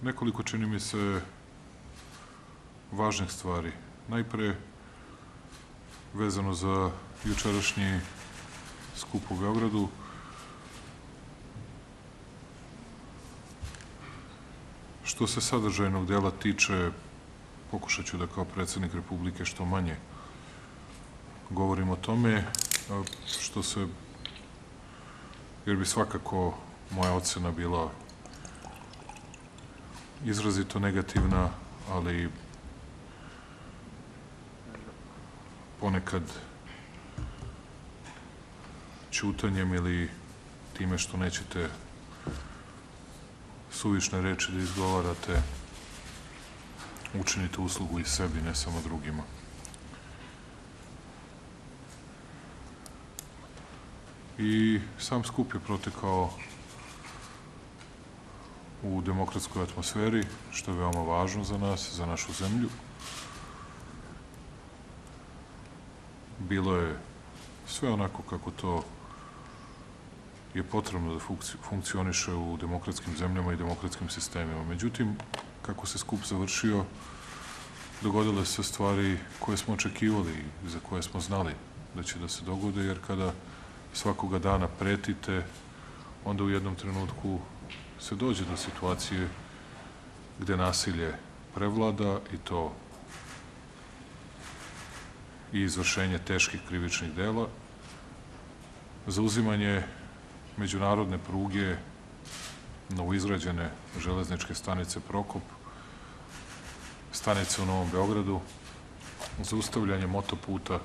nekoliko, čini mi se, važnih stvari. Najpre, vezano za jučerašnji skup u Beogradu, što se sadržajnog dela tiče, pokušat ću da kao predsednik Republike što manje govorim o tome, jer bi svakako moja ocena bila izrazito negativna, ali ponekad ćutanjem ili time što nećete suvišne reči da izgovarate, učinite uslugu i sebi, ne samo drugima. I sam skup je protekao u demokratskoj atmosferi, što je veoma važno za nas, za našu zemlju. Bilo je sve onako kako to je potrebno da funkcioniše u demokratskim zemljama i demokratskim sistemima. Međutim, kako se skup završio, dogodile se stvari koje smo očekivali i za koje smo znali da će da se dogode, jer kada svakoga dana pretite, onda u jednom trenutku se dođe do situacije gde nasilje prevlada i to i izvršenje teških krivičnih dela, zauzimanje međunarodne pruge novoizgrađene železničke stanice Prokop, stanice u Novom Beogradu, zaustavljanje motoputa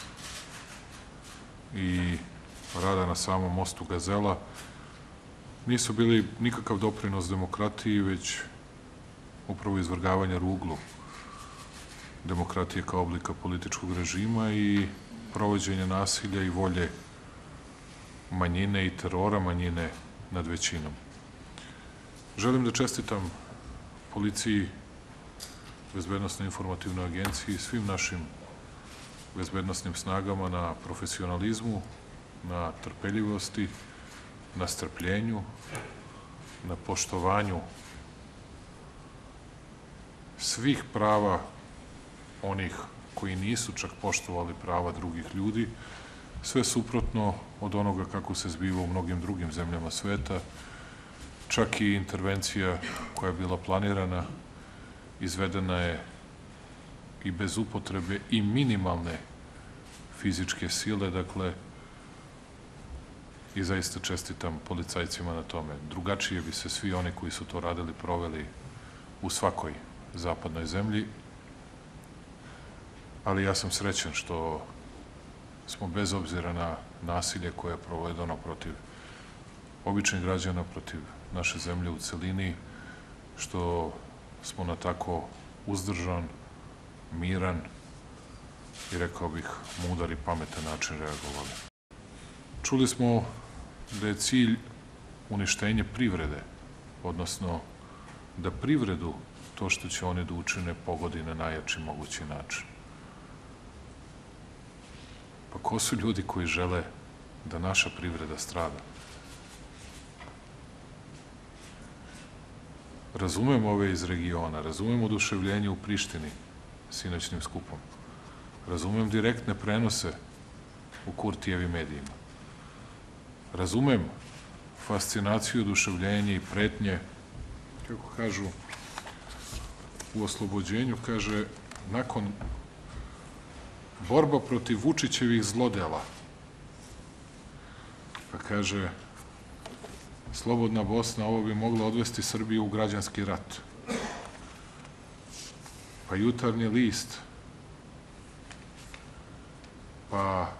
i rada na samom mostu Gazela, nisu bili nikakav doprinos demokratiji, već upravo izvrgavanje ruglu demokratije kao oblika političkog režima i provođenje nasilja i volje manjine i terora manjine nad većinom. Želim da čestitam policiji, Bezbednosnoj informativnoj agenciji i svim našim bezbednosnim snagama na profesionalizmu, na trpeljivosti, na strpljenju, na poštovanju svih prava onih koji nisu čak poštovali prava drugih ljudi, sve suprotno od onoga kako se zbiva u mnogim drugim zemljama sveta. Čak i intervencija koja je bila planirana, izvedena je i bez upotrebe i minimalne fizičke sile, dakle, i zaista čestitam policajcima na tome. Drugačije bi se svi oni koji su to radili proveli u svakoj zapadnoj zemlji, ali ja sam srećan što smo bez obzira na nasilje koje je provedeno protiv običnih građana, protiv naše zemlje u celini, što smo na tako uzdržan, miran i, rekao bih, mudar i pametan način reagovali. Čuli smo da je cilj uništenje privrede, odnosno da privredu, to što će oni da učine, pogodi na najjači mogući način. Pa ko su ljudi koji žele da naša privreda strada? Razumem ove iz regiona, razumem oduševljenje u Prištini sinoćnim skupom, razumem direktne prenose u Kurtijevim medijima, razumem fascinaciju, oduševljenje i pretnje, kako kažu u Oslobođenju, kaže, nakon borba protiv Vučićevih zlodela, pa kaže, Slobodna Bosna, ovo bi mogla odvesti Srbiju u građanski rat. Pa Jutarnji list, pa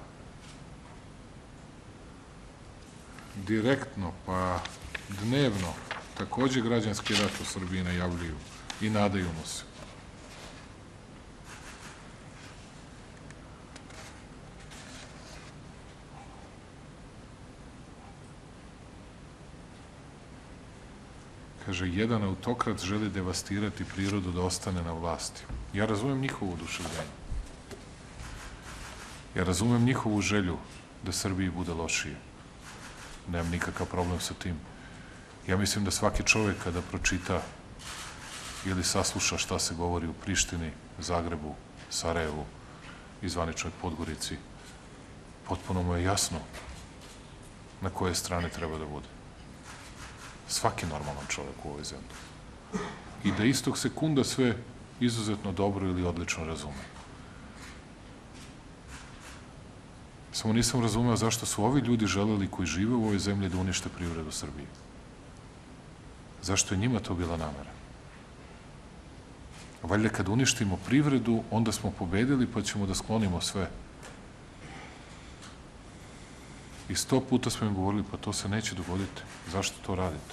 Direktno, pa Dnevno, takođe građanski rat u Srbiji najavljuju i nadaju mu se. Kaže, jedan autokrat želi devastirati prirodu da ostane na vlasti. Ja razumem njihovo oduševljenje. Ja razumem njihovu želju da Srbiji bude lošije. Nemam nikakav problem sa tim. Ja mislim da svaki čovek kada pročita ili sasluša šta se govori u Prištini, Zagrebu, Sarajevu i zvaničnoj Podgorici, potpuno mu je jasno na koje strane treba da bude. Svaki normalan čovjek u ovoj zemlji. I da istog sekunda sve izuzetno dobro ili odlično razume. Samo nisam razumeo zašto su ovi ljudi želeli koji žive u ovoj zemlji da unište privredu Srbije. Zašto je njima to bila namera? Valjda kad uništimo privredu, onda smo pobedili pa ćemo da sklonimo sve. I 100 puta smo im govorili, pa to se neće dogoditi. Zašto to radite?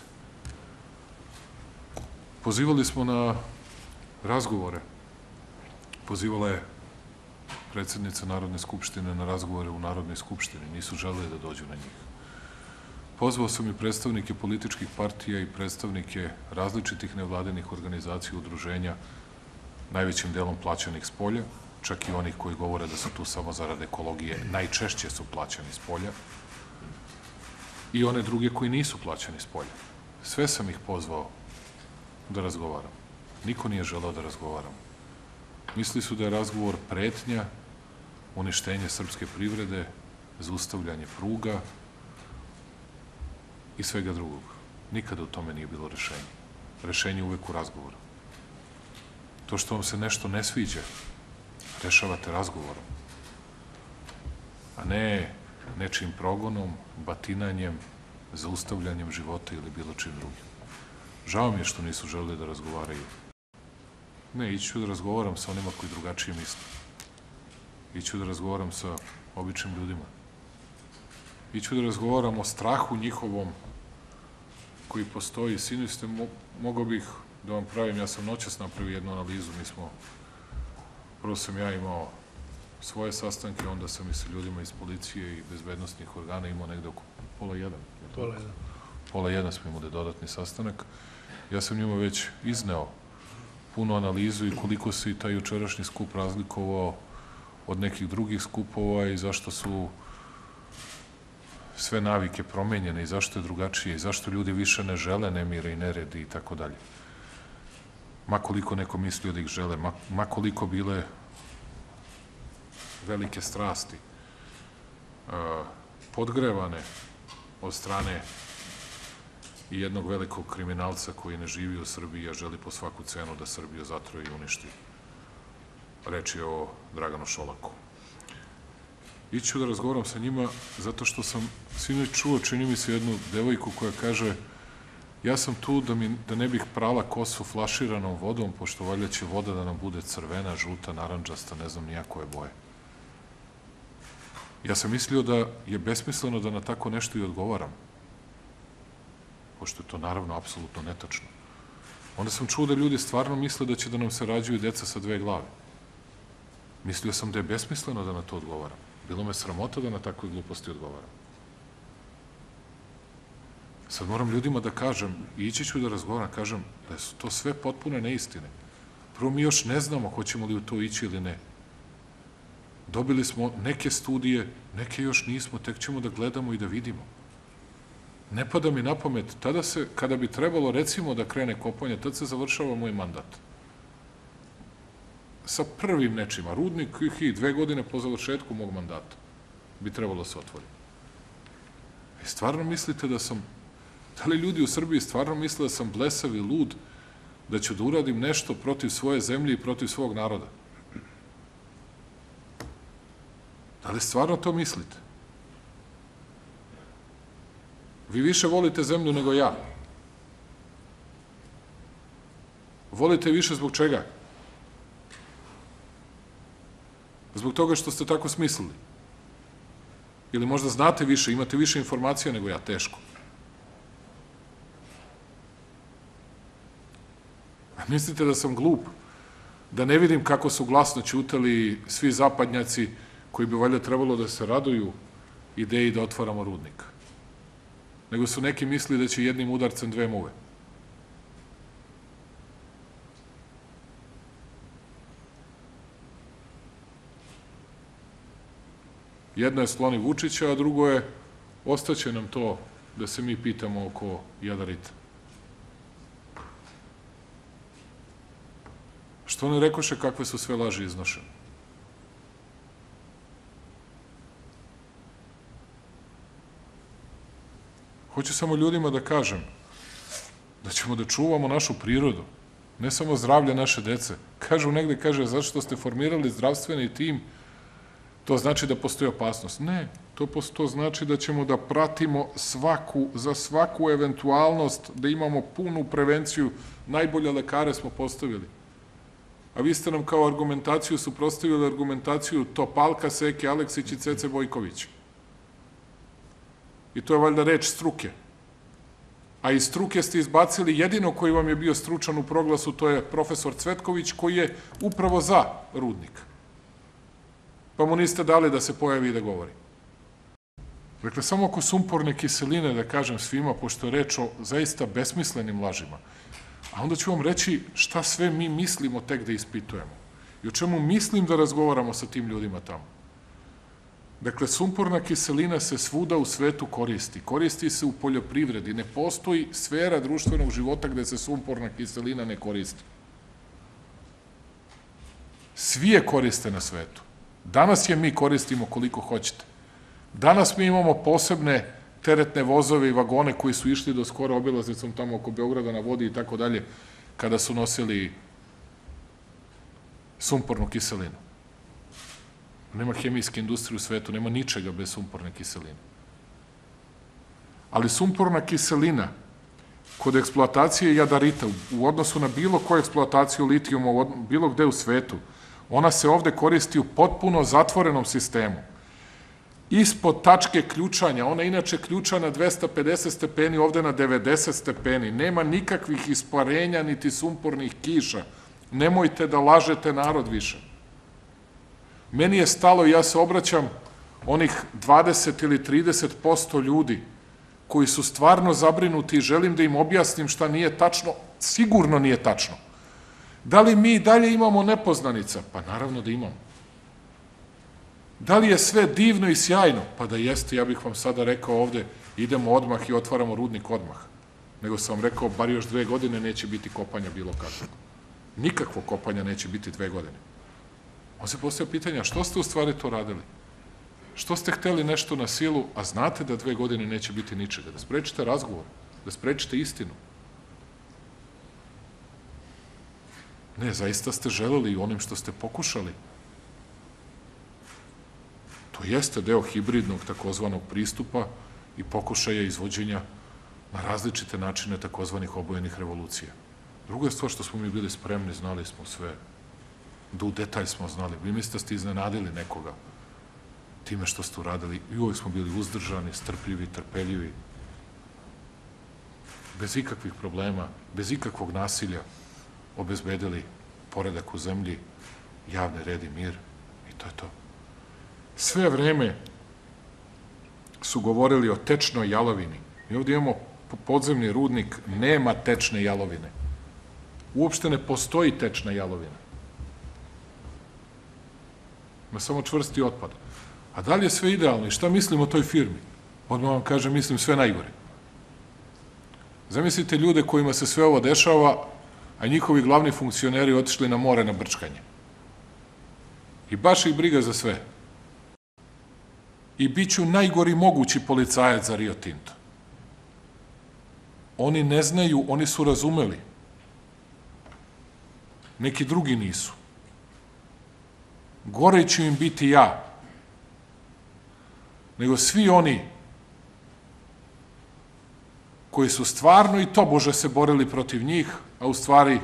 Pozivali smo na razgovore. Pozivala je predsjednica Narodne skupštine na razgovore u Narodnoj skupštini. Nisu želeli da dođu na njih. Pozvao sam i predstavnike političkih partija i predstavnike različitih nevladinih organizacija i udruženja, najvećim delom plaćenih s polja, čak i onih koji govore da su tu samo zarad ekologije, najčešće su plaćeni s polja, i one druge koji nisu plaćeni s polja. Sve sam ih pozvao da razgovaram. Niko nije želeo da razgovaram. Mislili su da je razgovor pretnja, uništenje srpske privrede, zaustavljanje pruga i svega drugog. Nikada u tome nije bilo rešenje. Rešenje je uvek u razgovoru. To što vam se nešto ne sviđa, rešavate razgovorom, a ne nečim progonom, batinanjem, zaustavljanjem života ili bilo čim drugim. Žao mi je što nisu želeli da razgovaraju. Ne, ići ću da razgovaram sa onima koji drugačije misle. Ići ću da razgovaram sa običnim ljudima. Ići ću da razgovaram o strahu njihovom koji postoji. Sinoć ste, mogao bih da vam pravim, ja sam noćas napravio jednu analizu, prvo sam ja imao svoje sastanke, onda sam i sa ljudima iz policije i bezbednostnih organa imao negde oko pola jedan. Pola jedan smo imali dodatni sastanak. Ja sam njima već izneo punu analizu i koliko se i taj jučerašnji skup razlikovao od nekih drugih skupova i zašto su sve navike promenjene i zašto je drugačije i zašto ljudi više ne žele nemire i neredi i tako dalje. Ma koliko neko mislio da ih žele, ma koliko bile velike strasti podgrevane od strane i jednog velikog kriminalca koji ne živi u Srbiji, a želi po svaku cenu da Srbiju zatroje i uništi. Reč je o Draganu Šolaku. Ići ću da razgovaram sa njima zato što sam sinoć čuo, čini mi se, jednu devojku koja kaže: ja sam tu da ne bih prala kosu flaširanom vodom, pošto valjda će voda da nam bude crvena, žuta, narandžasta, ne znam nija koje boje. Ja sam mislio da je besmisleno da na tako nešto i odgovaram, pošto je to naravno apsolutno netačno. Onda sam čuo da ljudi stvarno misle da će da nam se rađaju deca sa dve glave. Mislio sam da je besmisleno da na to odgovaram. Bilo me sramota da na takve gluposti odgovaram. Sad moram ljudima da kažem, i ići ću da razgovaram, kažem da su to sve potpune neistine. Prvo, mi još ne znamo hoćemo li u to ići ili ne. Dobili smo neke studije, neke još nismo, tek ćemo da gledamo i da vidimo. Ne pada mi na pamet, tada se, kada bi trebalo recimo da krene kopanje, tad se završava moj mandat. Sa prvim nečima, rudnik i 2 godine po završetku mog mandata bi trebalo da se otvori. I stvarno mislite da sam, da li ljudi u Srbiji stvarno misle da sam blesav i lud, da ću da uradim nešto protiv svoje zemlje i protiv svog naroda? Da li stvarno to mislite? Vi više volite zemlju nego ja. Volite više zbog čega? Zbog toga što ste tako smislili. Ili možda znate više, imate više informacija nego ja, teško. A mislite da sam glup? Da ne vidim kako su glasno ćutali svi zapadnjaci koji bi valjda trebalo da se raduju ideji da otvaramo rudnik. Nego su neki mislili da će jednim udarcem 2 muve. Jedno je skloni Vučića, a drugo je ostaće nam to da se mi pitamo oko jadarita. Što ne rekoše kakve su sve laži iznošene? Hoću samo ljudima da kažem da ćemo da čuvamo našu prirodu, ne samo zdravlje naše dece. Kažu negde, kaže, zašto ste formirali zdravstveni tim, to znači da postoji opasnost. Ne, to znači da ćemo da pratimo za svaku eventualnost, da imamo punu prevenciju, najbolje lekare smo postavili. A vi ste nam kao argumentaciju suprotstavili argumentaciju Topalka, Seke Aleksić i Cece Bojković. I to je valjda reč struke. A iz struke ste izbacili jedino koji vam je bio stručan u proglasu, to je profesor Cvetković, koji je upravo za rudnik. Pa mu niste dali da se pojavi i da govori. Dakle, samo oko sumporne kiseline, da kažem svima, pošto je reč o zaista besmislenim lažima, a onda ću vam reći šta sve mi mislimo tek da ispitujemo i o čemu mislim da razgovaramo sa tim ljudima tamo. Dakle, sumporna kiselina se svuda u svetu koristi. Koristi se u poljoprivredi. Ne postoji sfera društvenog života gde se sumporna kiselina ne koristi. Svi je koriste na svetu. Danas je mi koristimo koliko hoćete. Danas mi imamo posebne teretne vozove i vagone koji su išli do skoro obilaznicom tamo oko Beograda na vodi i tako dalje, kada su nosili sumpornu kiselinu. Nema hemijske industrije u svetu, nema ničega bez sumporne kiseline. Ali sumporna kiselina kod eksploatacije jadarita u odnosu na bilo koju eksploataciju litijuma bilo gde u svetu, ona se ovde koristi u potpuno zatvorenom sistemu. Ispod tačke ključanja, ona inače ključa na 250 stepeni, ovde na 90 stepeni. Nema nikakvih isparenja niti sumpornih kiša. Nemojte da lažete narod više. Meni je stalo i ja se obraćam onih 20 ili 30% ljudi koji su stvarno zabrinuti i želim da im objasnim šta nije tačno, sigurno nije tačno. Da li mi dalje imamo nepoznanica? Pa naravno da imamo. Da li je sve divno i sjajno? Pa da jeste, ja bih vam sada rekao ovde, idemo odmah i otvaramo rudnik odmah. Nego sam vam rekao, bar još 2 godine neće biti kopanja bilo kakvog. Nikakvo kopanja neće biti 2 godine. On se postavio pitanja, što ste u stvari to radili? Što ste hteli nešto na silu, a znate da 2 godine neće biti ničega? Da sprečite razgovor, da sprečite istinu. Ne, zaista ste želeli i onim što ste pokušali. To jeste deo hibridnog takozvanog pristupa i pokušaja izvođenja na različite načine takozvanih obojenih revolucija. Druga je stvar što smo mi bili spremni, znali smo sve, da u detalj smo znali. Vi mislite da ste iznenadili nekoga time što ste uradili i uvijek smo bili uzdržani, strpljivi, trpeljivi, bez ikakvih problema, bez ikakvog nasilja obezbedili poredak u zemlji, javni red i mir i to je to. Sve vreme su govorili o tečnoj jalovini. Mi ovdje imamo podzemni rudnik, nema tečne jalovine. Uopšte ne postoji tečna jalovina. Ima samo čvrsti otpad. A da li je sve idealno i šta mislim o toj firmi? Odmah vam kažem, mislim sve najgore. Zamislite ljude kojima se sve ovo dešava, a njihovi glavni funkcioneri otišli na more na brčkanje. I baš ih briga za sve. I bit ću najgori mogući policajac za Rio Tinto. Oni ne znaju, oni su razumeli. Neki drugi nisu. Gore ću im biti ja, nego svi oni koji su stvarno i tobože se borili protiv njih, a u stvari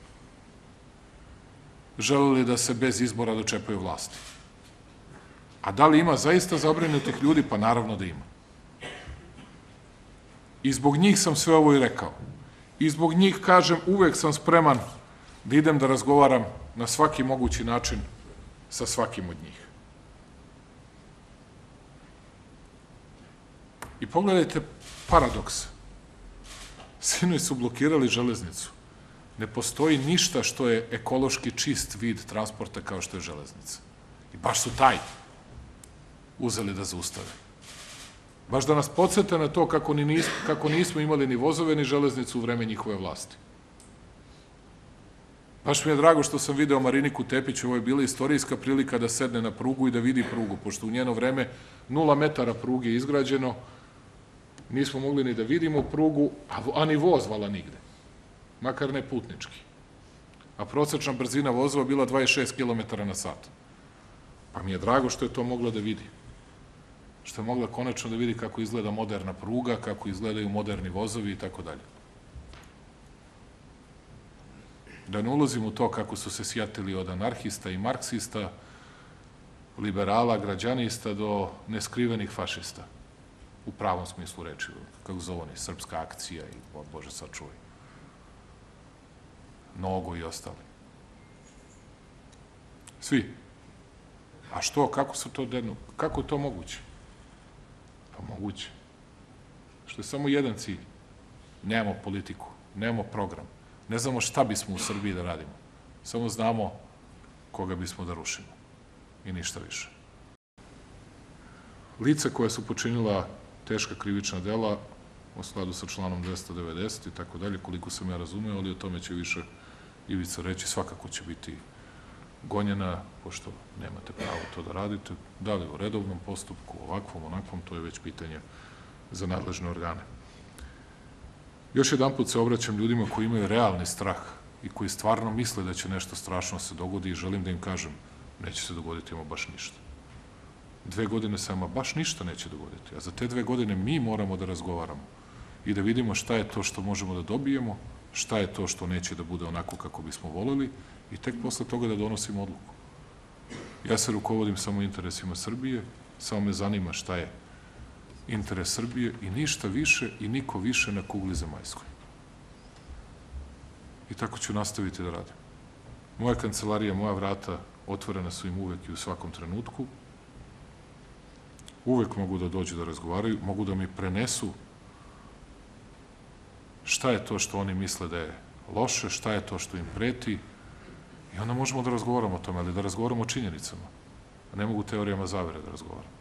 želeli da se bez izbora dočepaju vlasti. A da li ima zaista zabrinutih ljudi? Pa naravno da ima. I zbog njih sam sve ovo i rekao. I zbog njih, kažem, uvek sam spreman da idem da razgovaram na svaki mogući način sa svakim od njih. I pogledajte paradoks. Sinoć su blokirali železnicu. Ne postoji ništa što je ekološki čist vid transporta kao što je železnica. I baš su taj uzeli da zaustave. Baš da nas podsete na to kako nismo imali ni vozove, ni železnicu u vreme njihove vlasti. Baš mi je drago što sam video Mariniku Tepić, ovo je bila istorijska prilika da sedne na prugu i da vidi prugu, pošto u njeno vreme 0 metara pruge je izgrađeno, nismo mogli ni da vidimo prugu, a ni voz vala nigde, makar ne putnički. A prosečna brzina vozova bila 26 km na sat. Pa mi je drago što je to mogla da vidi. Što je mogla konačno da vidi kako izgleda moderna pruga, kako izgledaju moderni vozovi i tako dalje. Da ne ulazim u to kako su se sjatili od anarhista i marksista, liberala, građanista do neskrivenih fašista. U pravom smislu reči, kako zove oni, srpska akcija i, Bože sačuvaj, Nogo i ostali. Svi. A što, kako su to dednu? Kako je to moguće? Pa moguće. Što je samo jedan cilj. Nemamo politiku, nemamo program. Ne znamo šta bismo u Srbiji da radimo. Samo znamo koga bismo da rušimo. I ništa više. Lica koja su počinila teška krivična dela u skladu sa članom 290 i tako dalje, koliko sam ja razumeo, ali o tome će više Ivica reći, svakako će biti gonjena, pošto nemate pravo to da radite, da li u redovnom postupku, ovakvom, onakvom, to je već pitanje za nadležne organe. Još jedan put se obraćam ljudima koji imaju realni strah i koji stvarno misle da će nešto strašno se dogodi i želim da im kažem, neće se dogoditi ama baš ništa. 2 godine se ama baš ništa neće dogoditi, a za te 2 godine mi moramo da razgovaramo i da vidimo šta je to što možemo da dobijemo, šta je to što neće da bude onako kako bismo voleli i tek posle toga da donosimo odluku. Ja se rukovodim samo interesima Srbije, samo me zanima šta je interes Srbije i ništa više i niko više na kugli zemaljskoj. I tako ću nastaviti da radim. Moja kancelarija, moja vrata otvorena su im uvek i u svakom trenutku. Uvek mogu da dođu da razgovaraju, mogu da mi prenesu šta je to što oni misle da je loše, šta je to što im preti i onda možemo da razgovaramo o tome, ali da razgovaramo o činjenicama. A ne mogu teorijama zavere da razgovaramo.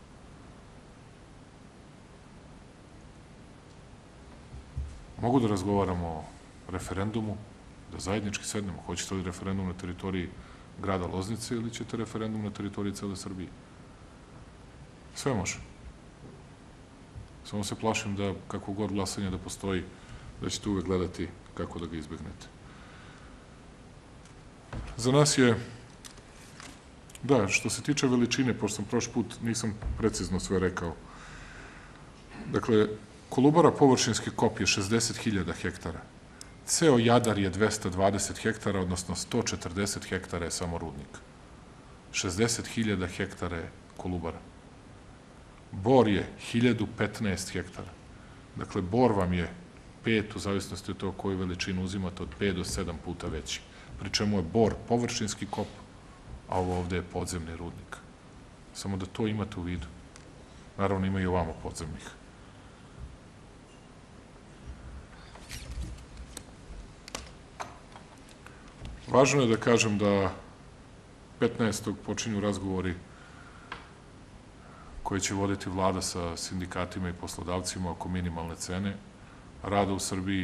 Mogu da razgovaramo o referendumu, da zajednički sednemo. Hoćete li referendum na teritoriji grada Loznice ili ćete referendum na teritoriji cele Srbije? Sve može. Samo se plašim da, kako god glasanje da postoji, da ćete uvek gledati kako da ga izbegnete. Za nas je, da, što se tiče veličine, pošto sam prošli put nisam precizno sve rekao, dakle, Kolubara površinski kop je 60.000 hektara. Ceo Jadar je 220 hektara, odnosno 140 hektara je samo rudnik. 60.000 hektara je Kolubara. Bor je 1015 hektara. Dakle, Bor vam je 5, u zavisnosti od toga koju veličinu uzimate, od 5 do 7 puta veći. Pri čemu je Bor površinski kop, a ovo ovde je podzemni rudnik. Samo da to imate u vidu. Naravno, ima i ovamo podzemnih. Važno je da kažem da 15. počinju razgovori koje će voditi vlada sa sindikatima i poslodavcima oko minimalne cene rada u Srbiji.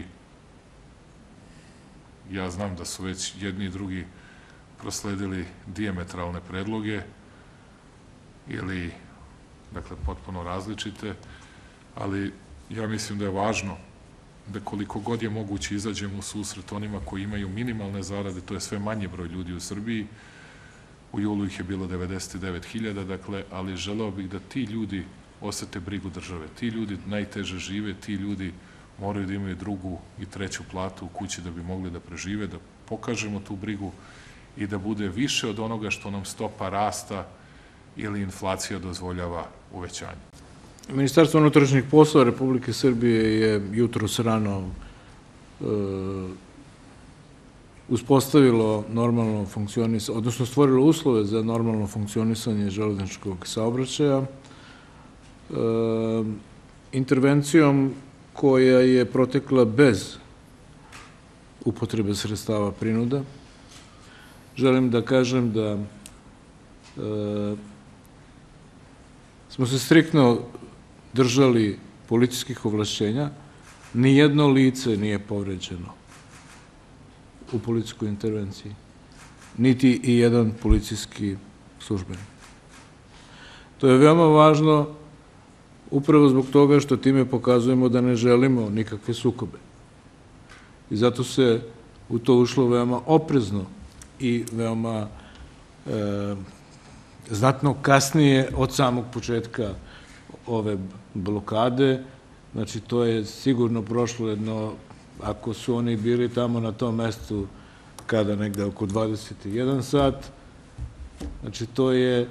Ja znam da su već jedni i drugi prosledili dijametralne predloge ili, dakle, potpuno različite, ali ja mislim da je važno da koliko god je moguće izađemo u susret onima koji imaju minimalne zarade, to je sve manji broj ljudi u Srbiji, u julu ih je bilo 99.000, dakle, ali želeo bih da ti ljudi osete brigu države. Ti ljudi najteže žive, ti ljudi moraju da imaju drugu i treću platu u kući da bi mogli da prežive, da pokažemo tu brigu i da bude više od onoga što nam stopa rasta ili inflacija dozvoljava uvećanje. Ministarstvo unutrašnjih poslova Republike Srbije je jutros rano uspostavilo normalno funkcionisanje, odnosno stvorilo uslove za normalno funkcionisanje železničkog saobraćaja intervencijom koja je protekla bez upotrebe sredstava prinuda. Želim da kažem da smo se striktno držali policijskih ovlašćenja, nijedno lice nije povređeno u policijskoj intervenciji. niti i jedan policijski službenik. To je veoma važno upravo zbog toga što time pokazujemo da ne želimo nikakve sukobe. I zato se u to ušlo veoma oprezno i veoma znatno kasnije od samog početka ove blokade. Znači, to je sigurno prošlo jedno, ako su oni bili tamo na tom mestu kada negde oko 21 sat, znači to je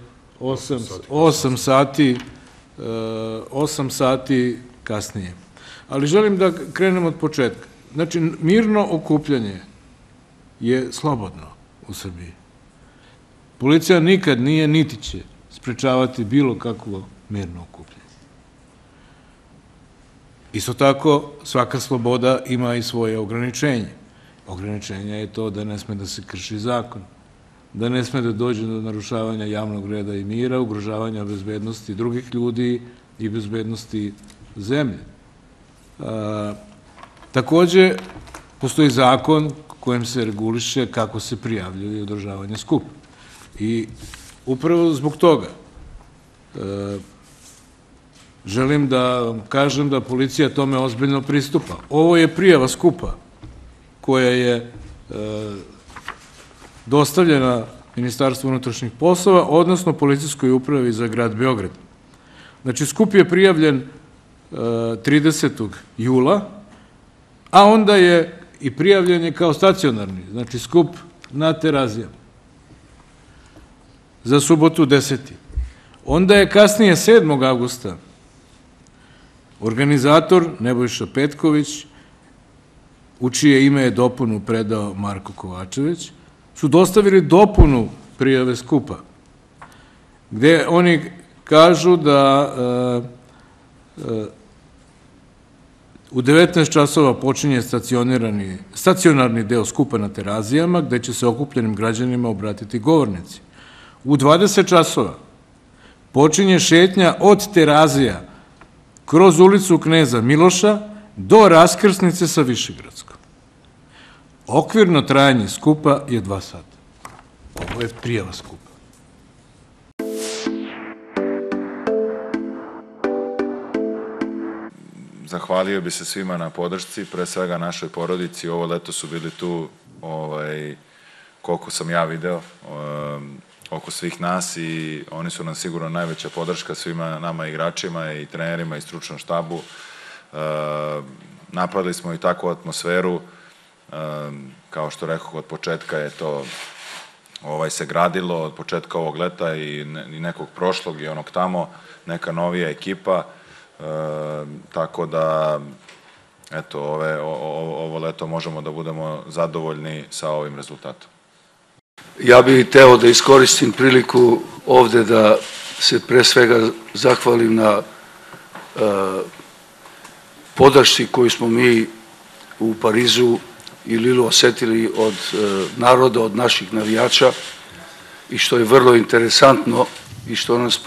8 sati kasnije. Ali želim da krenem od početka. Znači, mirno okupljanje je slobodno u Srbiji. Policija nikad nije, niti će sprečavati bilo kakvo mirno okupljanje. Isto tako, svaka sloboda ima i svoje ograničenje. Ograničenje je to da ne sme da se krši zakon, da ne sme da dođe do narušavanja javnog reda i mira, ugrožavanja bezbednosti drugih ljudi i bezbednosti zemlje. Takođe, postoji zakon kojem se reguliše kako se prijavljuje održavanje skupa. I upravo zbog toga želim da vam kažem da policija tome ozbiljno pristupa. Ovo je prijava skupa koja je dostavljena Ministarstvu unutrašnjih poslova, odnosno Policijskoj upravi za grad Beograd. Znači, skup je prijavljen 30. jula, a onda je i prijavljen je kao stacionarni, znači skup na Terazijama za subotu 10. Onda je kasnije 7. avgusta organizator Nebojša Petković, u čije ime je dopunu predao Marko Kovačević, su dostavili dopunu prijave skupa, gde oni kažu da u 19 časova počinje stacionarni deo skupa na Terazijama, gde će se okupljenim građanima obratiti govornici. U 20 časova počinje šetnja od Terazija kroz ulicu Kneza Miloša do raskrsnice sa Višegradskom. Okvirno trajanje skupa je 2 sata. Ovo je prijava skupa. Zahvalio bi se svima na podršci, pre svega našoj porodici. Ovo leto su bili tu, koliko sam ja video, oko svih nas i oni su nam sigurno najveća podrška svima nama igračima i trenerima i stručnom štabu. Napravili smo i takvu atmosferu, kao što rekao, od početka je to se gradilo, od početka ovog leta i nekog prošlog i onog tamo, neka novija ekipa, tako da, eto, ovo leto možemo da budemo zadovoljni sa ovim rezultatom. Ja bih hteo da iskoristim priliku ovde da se pre svega zahvalim na podršci koju smo mi u Parizu i Lilu osetili od naroda, od naših navijača i što je vrlo interesantno i što nas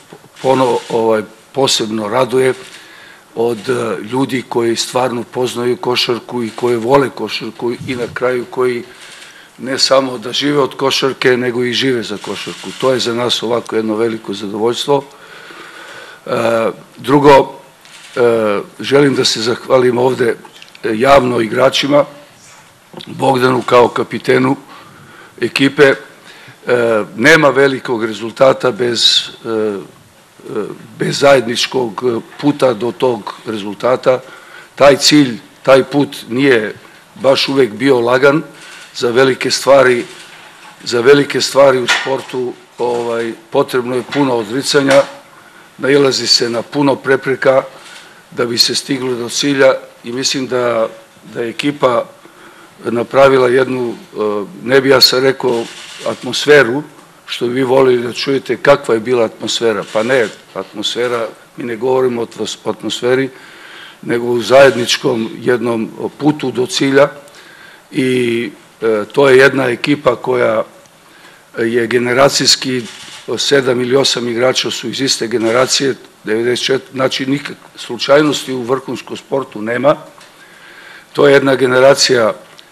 posebno raduje od ljudi koji stvarno poznaju košarku i koji vole košarku i na kraju koji ne samo da žive od košarke, nego i žive za košarku. To je za nas ovako jedno veliko zadovoljstvo. Drugo, želim da se zahvalim ovde javno igračima, Bogdanu kao kapitenu ekipe. Nema velikog rezultata bez zajedničkog puta do tog rezultata. Taj cilj, taj put nije baš uvek bio lagan. Za velike stvari u sportu potrebno je puno odricanja, nailazi se na puno prepreka da bi se stiglo do cilja i mislim da je ekipa napravila jednu, ne bi ja sad rekao atmosferu, što bi vi volili da čujete kakva je bila atmosfera. Pa ne, atmosfera, mi ne govorimo o atmosferi, nego u zajedničkom jednom putu do cilja i to je jedna ekipa koja je generacijski 7 ili 8 igrača su iz iste generacije, 94, znači nikakve slučajnosti u vrhunskom sportu nema. To je jedna generacija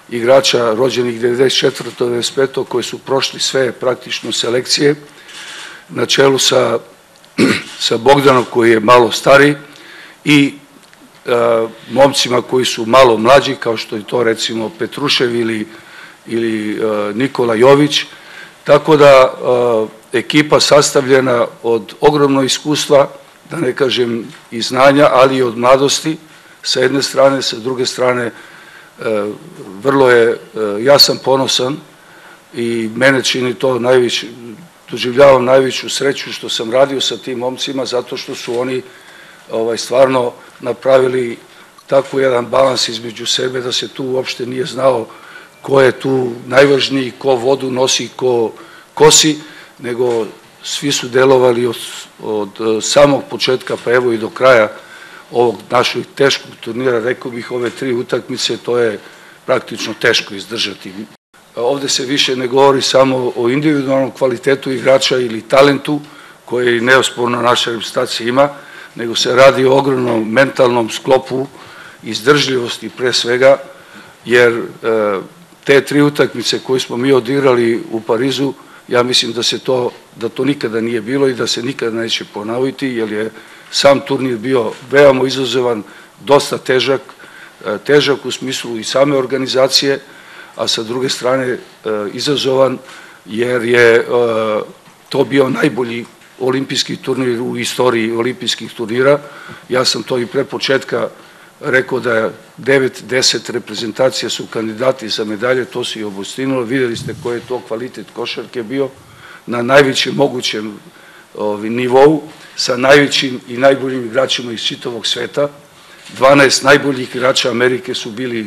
igrača rođenih 94. 95. koji su prošli sve praktično selekcije, na čelu sa Bogdanom koji je malo stariji i momcima koji su malo mlađi, kao što je to recimo Petrušev ili Nikola Jović, tako da ekipa sastavljena od ogromno iskustva, da ne kažem i znanja, ali i od mladosti, sa jedne strane, sa druge strane vrlo je, ja sam ponosan i mene čini to najviše, doživljavam najveću sreću što sam radio sa tim momcima, zato što su oni stvarno napravili tako jedan balans između sebe da se tu uopšte nije znao ko je tu najvažniji, ko vodu nosi, ko kosi, nego svi su delovali od samog početka pa evo i do kraja ovog našeg teškog turnira. Rekao bih, ove 3 utakmice, to je praktično teško izdržati. Ovde se više ne govori samo o individualnom kvalitetu igrača ili talentu koji neosporno naša reprezentacija ima, nego se radi o ogromnom mentalnom sklopu, izdržljivosti pre svega, jer te 3 utakmice koje smo mi odigrali u Parizu, ja mislim da to nikada nije bilo i da se nikada neće ponoviti, jer je sam turnir bio veoma izazovan, dosta težak u smislu i same organizacije, a sa druge strane izazovan jer je to bio najbolji olimpijski turnir u istoriji olimpijskih turnira. Ja sam to i pre početka rekao da 9-10 reprezentacija su kandidati za medalje, to se i obistinilo. Videli ste koji je to kvalitet košarke bio na najvećem mogućem nivou, sa najvećim i najboljim igračima iz čitavog sveta. 12 najboljih igrača Amerike su bili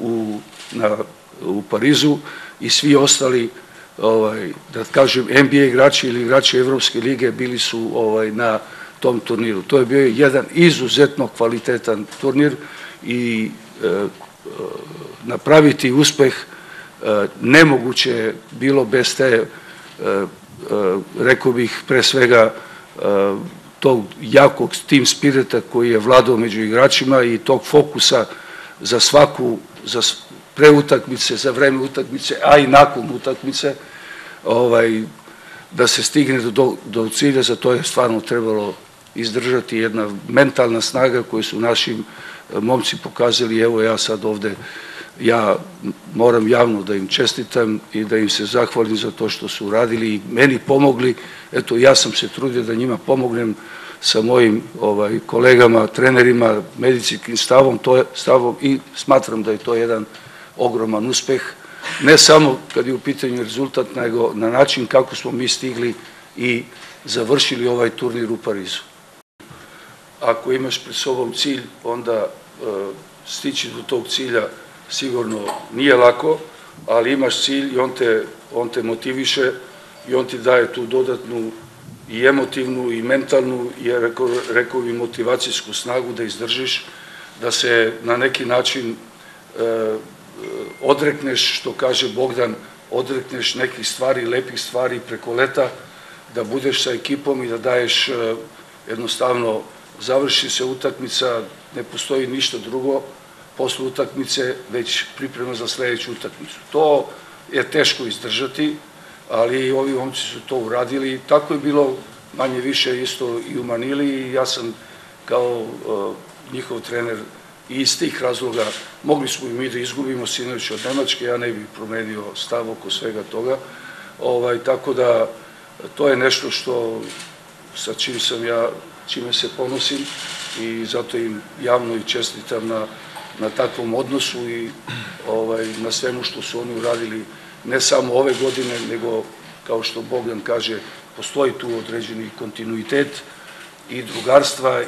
u Parizu i svi ostali, da kažem, NBA igrači ili igrači Evropske lige bili su na tom turniru. To je bio jedan izuzetno kvalitetan turnir i napraviti uspeh nemoguće je bilo bez te, rekao bih, pre svega tog jakog team spirita koji je vladao među igračima i tog fokusa za svaku, pre utakmice, za vreme utakmice, a i nakon utakmice, da se stigne do cilja. Za to je stvarno trebalo izdržati jedna mentalna snaga koju su naši momci pokazali. Evo, ja sad ovde, ja moram javno da im čestitam i da im se zahvalim za to što su uradili i meni pomogli. Eto, ja sam se trudio da njima pomognem sa mojim kolegama, trenerima, medicinskim stavom i smatram da je to jedan ogroman uspeh, ne samo kad je u pitanju rezultat, nego na način kako smo mi stigli i završili ovaj turnir u Parizu. Ako imaš pred sobom cilj, onda stići do tog cilja sigurno nije lako, ali imaš cilj i on te motiviše i on ti daje tu dodatnu i emotivnu i mentalnu i rekao bi motivacijsku snagu da izdržiš, da se na neki način odrekneš, što kaže Bogdan, odrekneš nekih stvari, lepih stvari preko leta, da budeš sa ekipom i da daješ, jednostavno, završi se utakmica, ne postoji ništa drugo posle utakmice, već priprema za sledeću utakmicu. To je teško izdržati, ali ovi momci su to uradili. Tako je bilo manje više isto i u Manili i ja sam kao njihov trener i iz tih razloga, mogli smo i mi da izgubimo sinoć od Nemačke, ja ne bih promenio stav oko svega toga. Tako da to je nešto što sa čime se ponosim i zato im javno i čestitam na takvom odnosu i na svemu što su oni uradili, ne samo ove godine, nego, kao što Bogdan kaže, postoji tu određeni kontinuitet i drugarstva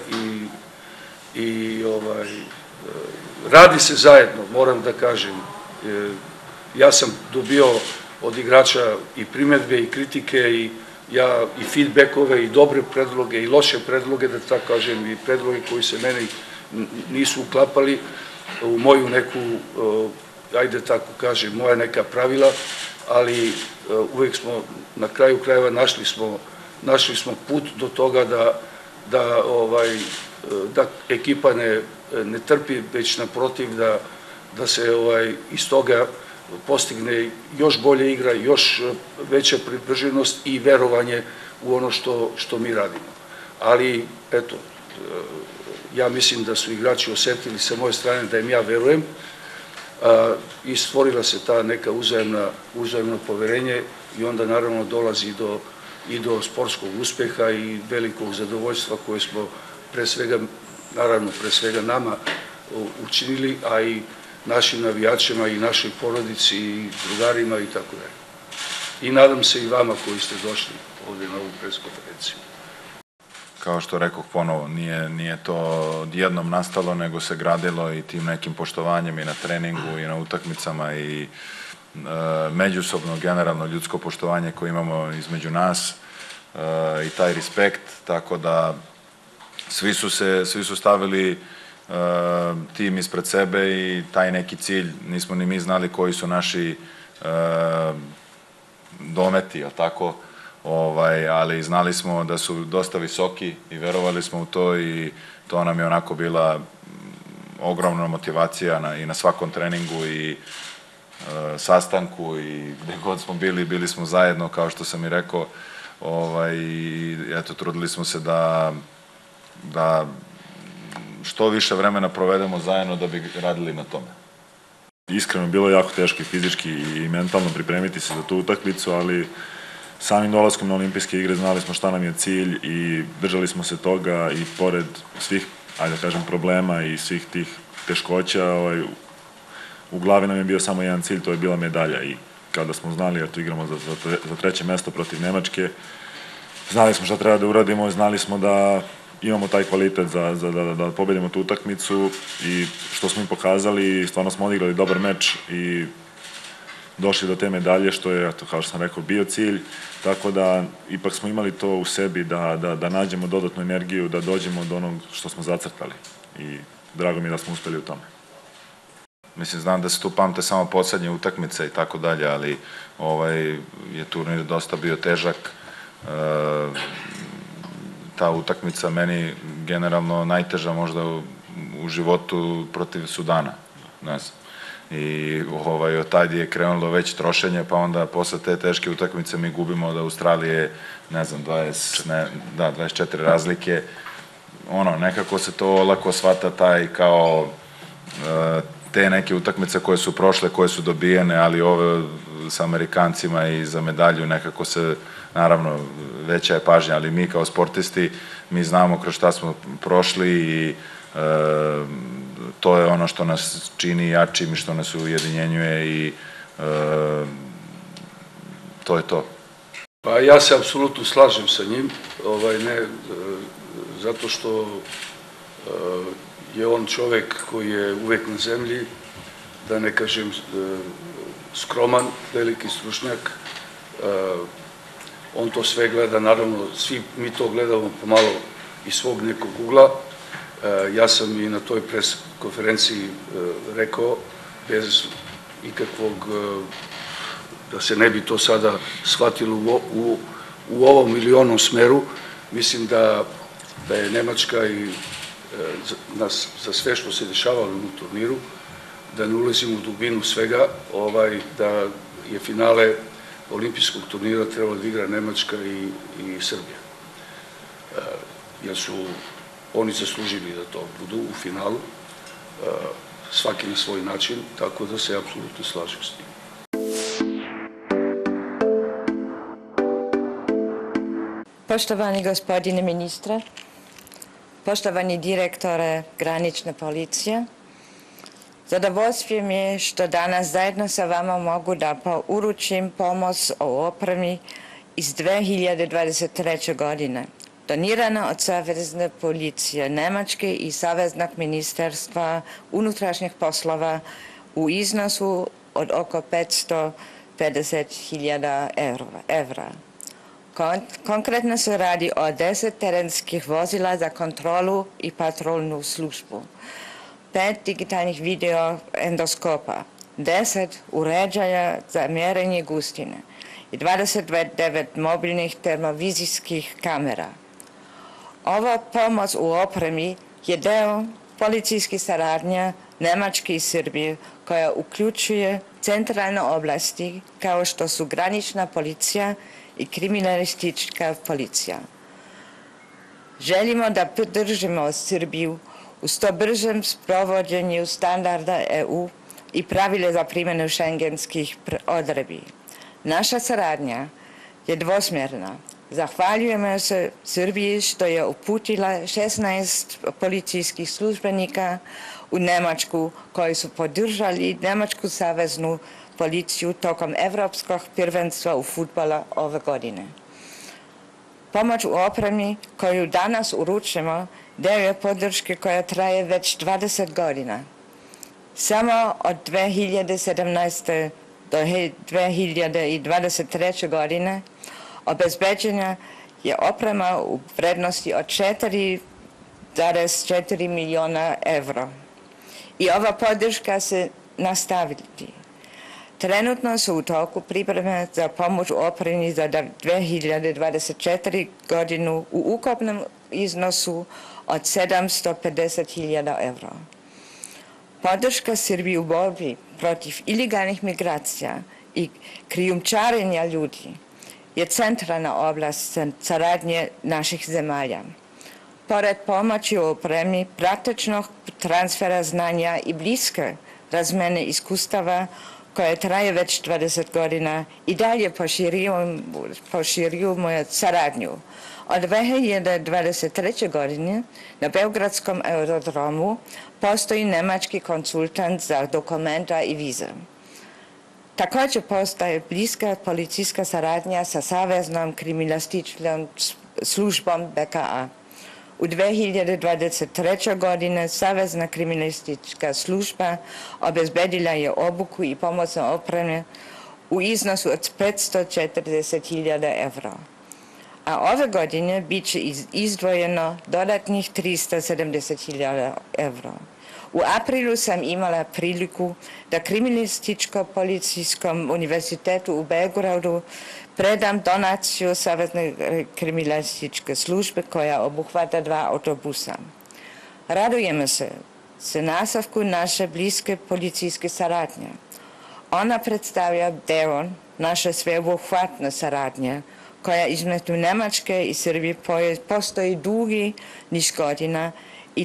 i radi se zajedno, moram da kažem. Ja sam dobio od igrača i primetbe i kritike i feedbackove i dobre predloge i loše predloge, da tako kažem, i predloge koji se meni nisu uklapali u moju neku, ajde tako kažem, moja neka pravila, ali uvek smo na kraju krajeva našli smo put do toga da ekipa ne trpi, već naprotiv da se iz toga postigne još bolje igra, još veća privrženost i verovanje u ono što mi radimo. Ali, eto, ja mislim da su igrači osetili sa moje strane da im ja verujem i stvorila se ta neka uzajemno poverenje i onda naravno dolazi i do sportskog uspeha i velikog zadovoljstva koje smo pre svega nama učinili, a i našim navijačima i našoj porodici i drugarima i tako dalje. I nadam se i vama koji ste došli ovdje na ovu preskonferenciju. Kao što rekoh ponovo, nije to odjednom nastalo, nego se gradilo i tim nekim poštovanjem i na treningu i na utakmicama i međusobno, generalno ljudsko poštovanje koje imamo između nas i taj respekt, tako da svi su stavili tim ispred sebe i taj neki cilj, nismo ni mi znali koji su naši dometi, jel tako? Ali znali smo da su dosta visoki i verovali smo u to i to nam je onako bila ogromna motivacija i na svakom treningu i sastanku i gde god smo bili smo zajedno, kao što sam i rekao, i eto, trudili smo se da što više vremena provedemo zajedno da bi radili na tome. Iskreno, bilo je jako teško i fizički i mentalno pripremiti se za tu utakmicu, ali samim dolaskom na olimpijske igre znali smo šta nam je cilj i držali smo se toga i pored svih, ajde da kažem, problema i svih tih teškoća, u glavi nam je bio samo jedan cilj, to je bila medalja i kada smo znali, jer tu igramo za treće mesto protiv Nemačke, znali smo šta treba da uradimo i znali smo da imamo taj kvalitet da pobedimo tu utakmicu i što smo im pokazali, stvarno smo odigrali dobar meč i došli do te medalje, što je, kao što sam rekao, bio cilj, tako da ipak smo imali to u sebi da nađemo dodatnu energiju, da dođemo do onog što smo zacrtali i drago mi je da smo uspeli u tome. Mislim, znam da se tu pamte samo poslednje utakmice i tako dalje, ali je turnir dosta bio težak. Ta utakmica meni generalno najteža možda u životu protiv Sudana, ne znam. I od tad je krenulo već trošenje, pa onda posle te teške utakmice mi gubimo od Australije, ne znam, 24 razlike. Nekako se to olako shvata taj kao te neke utakmice koje su prošle, koje su dobijene, ali ove sa Amerikancima i za medalju nekako se, naravno, veća je pažnja, ali mi kao sportisti, mi znamo kroz šta smo prošli i to je ono što nas čini jačim i što nas ujedinjenjuje i to je to. Pa ja se apsolutno slažem sa njim, ne zato što je on čovek koji je uvek na zemlji, da ne kažem skroman, veliki stručnjak. On to sve gleda, naravno, svi mi to gledamo pomalo iz svog nekog ugla. Ja sam i na toj pres konferenciji rekao, bez ikakvog, da se ne bi to sada shvatilo u ovom ili onom smeru, mislim da je Nemačka i za sve što se dešavalo u turniru, da ne ulazimo u dubinu svega, da je finale olimpijskog turnira trebalo da igra Nemačka i Srbija. Jer su oni zaslužili da to budu u finalu, svaki na svoj način, tako da se apsolutno slažem s tim. Poštovani gospodine ministre, poštovani direktore granične policije, zadovoljstvo mi je što danas zajedno sa vama mogu da uručim pomoć o opremi iz 2023. godine, donirana od Savezne policije Nemačke i Saveznog ministarstva unutrašnjih poslova u iznosu od oko 550.000 evra. Konkretno se radi o 10 terenskih vozila za kontrolu i patrolnu službu, 5 digitalnih videoendoskopa, 10 uređaja za mjerenje gustine i 29 mobilnih termovizijskih kamera. Ova pomoć u opremi je deo policijske saradnje Njemačke i Srbije, koja uključuje centralne oblasti kao što su granična policija i kriminalistička policija. Želimo da podržimo Srbiju u što bržem sprovođenju standarda EU i pravile za primjenu šengenskih odredbi. Naša saradnja je dvosmjerna. Zahvaljujemo se Srbiji što je uputila 16 policijskih službenika u Njemačku koji su podržali Njemačku saveznu policiju tokom Evropskog prvenstva u fudbalu ove godine. Pomoć u opremi koju danas uručujemo dio je podrške koja traje već 20 godina. Samo od 2017. do 2023. godine obezbeđena je oprema u vrednosti od 4,4 milijuna evra. I ova podrška se nastaviti. Trenutno su u toku pripreme za pomoć u opremi za 2024. godinu u ukupnom iznosu od 750.000 evra. Podrška Srbiji u borbi protiv ilegalnih migracija i krijumčarenja ljudi je centralna oblast saradnje naših zemalja. Pored pomoći u opremi, praktičnog transfera znanja i bliske razmene iskustava koje traje već 20 godina i dalje poširujemo saradnju. Od 2023. godine na Beogradskom aerodromu postoji njemački konsultant za dokumenta i vize. Također postoji bliska policijska saradnja sa Saveznom kriminalističkom službom BKA. U 2023. godine Savezna kriminalistička služba obezbedila je obuku i pomoćne opreme u iznosu od 540.000 evra. A ove godine bit će izdvojeno dodatnih 370.000 evra. U aprilu sam imala priliku da Kriminalističko-policijskom univerzitetu u Beogradu predam donaciju Savezne kriminalističke službe koja obuhvata 2 autobusa. Radujemo se nastavku naše bliske policijske saradnje. Ona predstavlja deo naše sveobuhvatne saradnje koja između Njemačke i Srbije postoji dugi niz godina i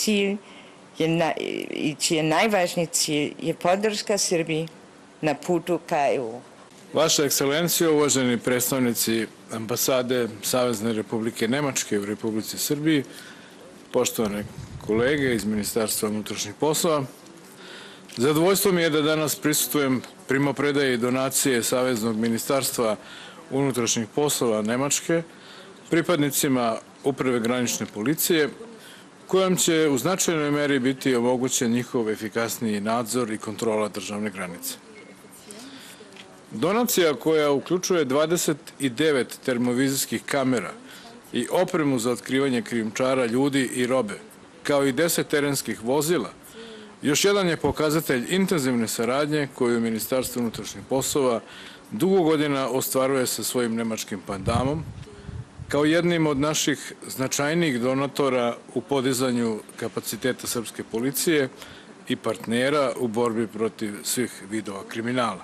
čiji najvažniji cilj je podrška Srbiji na putu ka EU. Vaša ekscelencijo, uvaženi predstavnici ambasade Savezne Republike Nemačke u Republici Srbiji, poštovane kolege iz Ministarstva unutrašnjih poslova, zadovoljstvo mi je da danas prisustvujem primopredaji donacije Saveznog ministarstva unutrašnjih poslova Nemačke pripadnicima Uprave granične policije, kojom će u značajnoj meri biti omogućen njihov efikasniji nadzor i kontrola državne granice. Donacija koja uključuje 29 termovizijskih kamera i opremu za otkrivanje krijumčara ljudi i robe, kao i 10 terenskih vozila, još jedan je pokazatelj intenzivne saradnje koju Ministarstvo unutrašnjih poslova dugo godina ostvaruje sa svojim nemačkim pandamom, kao jednim od naših značajnijih donatora u podizanju kapaciteta srpske policije i partnera u borbi protiv svih vidova kriminala.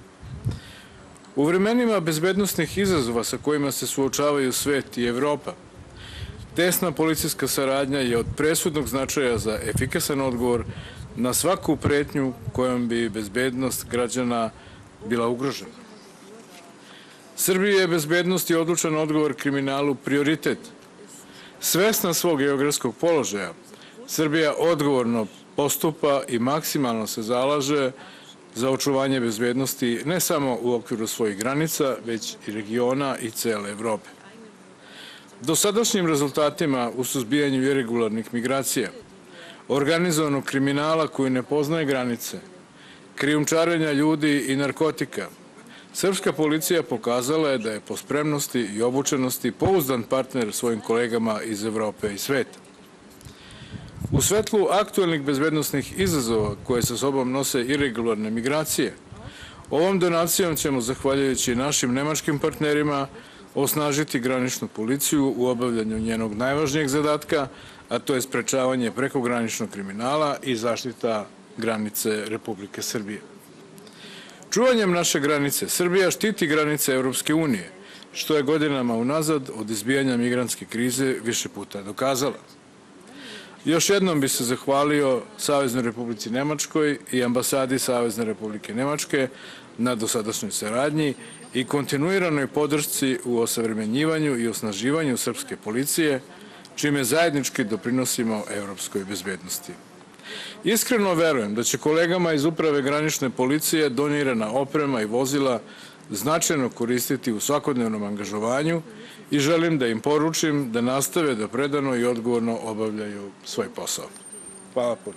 U vremenima bezbednosnih izazova sa kojima se suočavaju svet i Evropa, tesna policijska saradnja je od presudnog značaja za efikasan odgovor na svaku pretnju kojom bi bezbednost građana bila ugrožena. Srbiji je bezbednost i odlučan odgovor kriminalu prioritet. Svesna svog geografskog položaja, Srbija odgovorno postupa i maksimalno se zalaže za očuvanje bezbednosti ne samo u okviru svojih granica, već i regiona i cele Evrope. Dosadašnjim rezultatima u suzbijanju iregularnih migracija, organizovanog kriminala koji ne poznaje granice, krijumčarenja ljudi i narkotika, srpska policija pokazala je da je po spremnosti i obučenosti pouzdan partner svojim kolegama iz Evrope i sveta. U svetlu aktuelnih bezbednosnih izazova koje sa sobom nose iregularne migracije, ovom donacijom ćemo, zahvaljujući našim nemačkim partnerima, osnažiti graničnu policiju u obavljanju njenog najvažnijeg zadatka, a to je sprečavanje prekograničnog kriminala i zaštita granice Republike Srbije. Čuvanjem naše granice, Srbija štiti granice Evropske unije, što je godinama unazad od izbijanja migrantske krize više puta dokazala. Još jednom bi se zahvalio Saveznoj Republici Nemačkoj i ambasadi Savezne Republike Nemačke na dosadašnjoj saradnji i kontinuiranoj podršci u osavremenjivanju i osnaživanju srpske policije, čime zajednički doprinosimo evropskoj bezbednosti. Iskreno verujem da će kolegama iz Uprave granične policije donirana oprema i vozila značajno koristiti u svakodnevnom angažovanju i želim da im poručim da nastave da predano i odgovorno obavljaju svoj posao. Hvala puno.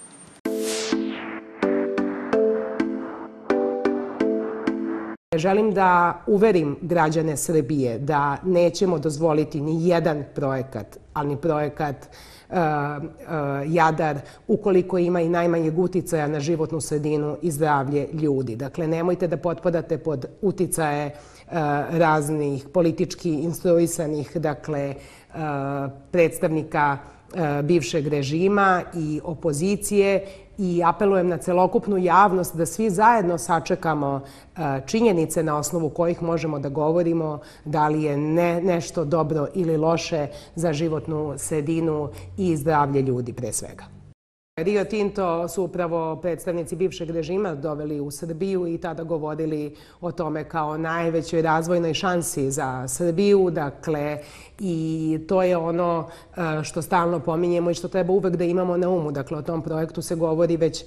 Želim da uverim građane Srbije da nećemo dozvoliti ni jedan projekat, ali ni projekat Jadar, ukoliko ima i najmanjeg uticaja na životnu sredinu i zdravlje ljudi. Dakle, nemojte da potpadate pod uticaje raznih politički instruisanih, dakle, predstavnika bivšeg režima i opozicije, i apelujem na celokupnu javnost da svi zajedno sačekamo činjenice na osnovu kojih možemo da govorimo da li je nešto dobro ili loše za životnu sredinu i zdravlje ljudi pre svega. Rio Tinto su upravo predstavnici bivšeg režima doveli u Srbiju i tada govorili o tome kao najvećoj razvojnoj šansi za Srbiju, dakle, i to je ono što stalno pominjemo i što treba uvek da imamo na umu. Dakle, o tom projektu se govori već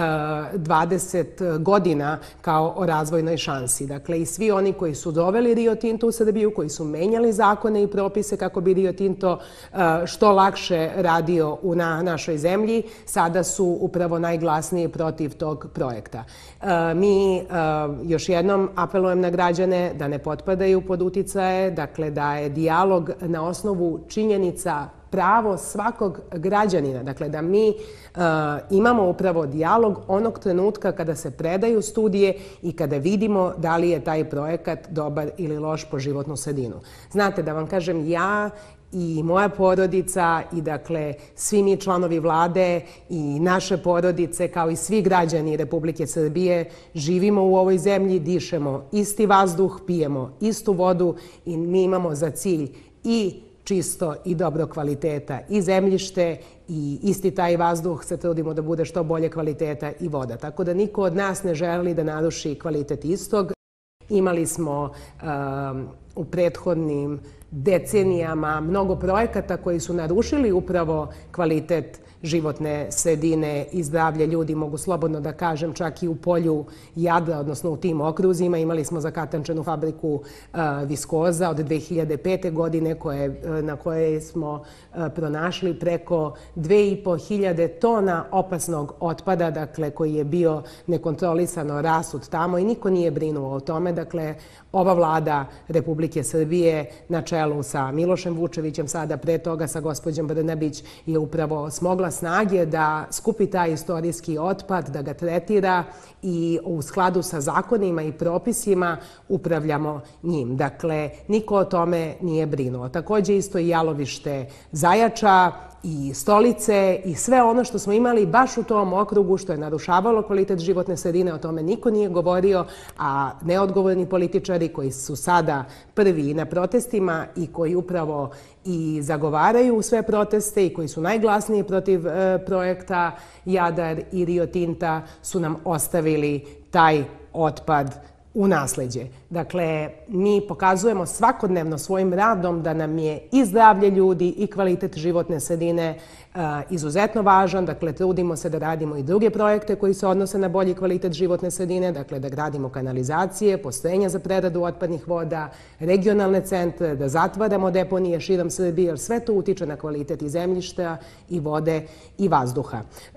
20 godina kao o razvojnoj šansi. Dakle, i svi oni koji su doveli Rio Tinto u Srbiju, koji su menjali zakone i propise kako bi Rio Tinto što lakše radio u našoj zemlji, sada su upravo najglasniji protiv tog projekta. Mi još jednom apelujem na građane da ne potpadaju pod uticaje, dakle da je dijalog na osnovu činjenica pravo svakog građanina. Dakle, da mi imamo upravo dijalog onog trenutka kada se predaju studije i kada vidimo da li je taj projekat dobar ili loš po životnu sredinu. Znate, da vam kažem, ja i moja porodica i dakle svi mi članovi vlade i naše porodice kao i svi građani Republike Srbije živimo u ovoj zemlji, dišemo isti vazduh, pijemo istu vodu i mi imamo za cilj i čisto i dobro kvaliteta i zemljište i isti taj vazduh se trudimo da bude što bolje kvaliteta i voda. Tako da niko od nas ne želi da naruši kvalitet istog. Imali smo u prethodnim decenijama mnogo projekata koji su narušili upravo kvalitet životne sredine i zdravlje ljudi, mogu slobodno da kažem, čak i u polju Jadra, odnosno u tim okruzima. Imali smo zakatančenu fabriku viskoza od 2005. godine na kojoj smo pronašli preko 2500 tona opasnog otpada, dakle, koji je bio nekontrolisano rasut tamo i niko nije brinuo o tome. Dakle, ova vlada Republike Srbije na čelu sa Milošem Vučevićem, sada pre toga sa gospođom Brnabić, je upravo smogla snage da skupi taj istorijski otpad, da ga tretira i u skladu sa zakonima i propisima upravljamo njim. Dakle, niko o tome nije brinuo. Takođe isto i jalovište Zajača i Stolice i sve ono što smo imali baš u tom okrugu što je narušavalo kvalitet životne sredine, o tome niko nije govorio, a neodgovorni političari koji su sada prvi na protestima i koji upravo i zagovaraju sve proteste i koji su najglasniji protiv projekta Jadar i Rio Tinta su nam ostavili taj otpad u nasleđe. Dakle, mi pokazujemo svakodnevno svojim radom da nam je i zdravlje ljudi i kvalitet životne sredine izuzetno važan. Dakle, trudimo se da radimo i druge projekte koji se odnose na bolji kvalitet životne sredine, dakle da gradimo kanalizacije, postrojenja za preradu otpadnih voda, regionalne centre, da zatvaramo deponije širom Srbije, jer sve to utiče na kvalitet i zemljišta i vode i vazduha.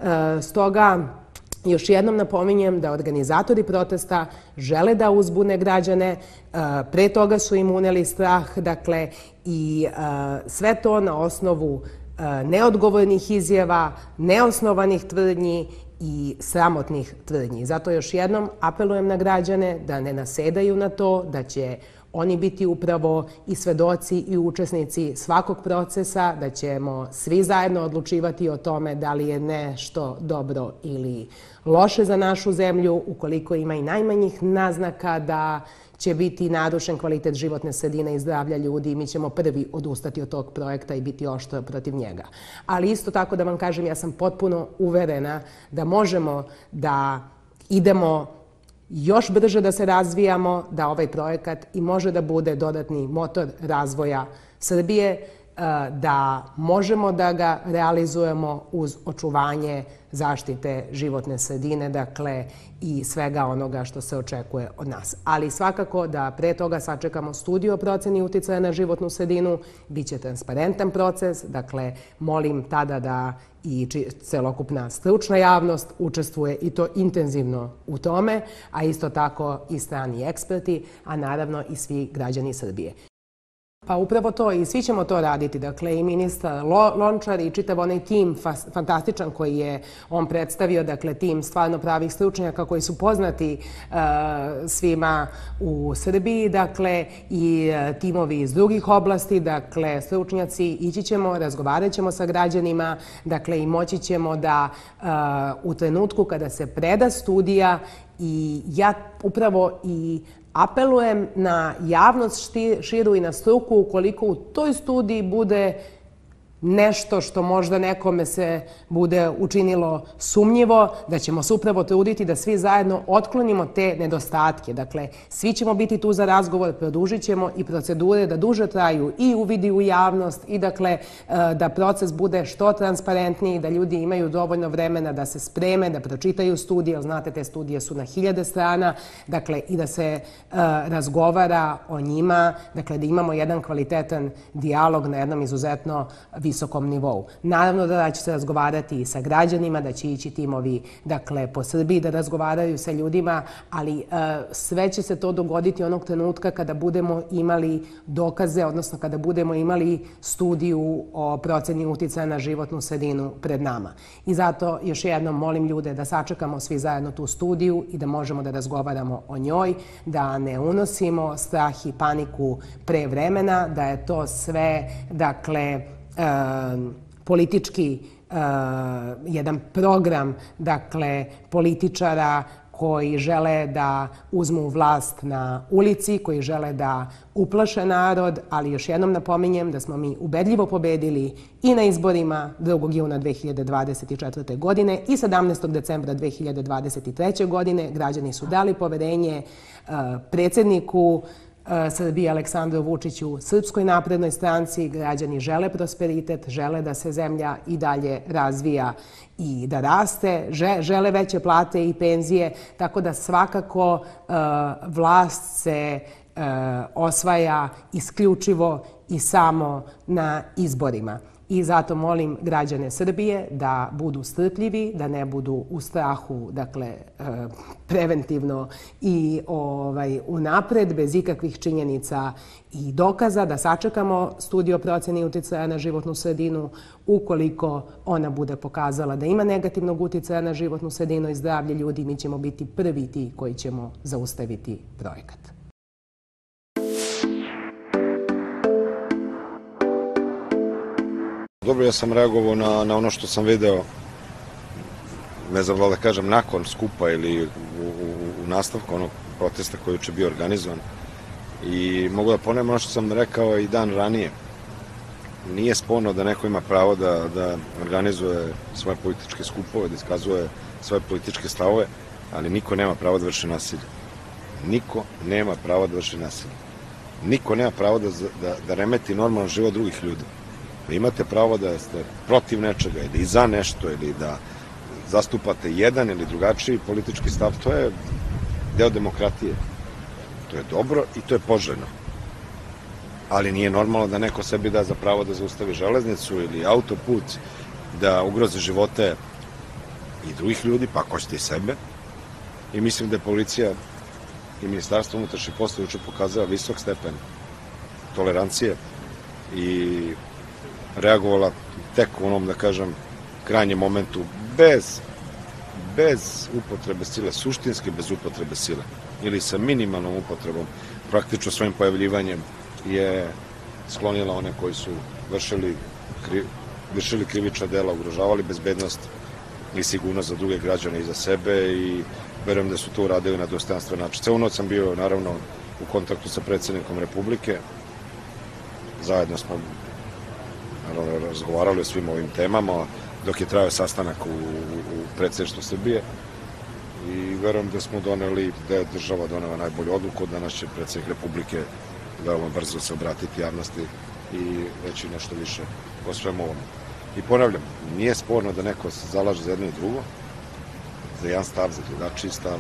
Stoga, još jednom napominjem da organizatori protesta žele da uzbune građane, pre toga su im uneli strah, dakle, i sve to na osnovu neodgovornih izjava, neosnovanih tvrdnji i sramotnih tvrdnji. Zato još jednom apelujem na građane da ne nasedaju na to, da će oni biti upravo i svedoci i učesnici svakog procesa, da ćemo svi zajedno odlučivati o tome da li je nešto dobro ili loše za našu zemlju, ukoliko ima i najmanjih naznaka da će biti narušen kvalitet životne sredine i zdravlja ljudi, mi ćemo prvi odustati od tog projekta i biti oštro protiv njega. Ali isto tako da vam kažem, ja sam potpuno uverena da možemo da idemo još brže da se razvijamo, da ovaj projekat i može da bude dodatni motor razvoja Srbije, da možemo da ga realizujemo uz očuvanje zaštite životne sredine, dakle i svega onoga što se očekuje od nas. Ali svakako da pre toga sačekamo studiju o proceni uticaja na životnu sredinu, bit će transparentan proces, dakle molim tada da i celokupna stručna javnost učestvuje i to intenzivno u tome, a isto tako i strani eksperti, a naravno i svi građani Srbije. Pa upravo to i svi ćemo to raditi, dakle i ministar Lončar i čitav onaj tim fantastičan koji je on predstavio, dakle tim stvarno pravih stručnjaka koji su poznati svima u Srbiji, dakle i timovi iz drugih oblasti, dakle stručnjaci, ići ćemo, razgovarat ćemo sa građanima, dakle i moći ćemo da u trenutku kada se preda studija i ja upravo i apelujem na javnost širu i na struku, ukoliko u toj studiji bude nešto što možda nekome se bude učinilo sumnjivo, da ćemo se upravo truditi da svi zajedno otklonimo te nedostatke. Dakle, svi ćemo biti tu za razgovor, produžit ćemo i procedure da duže traju i uvidi u javnost i dakle da proces bude što transparentniji, da ljudi imaju dovoljno vremena da se spreme, da pročitaju studije, jer znate te studije su na 1000 strana, dakle i da se razgovara o njima, dakle da imamo jedan kvalitetan dijalog na jednom izuzetno visokom nivou. Naravno da će se razgovarati i sa građanima, da će ići timovi po Srbiji da razgovaraju sa ljudima, ali sve će se to dogoditi onog trenutka kada budemo imali dokaze, odnosno kada budemo imali studiju o proceni uticaja na životnu sredinu pred nama. I zato još jednom molim ljude da sačekamo svi zajedno tu studiju i da možemo da razgovaramo o njoj, da ne unosimo strah i paniku pre vremena, da je to sve, politički jedan program, političara koji žele da uzmu vlast na ulici, koji žele da uplaše narod, ali još jednom napominjem da smo mi ubedljivo pobedili i na izborima 2. juna 2024. godine i 17. decembra 2023. godine. Građani su dali poverenje predsjedniku Srbije Aleksandru Vučiću, Srpskoj naprednoj stranci. Građani žele prosperitet, žele da se zemlja i dalje razvija i da raste, žele veće plate i penzije, tako da svakako vlast se osvaja isključivo i samo na izborima. I zato molim građane Srbije da budu strpljivi, da ne budu u strahu, preventivno i unapred, bez ikakvih činjenica i dokaza, da sačekamo studiju o proceni uticaja na životnu sredinu. Ukoliko ona bude pokazala da ima negativnog uticaja na životnu sredinu i zdravlje ljudi, mi ćemo biti prvi ti koji ćemo zaustaviti projekat. Dobro, ja sam reagovao na ono što sam video, ne znam da kažem, nakon skupa ili u nastavku onog protesta koji je juče bio organizovan. I mogu da ponovim ono što sam rekao i dan ranije. Nije sporno da neko ima pravo da organizuje svoje političke skupove, da iskazuje svoje političke stavove, ali niko nema pravo da vrši nasilje. Niko nema pravo da vrši nasilje. Niko nema pravo da remeti normalan život drugih ljudi. Vi imate pravo da ste protiv nečega ili za nešto ili da zastupate jedan ili drugačiji politički stav. To je deo demokratije. To je dobro i to je poželjno. Ali nije normalno da neko sebi da za pravo da zaustavi železnicu ili autoput, da ugrozi živote i drugih ljudi, pa ako ćete i sebe. I mislim da je policija i Ministarstvo unutrašnjih poslova juče pokazala visok stepen tolerancije i reagovala tek u onom, da kažem, krajnjem momentu, bez upotrebe sile, suštinski bez upotrebe sile, ili sa minimalnom upotrebom praktično svojim pojavljivanjem je sklonila one koji su vršili krivična dela, ugrožavali bezbednost i sigurnost za druge građane i za sebe i verujem da su to uradili na dostojanstven način. Celu noć sam bio, naravno, u kontaktu sa predsjednikom Republike. Zajedno smo razgovarali o svim ovim temama dok je trajao sastanak u predsjedništvu Srbije i verujem da smo doneli, da je država donela najbolju odluku. Danas će predsjednik Republike veoma brzo se obratiti javnosti i reći nešto više o svemu ovome. I ponavljam, nije sporno da neko se zalaže za jedno i drugo, za jedan stav, za drugačiji stav,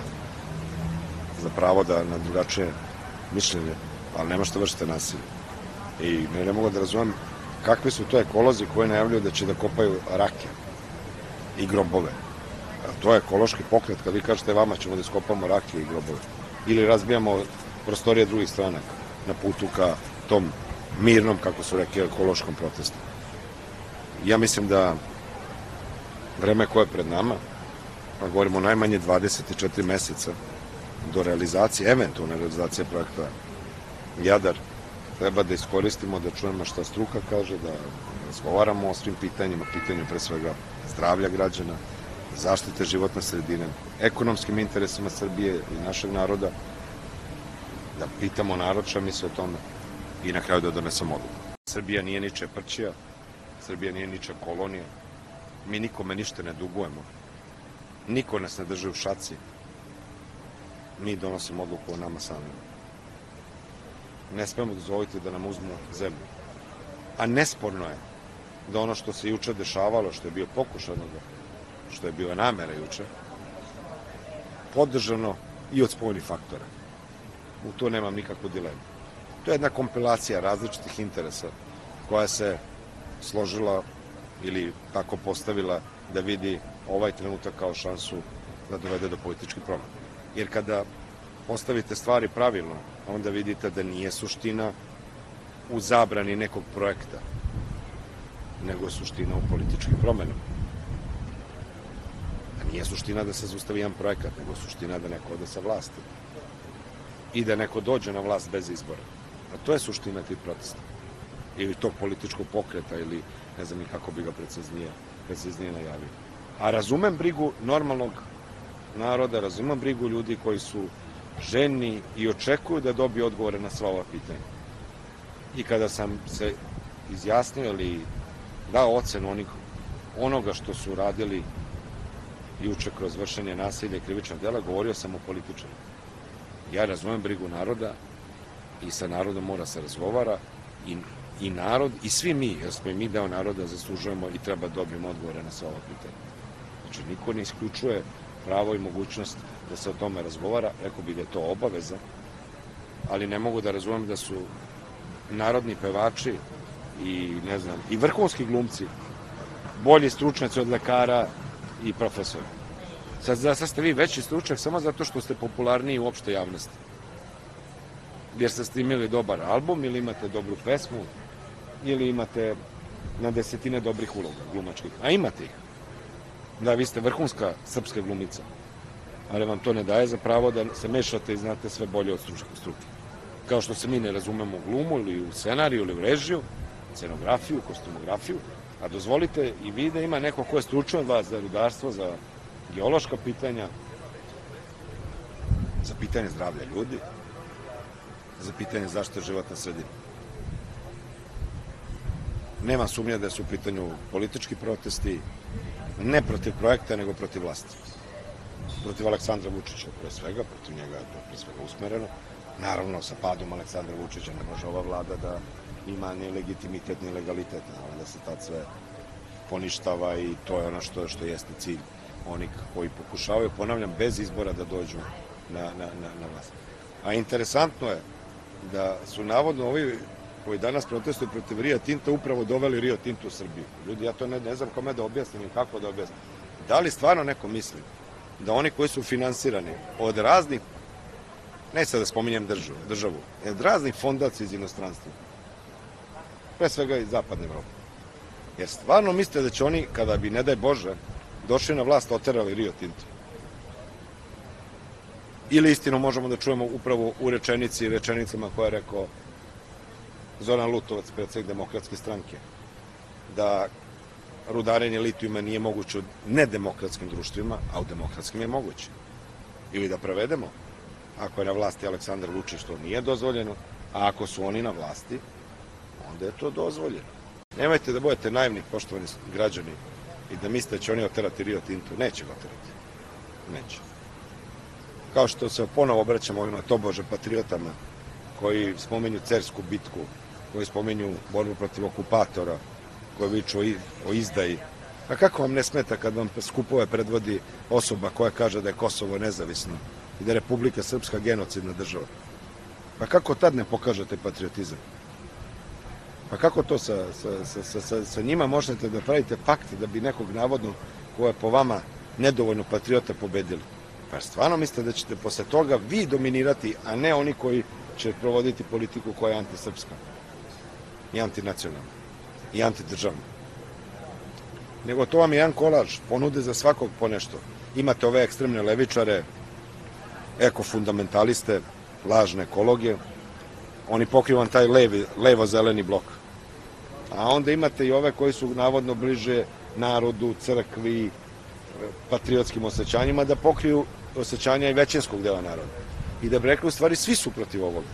za pravo da na drugačije mišljenje, ali nema što vršite nasilje. I ne mogu da razumem kakvi su to ekolozi koji najavljuju da će da kopaju rake i grobove. To je ekološki pokret, kad vi kažete vama ćemo da iskopamo rake i grobove. Ili razbijamo prostorije drugih stranaka na putu ka tom mirnom, kako su rekli, ekološkom protestu. Ja mislim da vreme koje je pred nama, pa govorimo najmanje 24 meseca do realizacije, eventualne realizacije projekta Jadar, treba da iskoristimo, da čujemo šta struka kaže, da razgovaramo o svim pitanjima, pitanju pre svega zdravlja građana, zaštite životne sredine, ekonomskim interesima Srbije i našeg naroda, da pitamo narod šta misle o tome i na kraju da donesemo odluku. Srbija nije ničija prćija, Srbija nije ničija kolonija, mi nikome ništa ne dugujemo, niko nas ne drži u šaci, mi donosimo odluku o nama samima. Ne smemo dozvoliti da nam uzmu zemlju. A nesporno je da ono što se juče dešavalo, što je bio pokušaj onoga, što je bila namera juče, podržano i od spoljnih faktora. U to nemam nikakvu dilemu. To je jedna kompilacija različitih interesa koja se složila ili tako postavila da vidi ovaj trenutak kao šansu da dovede do političkih promena. Jer kada postavite stvari pravilno, onda vidite da nije suština u zabrani nekog projekta, nego je suština u političkih promenama. Da nije suština da se zaustavi jedan projekat, nego je suština da neko ode sa vlasti i da neko dođe na vlast bez izbora. A to je suština tih protesta. Ili tog političkog pokreta, ili ne znam ni kako bi ga preciznije najavio. A razumem brigu normalnog naroda, razumem brigu ljudi koji su željni i očekuju da dobiju odgovore na sva ova pitanja. I kada sam se izjasnio ili dao ocenu onoga što su radili juče kroz vršenje nasilja i krivičnog dela, govorio sam o političarima. Ja razumem brigu naroda i sa narodom mora se razgovara i narod i svi mi, jer smo i mi deo naroda, zaslužujemo i treba dobijemo odgovore na sva ova pitanja. Znači, niko ne isključuje pravo i mogućnost da se o tome razgovara, rekao bih da je to obaveza, ali ne mogu da razumem da su narodni pevači i, ne znam, i vrhunski glumci bolji stručnjaci od lekara i profesora. Sad ste vi veći stručnjak samo zato što ste popularniji u opštoj javnosti. Jer ste snimili dobar album ili imate dobru pesmu ili imate na desetine dobrih uloga glumačkih. A imate ih. Da, vi ste vrhunska srpska glumica, ali vam to ne daje za pravo da se mešate i znate sve bolje od struke. Kao što se mi ne razumemo u glumu ili u scenariju ili u režiju, scenografiju, kostumografiju, a dozvolite i vi da ima neko ko je stručan od vas za rudarstvo, za geološka pitanja, za pitanje zdravlja ljudi, za pitanje zaštite životne sredine. Nema sumnja da su u pitanju politički protesti, ne protiv projekta, nego protiv vlasti. Protiv Aleksandra Vučića, pre svega, protiv njega je to pre svega usmereno. Naravno, sa padom Aleksandra Vučića ne može ova vlada da ima ni legitimitet, ni legalitet, naravno da se tad sve poništava i to je ono što jeste cilj onih koji pokušavaju, ponavljam, bez izbora da dođu na vlast. A interesantno je da su navodno ovi koji danas protestuju protiv Rio Tinta upravo doveli Rio Tinto u Srbiju. Ljudi, ja to ne znam kome da objasnim i kako da objasnim. Da li stvarno neko misli da oni koji su finansirani od raznih, ne sad da spominjem državu, od raznih fondacija iz inostranstva, pre svega iz zapadne Evrope, jer stvarno mislite da će oni, kada bi, ne daj Bože, došli na vlast, oterali Rio Tinto? ili istinu možemo da čujemo upravo u rečenicama koje je rekao Zoran Lutovac, predsjednik Demokratske stranke, da rudarenje litijuma nije moguće u nedemokratskim društvima, a u demokratskim je moguće. Ili da prevedemo, ako je na vlasti Aleksandar Vučić, to nije dozvoljeno, a ako su oni na vlasti, onda je to dozvoljeno. Nemojte da budete naivni, poštovani građani, i da mislite da će oni oterati Rio Tinto. Neće ga oterati. Neće. Kao što se ponovo obraćamo ovima tobože patriotama koji spomenju Cersku bitku, koji spomenju borbu protiv okupatora, koji viču o izdaji. A kako vam ne smeta kad vam skupove predvodi osoba koja kaže da je Kosovo nezavisno i da je Republika Srpska genocidna država? Pa kako tad ne pokažete patriotizam? Pa kako to sa njima možete da pravite pakt da bi nekog navodno ko je po vama nedovoljno patriota pobedili? Pa stvarno mislite da ćete posle toga vi dominirati, a ne oni koji će provoditi politiku koja je antisrpska i antinacionalna i antidržavna. Nego to vam je jedan kolaž, ponude za svakog po nešto. Imate ove ekstremne levičare, ekofundamentaliste, lažne ekologe, oni pokriju vam taj levo-zeleni blok. A onda imate i ove koji su navodno bliže narodu, crkvi, patriotskim osjećanjima, da pokriju osjećanja i većinskog dela naroda. I da bi rekli, u stvari, svi su protiv ovoga.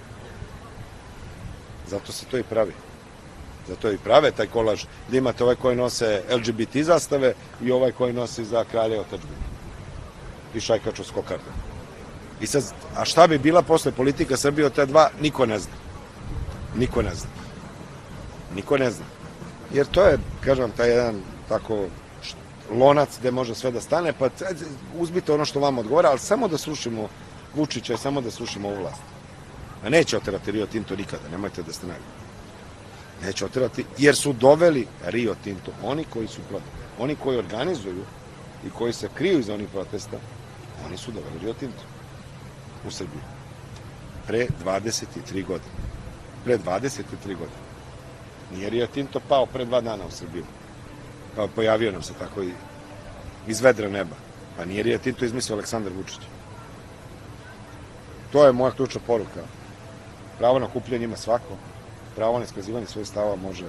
Zato se to i pravi. Zato i prave taj kolaž, da imate ove koji nose LGBT zastave i ovaj koji nosi za kralje otadžbine. I šajkaču s kokarda. I sad, a šta bi bila posle politika Srbije od te dva, niko ne zna. Niko ne zna. Niko ne zna. Jer to je, kažem vam, taj jedan tako lonac gde može sve da stane, pa uzmite ono što vam odgovara, ali samo da srušimo Vučića i samo da srušimo ovu vlast. A neće oterati Rio Tinto nikada, nemojte da ste naivni. Neće oterati, jer su doveli Rio Tinto, oni koji su protiv, oni koji organizuju i koji se kriju iza onih protesta, oni su doveli Rio Tinto u Srbiju. Pre 23 godine. Pre 23 godine. Nije Rio Tinto pao pre 2 dana u Srbiju. Pa pojavio nam se tako i iz vedra neba. Pa nije Rio Tinto izmislio Aleksandar Vučić. To je moja ključna poruka. Pravo na okupljanje ima svako. Pravo na iskazivanje svojih stava može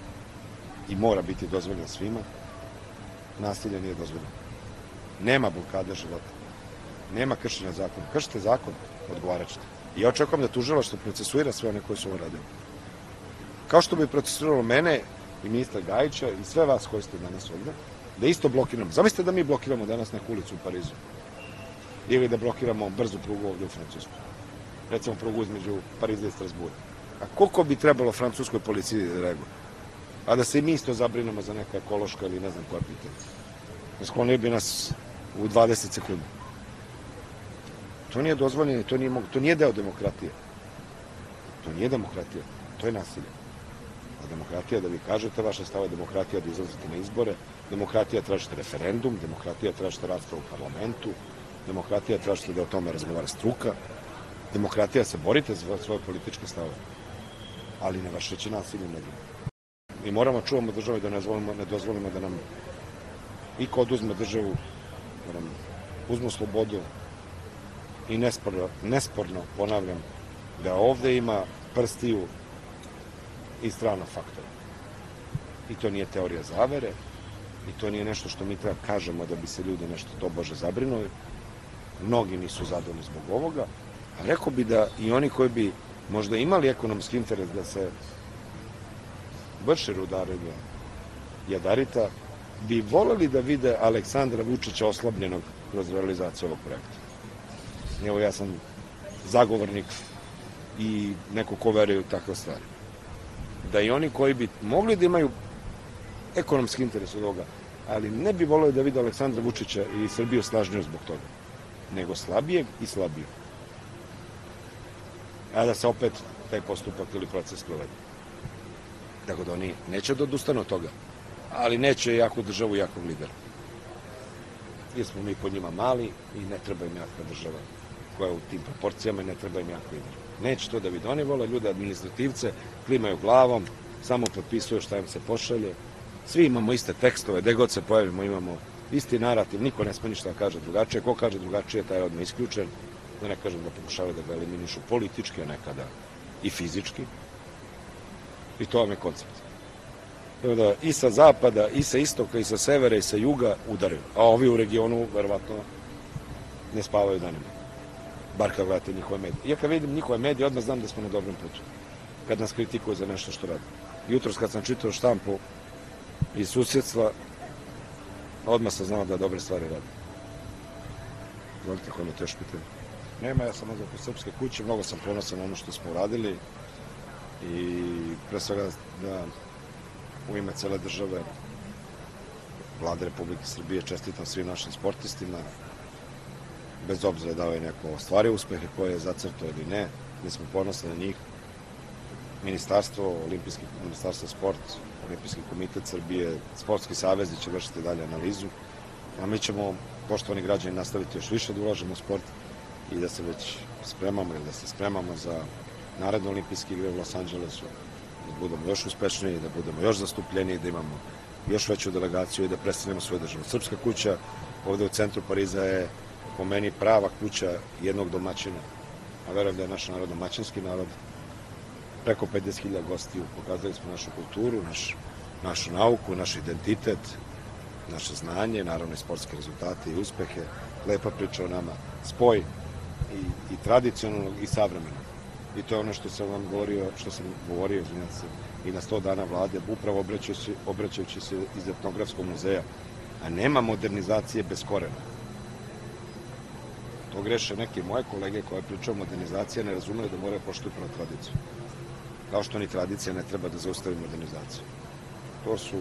i mora biti dozvoljeno svima. Nasilje nije dozvoljeno. Nema blokade života. Nema kršenja zakona. Kršite zakon, odgovarat ćete. I ja očekujem da tužilaštvo procesuira sve one koji su ovo radili. Kao što bi procesuiralo mene i ministra Gajića i sve vas koji ste danas ovde, da isto blokiramo. Zamislite da mi blokiramo danas neku ulicu u Parizu. Ili da blokiramo brzu prugu ovde u Francusku. Recimo prugu između Pariza i Strasbura. A koliko bi trebalo francuskoj policiji da reaguje? A da se i mi isto zabrinemo za neka ekološka ili ne znam koja pitanja. Sklonili bi nas u 20 sekundi. To nije dozvoljeno, to nije deo demokratije. To nije demokratija, to je nasilje. A demokratija da vi kažete vaše stave, demokratija da izlazite na izbore, demokratija tražite referendum, demokratija tražite raspravu u parlamentu, demokratija tražite da o tome razgovara struka, demokratija se borite za svoje političke stave, ali ne vršeći nasilje nad njima. Mi moramo čuvamo državu i da ne dozvolimo da nam iko oduzme državu, da nam uzmu slobodu i nesporno ponavljam da ovde ima prstiju i stranog faktora. I to nije teorija zavere, i to nije nešto što mi treba kažemo da bi se ljudi nešto tobože zabrinuli. Mnogi nisu zadovoljni zbog ovoga, a rekao bi da i oni koji bi možda imali ekonomski interes da se vrši rudarenje jadarita, bi voleli da vide Aleksandra Vučića oslabljenog kroz realizaciju ovog projekta. Evo, ja sam zagovornik i neko ko veruje u takve stvari. Da i oni koji bi mogli da imaju ekonomski interes od ovoga, ali ne bi voleli da vide Aleksandra Vučića i Srbiju snažniju zbog toga, nego slabijeg i slabijeg. A da se opet taj postupak ili proces provede. Tako da oni neće da odustanu od toga, ali neće jaku državu, jakog lidera. Jer smo mi po njima mali i ne treba im jaka država koja je u tim proporcijama i ne treba im jak lider. Neće to da vide. Oni vole ljude administrativce, klimaju glavom, samo potpisuju šta im se pošalje. Svi imamo iste tekstove, gde god se pojavimo imamo isti narativ, niko ne sme ništa da kaže drugačije. Ko kaže drugačije, taj je odmah isključen. da ne kažem da pokušavaju da ga eliminišu politički, a nekada i fizički. I to vam je koncept. Da i sa zapada, i sa istoka, i sa severa, i sa juga udaraju. A ovi u regionu, verovatno, ne spavaju danima. Bar kad gledate njihove medije. Ja kad vidim njihove medije, odmah znam da smo na dobrom putu. Kad nas kritikuju za nešto što radi. Jutros kad sam čitao štampu iz susjedstva, odmah sam znao da dobre stvari radi. Zvolite, ko imate još pitanje? Nema, ja sam nazvao po Srpske kuće, mnogo sam ponosan na ono što smo uradili i pre svega da u ime cele države Vlade Republike Srbije čestitam svim našim sportistima, bez obzira da li je neko ostvario uspehe koje je zacrtao ili ne, mi smo ponosni na njih. Ministarstvo sport, Olimpijski komitet Srbije, Sportski savezi će vršiti dalje analizu, a mi ćemo, poštovani građani, nastaviti još više da ulažemo u sport i da se već spremamo ili da se spremamo za naredne olimpijske igre u Los Angelesu, da budemo još uspešniji, da budemo još zastupljeniji, da imamo još veću delegaciju i da predstavljamo svoju državu. Srpska kuća ovde u centru Pariza je po meni prava kuća jednog domaćina, a verujem da je naš narod domaćinski narod. Preko 50.000 gostiju, pokazali smo našu kulturu, našu nauku, naš identitet, naše znanje, naravno i sportske rezultate i uspehe. Lepa priča o nama, spoj i tradicionalnog i savremenog. I to je ono što sam vam govorio, i na 100 dana vlade, upravo obraćajući se iz Etnografskog muzeja. A nema modernizacije bez korena. To greše neke moje kolege koje pričaju o modernizaciji, ne razumeju da moraju poštuju prvo tradiciju. Kao što ni tradicija ne treba da zaustavi modernizaciju. To su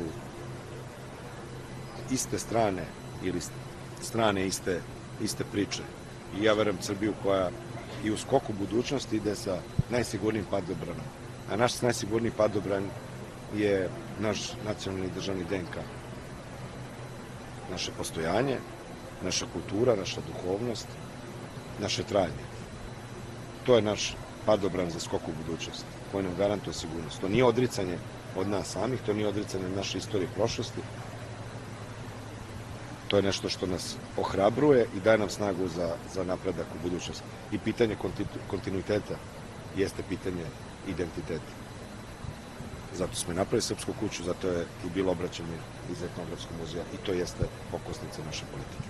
iste strane ili strane iste priče. I ja verujem Srbiju koja i u skoku budućnosti ide sa najsigurnijim padobranom. A naš najsigurniji padobran je naš nacionalni državni DNK. Naše postojanje, naša kultura, naša duhovnost, naše trajanje. To je naš padobran za skok u budućnost, koji nam garantuje sigurnost. To nije odricanje od nas samih, to nije odricanje od naše istorije i prošlosti. To je nešto što nas ohrabruje i daje nam snagu za napredak u budućnosti. I pitanje kontinuiteta jeste pitanje identiteta. Zato smo i napravili Srpsku kuću, zato je i bilo obraćanje iz Etnografskog muzeja i to jeste okosnica naše politike.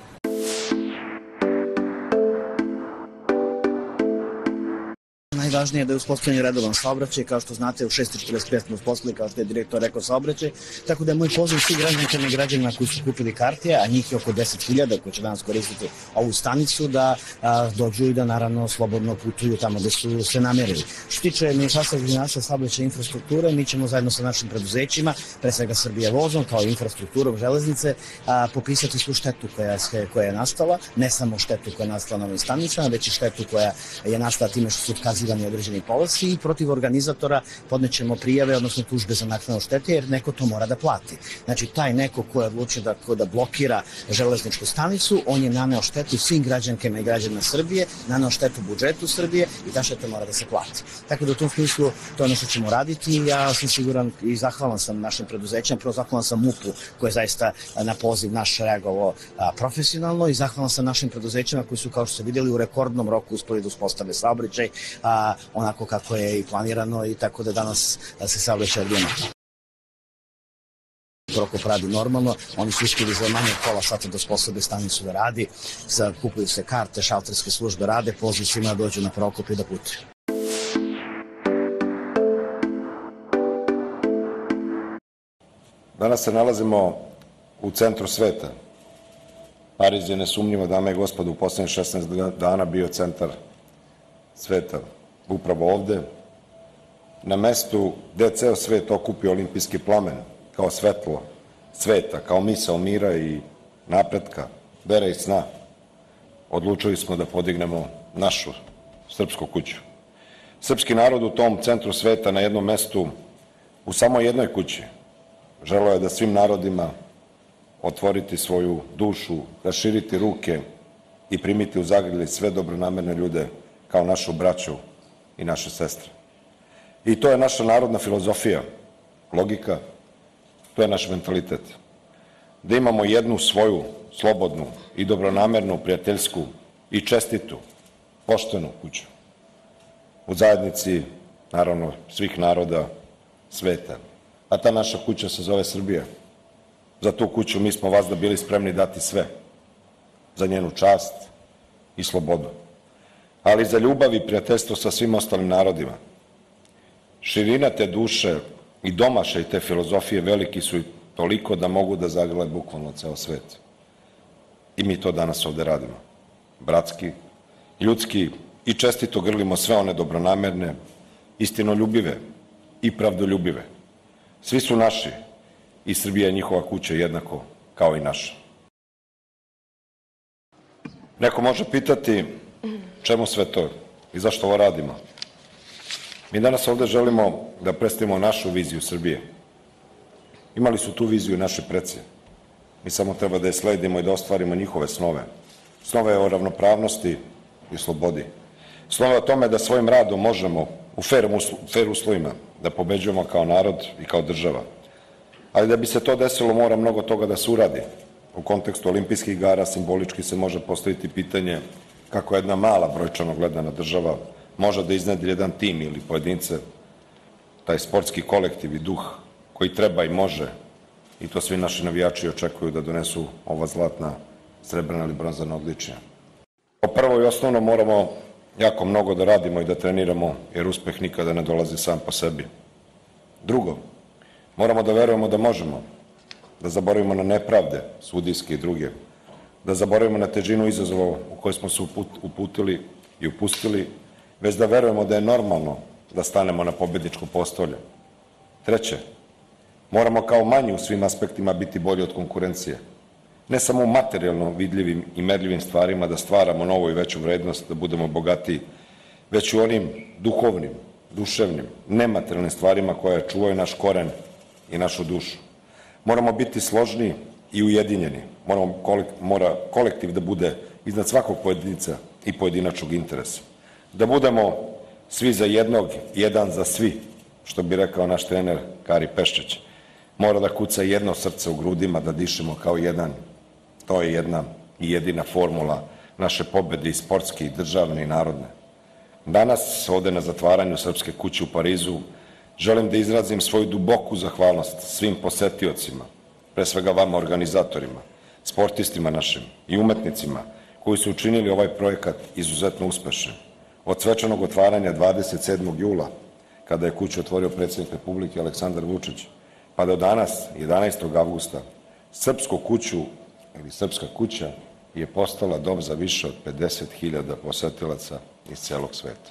Najvažnije je da je uspostavljen redovan saobraćaj, kao što znate u 6:45 smo uspostavili, kao što je direktor rekao, saobraćaj, tako da je moj poziv svih građankama i građanima koji su kupili kartije, a njih je oko 10.000 koji će danas koristiti ovu stanicu, da dođu i da naravno slobodno putuju tamo gde su se namerili. Što tiče Ministarstva građevinarstva, saobraćaja i infrastrukture, mi ćemo zajedno sa našim preduzećima, pre svega Srbija vozom, kao i infrastrukturom železnice, popisati svu štetu koja je nastala, ne samo štetu koja je nastala na ovim stanicama, već i štetu koja je nastala time što su otkazivani određeni polasi i protiv organizatora podnećemo prijave, odnosno tužbe za naknadu štete, jer neko to mora da plati. Znači, taj neko ko je odlučio da blokira železničku stanicu, on je naneo štetu svim građankama i građanima Srbije, naneo štetu budžetu Srbije i ta šteta mora da se plati. Tako da u tom smislu to je ono što ćemo raditi i ja sam siguran i zahvalan sam našim preduzećima, prvo zahvalan sam MUP-u koji je zaista na poziv naš reagovao profesionalno i zahvalan sam našim preduzećima koji su, kao što ste vidjeli, u rekordnom roku uspeli da uspostave saobraćaj onako kako je i planirano i tako da danas se saobraćaj odvija. Prokop radi normalno, oni su uspjeli za manje pola sata da uspostabe stanicu da radi, kupuju se karte, šalterske službe rade, poziv svima da dođu na Prokop i da putuju. Danas se nalazimo u centru sveta. Pariz je nesumnjivo, dame i gospodo, u poslednjih 16 dana bio centar sveta. Upravo ovde, na mestu gde ceo svet okupio olimpijski plamen, kao svetlo sveta, kao misao mira i napretka, vere i sna, odlučili smo da podignemo našu Srpsku kuću. Srpski narod u tom centru sveta na jednom mestu, u samo jednoj kući, želeo je da svim narodima otvoriti svoju dušu, raširiti ruke i primiti u zagrljaj sve dobronamerne ljude kao našu braću i naše sestre. I to je naša narodna filozofija, logika, to je naš mentalitet. Da imamo jednu svoju slobodnu i dobronamernu, prijateljsku i čestitu poštenu kuću u zajednici, naravno, svih naroda sveta. A ta naša kuća se zove Srbija. Za tu kuću mi smo vazda bili spremni dati sve. Za njenu čast i slobodu. Ali za ljubav i prijateljstvo sa svim ostalim narodima. Širina te duše i domašaj te filozofije veliki su i toliko da mogu da zagrle bukvalno ceo svet. I mi to danas ovde radimo. Bratski, ljudski i čestito grlimo sve one dobronamerne, istinoljubive i pravdoljubive. Svi su naši i Srbija je njihova kuća jednako kao i naša. Neko može pitati čemu sve to i zašto ovo radimo. Mi danas ovde želimo da predstavimo našu viziju Srbije. Imali su tu viziju naši preci. Mi samo treba da je sledimo i da ostvarimo njihove snove. Snove o ravnopravnosti i slobodi. Snove o tome da svojim radom možemo u fair uslovima da pobeđujemo kao narod i kao država. Ali da bi se to desilo mora mnogo toga da se uradi. U kontekstu olimpijskih igara simbolički se može postaviti pitanje kako jedna mala brojčano gledana država može da iznedri jedan tim ili pojedince, taj sportski kolektiv i duh koji treba i može, i to svi naši navijači očekuju da donesu ova zlatna, srebrna ili bronzana odličja. Prvo i osnovno moramo jako mnogo da radimo i da treniramo, jer uspeh nikada ne dolazi sam po sebi. Drugo, moramo da verujemo da možemo, da zaboravimo na nepravde, sudijske i druge, da zaboravimo na težinu izazova u koje smo se uputili i upustili, već da verujemo da je normalno da stanemo na pobedničko postolje. Treće, moramo kao manji u svim aspektima biti bolji od konkurencije. Ne samo u materijalno vidljivim i merljivim stvarima da stvaramo novu i veću vrednost, da budemo bogatiji, već u onim duhovnim, duševnim, nematerijalnim stvarima koje čuvaju naš koren i našu dušu. Moramo biti složni i ujedinjeni. Mora kolektiv da bude iznad svakog pojedinca i pojedinačnog interesa. Da budemo svi za jednog, jedan za svi, što bi rekao naš trener Kari Peščić. Mora da kuca jedno srce u grudima, da dišemo kao jedan. To je jedna i jedina formula naše pobede i sportske, i državne, i narodne. Danas, ovde na zatvaranju Srpske kuće u Parizu, želim da izrazim svoju duboku zahvalnost svim posetiocima, pre svega vama organizatorima, sportistima našim i umetnicima koji su učinili ovaj projekat izuzetno uspešnim. Od svečanog otvaranja 27. jula, kada je kuću otvorio predsjednik Republike Aleksandar Vučić, pa do danas, 11. avgusta, Srpsku kuću ili Srpska kuća je postala dom za više od 50.000 posetilaca iz celog sveta.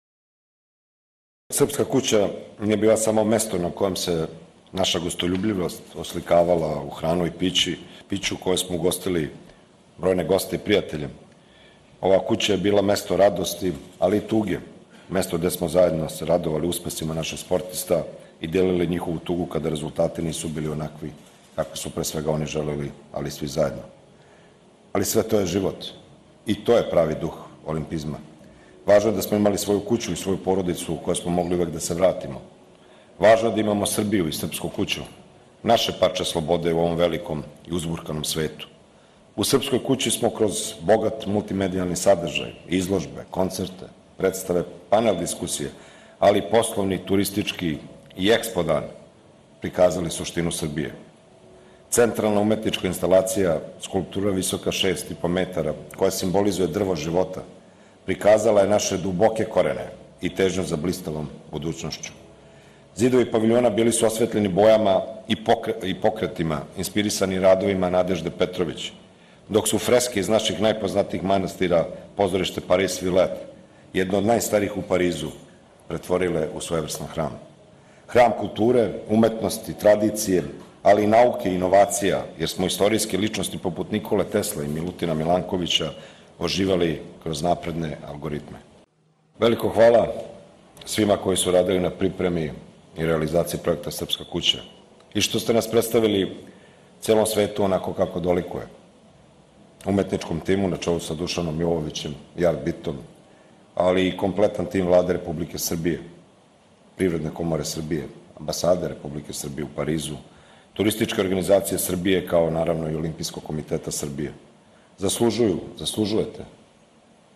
Srpska kuća nije bila samo mesto na kojem se naša gostoljubljivost oslikavala u hranu i piću koje smo ugostili brojne goste i prijatelje. Ova kuća je bila mesto radosti, ali i tuge, mesto gde smo zajedno se radovali uspesima naših sportista i delili njihovu tugu kada rezultati nisu bili onakvi kako su pre svega oni želeli, ali svi zajedno. Ali sve to je život i to je pravi duh olimpizma. Važno je da smo imali svoju kuću i svoju porodicu u kojoj smo mogli uvek da se vratimo. Važno je da imamo Srbiju i Srpsku kuću, naše parče slobode u ovom velikom i uzburkanom svetu. U Srpskoj kući smo kroz bogat multimedijalni sadržaj, izložbe, koncerte, predstave, panel diskusije, ali i poslovni, turistički i ekspo dan prikazali suštinu Srbije. Centralna umetnička instalacija, skulptura visoka 6,5 metara, koja simbolizuje drvo života, prikazala je naše duboke korene i težnju za blistavom budućnošću. Zidovi paviljona bili su osvetljeni bojama i pokretima, inspirisani radovima Nadežde Petrović, dok su freske iz naših najpoznatijih manastira, pozorište Paris Villette, jedno od najstarijih u Parizu, pretvorile u svojevrstan hram. Hram kulture, umetnosti, tradicije, ali i nauke i inovacija, jer smo istorijske ličnosti poput Nikole Tesla i Milutina Milankovića oživali kroz napredne algoritme. Veliko hvala svima koji su radili na pripremi i realizaciji projekta Srpska kuća i što ste nas predstavili celom svetu onako kako dolikuje. Umetničkom timu na čelu sa Dušanom Jovovićem i Art Bitom, ali i kompletan tim Vlade Republike Srbije, Privredne komore Srbije, Ambasade Republike Srbije u Parizu, Turističke organizacije Srbije, kao naravno i Olimpijskog komiteta Srbije. Zaslužujete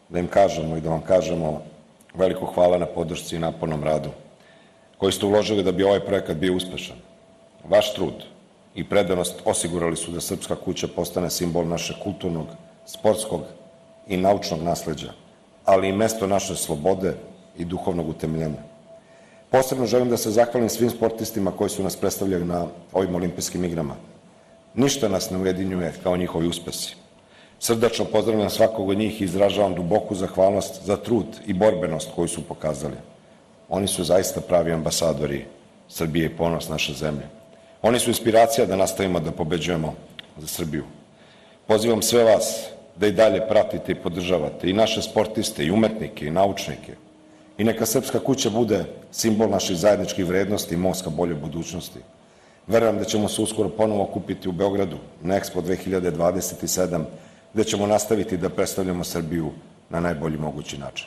da im kažemo i da vam kažemo veliko hvala na podršci i napornom radu koji ste uložili da bi ovaj projekat bio uspešan. Vaš trud i predanost osigurali su da Srpska kuća postane simbol našeg kulturnog, sportskog i naučnog nasleđa, ali i mesto naše slobode i duhovnog utemeljenja. Posebno želim da se zahvalim svim sportistima koji su nas predstavljali na ovim olimpijskim igrama. Ništa nas ne ujedinjuje kao njihovi uspesi. Srdačno pozdravljam svakog od njih i izražavam duboku zahvalnost za trud i borbenost koju su pokazali. Oni su zaista pravi ambasadori Srbije i ponos naše zemlje. Oni su inspiracija da nastavimo da pobeđujemo za Srbiju. Pozivam sve vas da i dalje pratite i podržavate i naše sportiste, i umetnike, i naučnike. I neka Srpska kuća bude simbol naših zajedničkih vrednosti i most ka boljoj budućnosti. Verujem da ćemo se uskoro ponovo okupiti u Beogradu na Expo 2027, gde ćemo nastaviti da predstavljamo Srbiju na najbolji mogući način.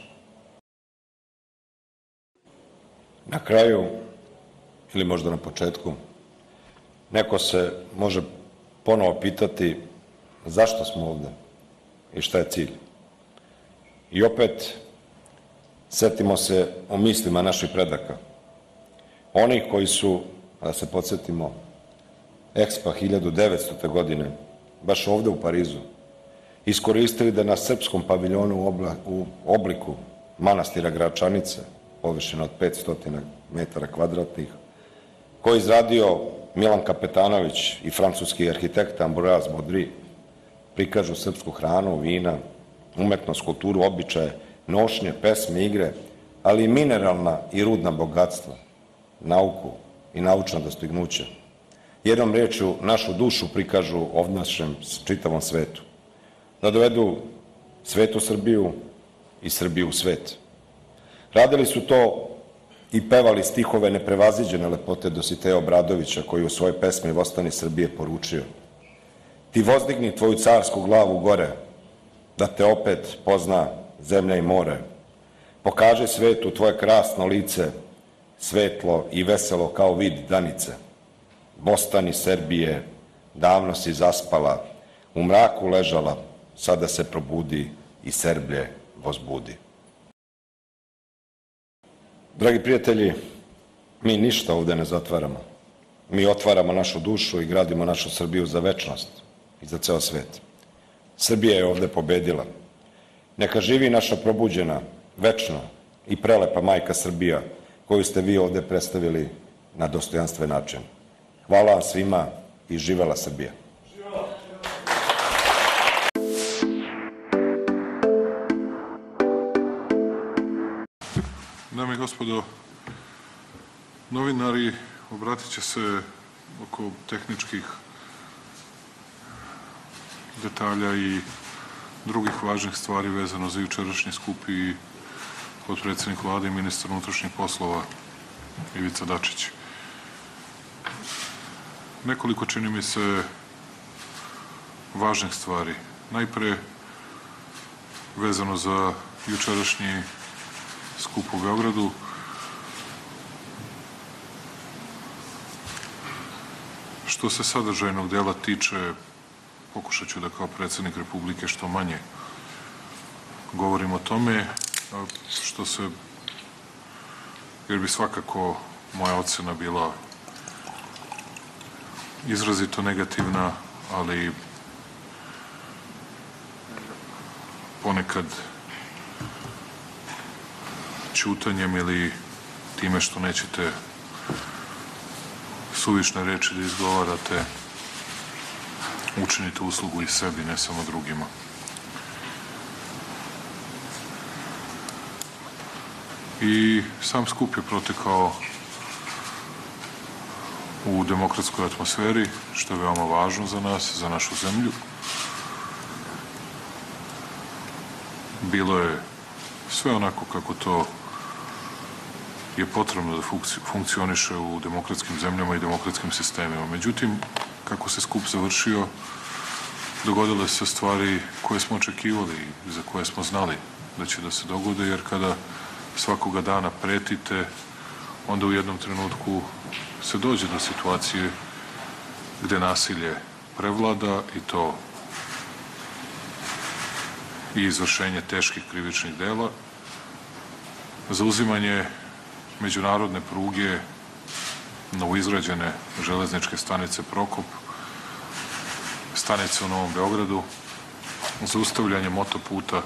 Na kraju, ili možda na početku, neko se može ponovo pitati zašto smo ovde i šta je cilj. I opet, setimo se o mislima naših predaka. Oni koji su, da se podsjetimo, Expo 1900. godine, baš ovde u Parizu, iskoristili da na srpskom paviljonu u obliku manastira Gračanice, površina od 500 metara kvadratnih, koji je izradio Milan Kapetanović i francuski arhitekta Ambroise Baudry, prikažu srpsku hranu, vina, umetnost, kulturu, običaje, nošnje, pesme, igre, ali i mineralna i rudna bogatstva, nauku i naučna dostignuća. Jednom rečju, našu dušu prikažu ovdašnjem čitavom svetu. Da dovedu svetu Srbiju i Srbiju u svet. Radili su to i pevali stihove neprevaziđene lepote Dositeja Obradovića, koji u svojoj pesmi Vostani Srbije poručio: ti vozdigni tvoju carsku glavu gore, da te opet pozna zemlja i more. Pokaži svetu tvoje krasno lice, svetlo i veselo kao vid danice. Vostani Srbije, davno si zaspala, u mraku ležala, sada se probudi i Serblje vozbudi. Dragi prijatelji, mi ništa ovde ne zatvaramo. Mi otvaramo našu dušu i gradimo našu Srbiju za večnost i za ceo svet. Srbija je ovde pobedila. Neka živi naša probuđena, večna i prelepa majka Srbija, koju ste vi ovde predstavili na dostojanstven način. Hvala vam svima i živela Srbija. Dame i gospodo, novinari obratit će se oko tehničkih detalja i drugih važnih stvari vezano za jučerašnji skup i potpredsednik vlade i ministar unutrašnjih poslova Ivica Dačić. Nekoliko, čini mi se, važnih stvari. Najpre, vezano za jučerašnji skup u Beogradu, što se sadržajnog dela tiče, pokušat ću da kao predsednik Republike što manje govorim o tome, jer bi svakako moja ocena bila izrazito negativna, ali ponekad ćutanjem ili time što nećete suvišne reči da izgovarate, učinite uslugu i sebi, ne samo drugima. I sam skup je protekao u demokratskoj atmosferi, što je veoma važno za nas, za našu zemlju. Bilo je sve onako kako to je potrebno da funkcioniše u demokratskim zemljama i demokratskim sistemima. Međutim, kako se skup završio, dogodile se stvari koje smo očekivali i za koje smo znali da će da se dogode, jer kada svakoga dana pretite, onda u jednom trenutku se dođe do situacije gde nasilje prevlada i to i izvršenje teških krivičnih dela, zauzimanje međunarodne pruge novoizgrađene železničke stanice Prokop, stanice u Novom Beogradu, zaustavljanje motoputa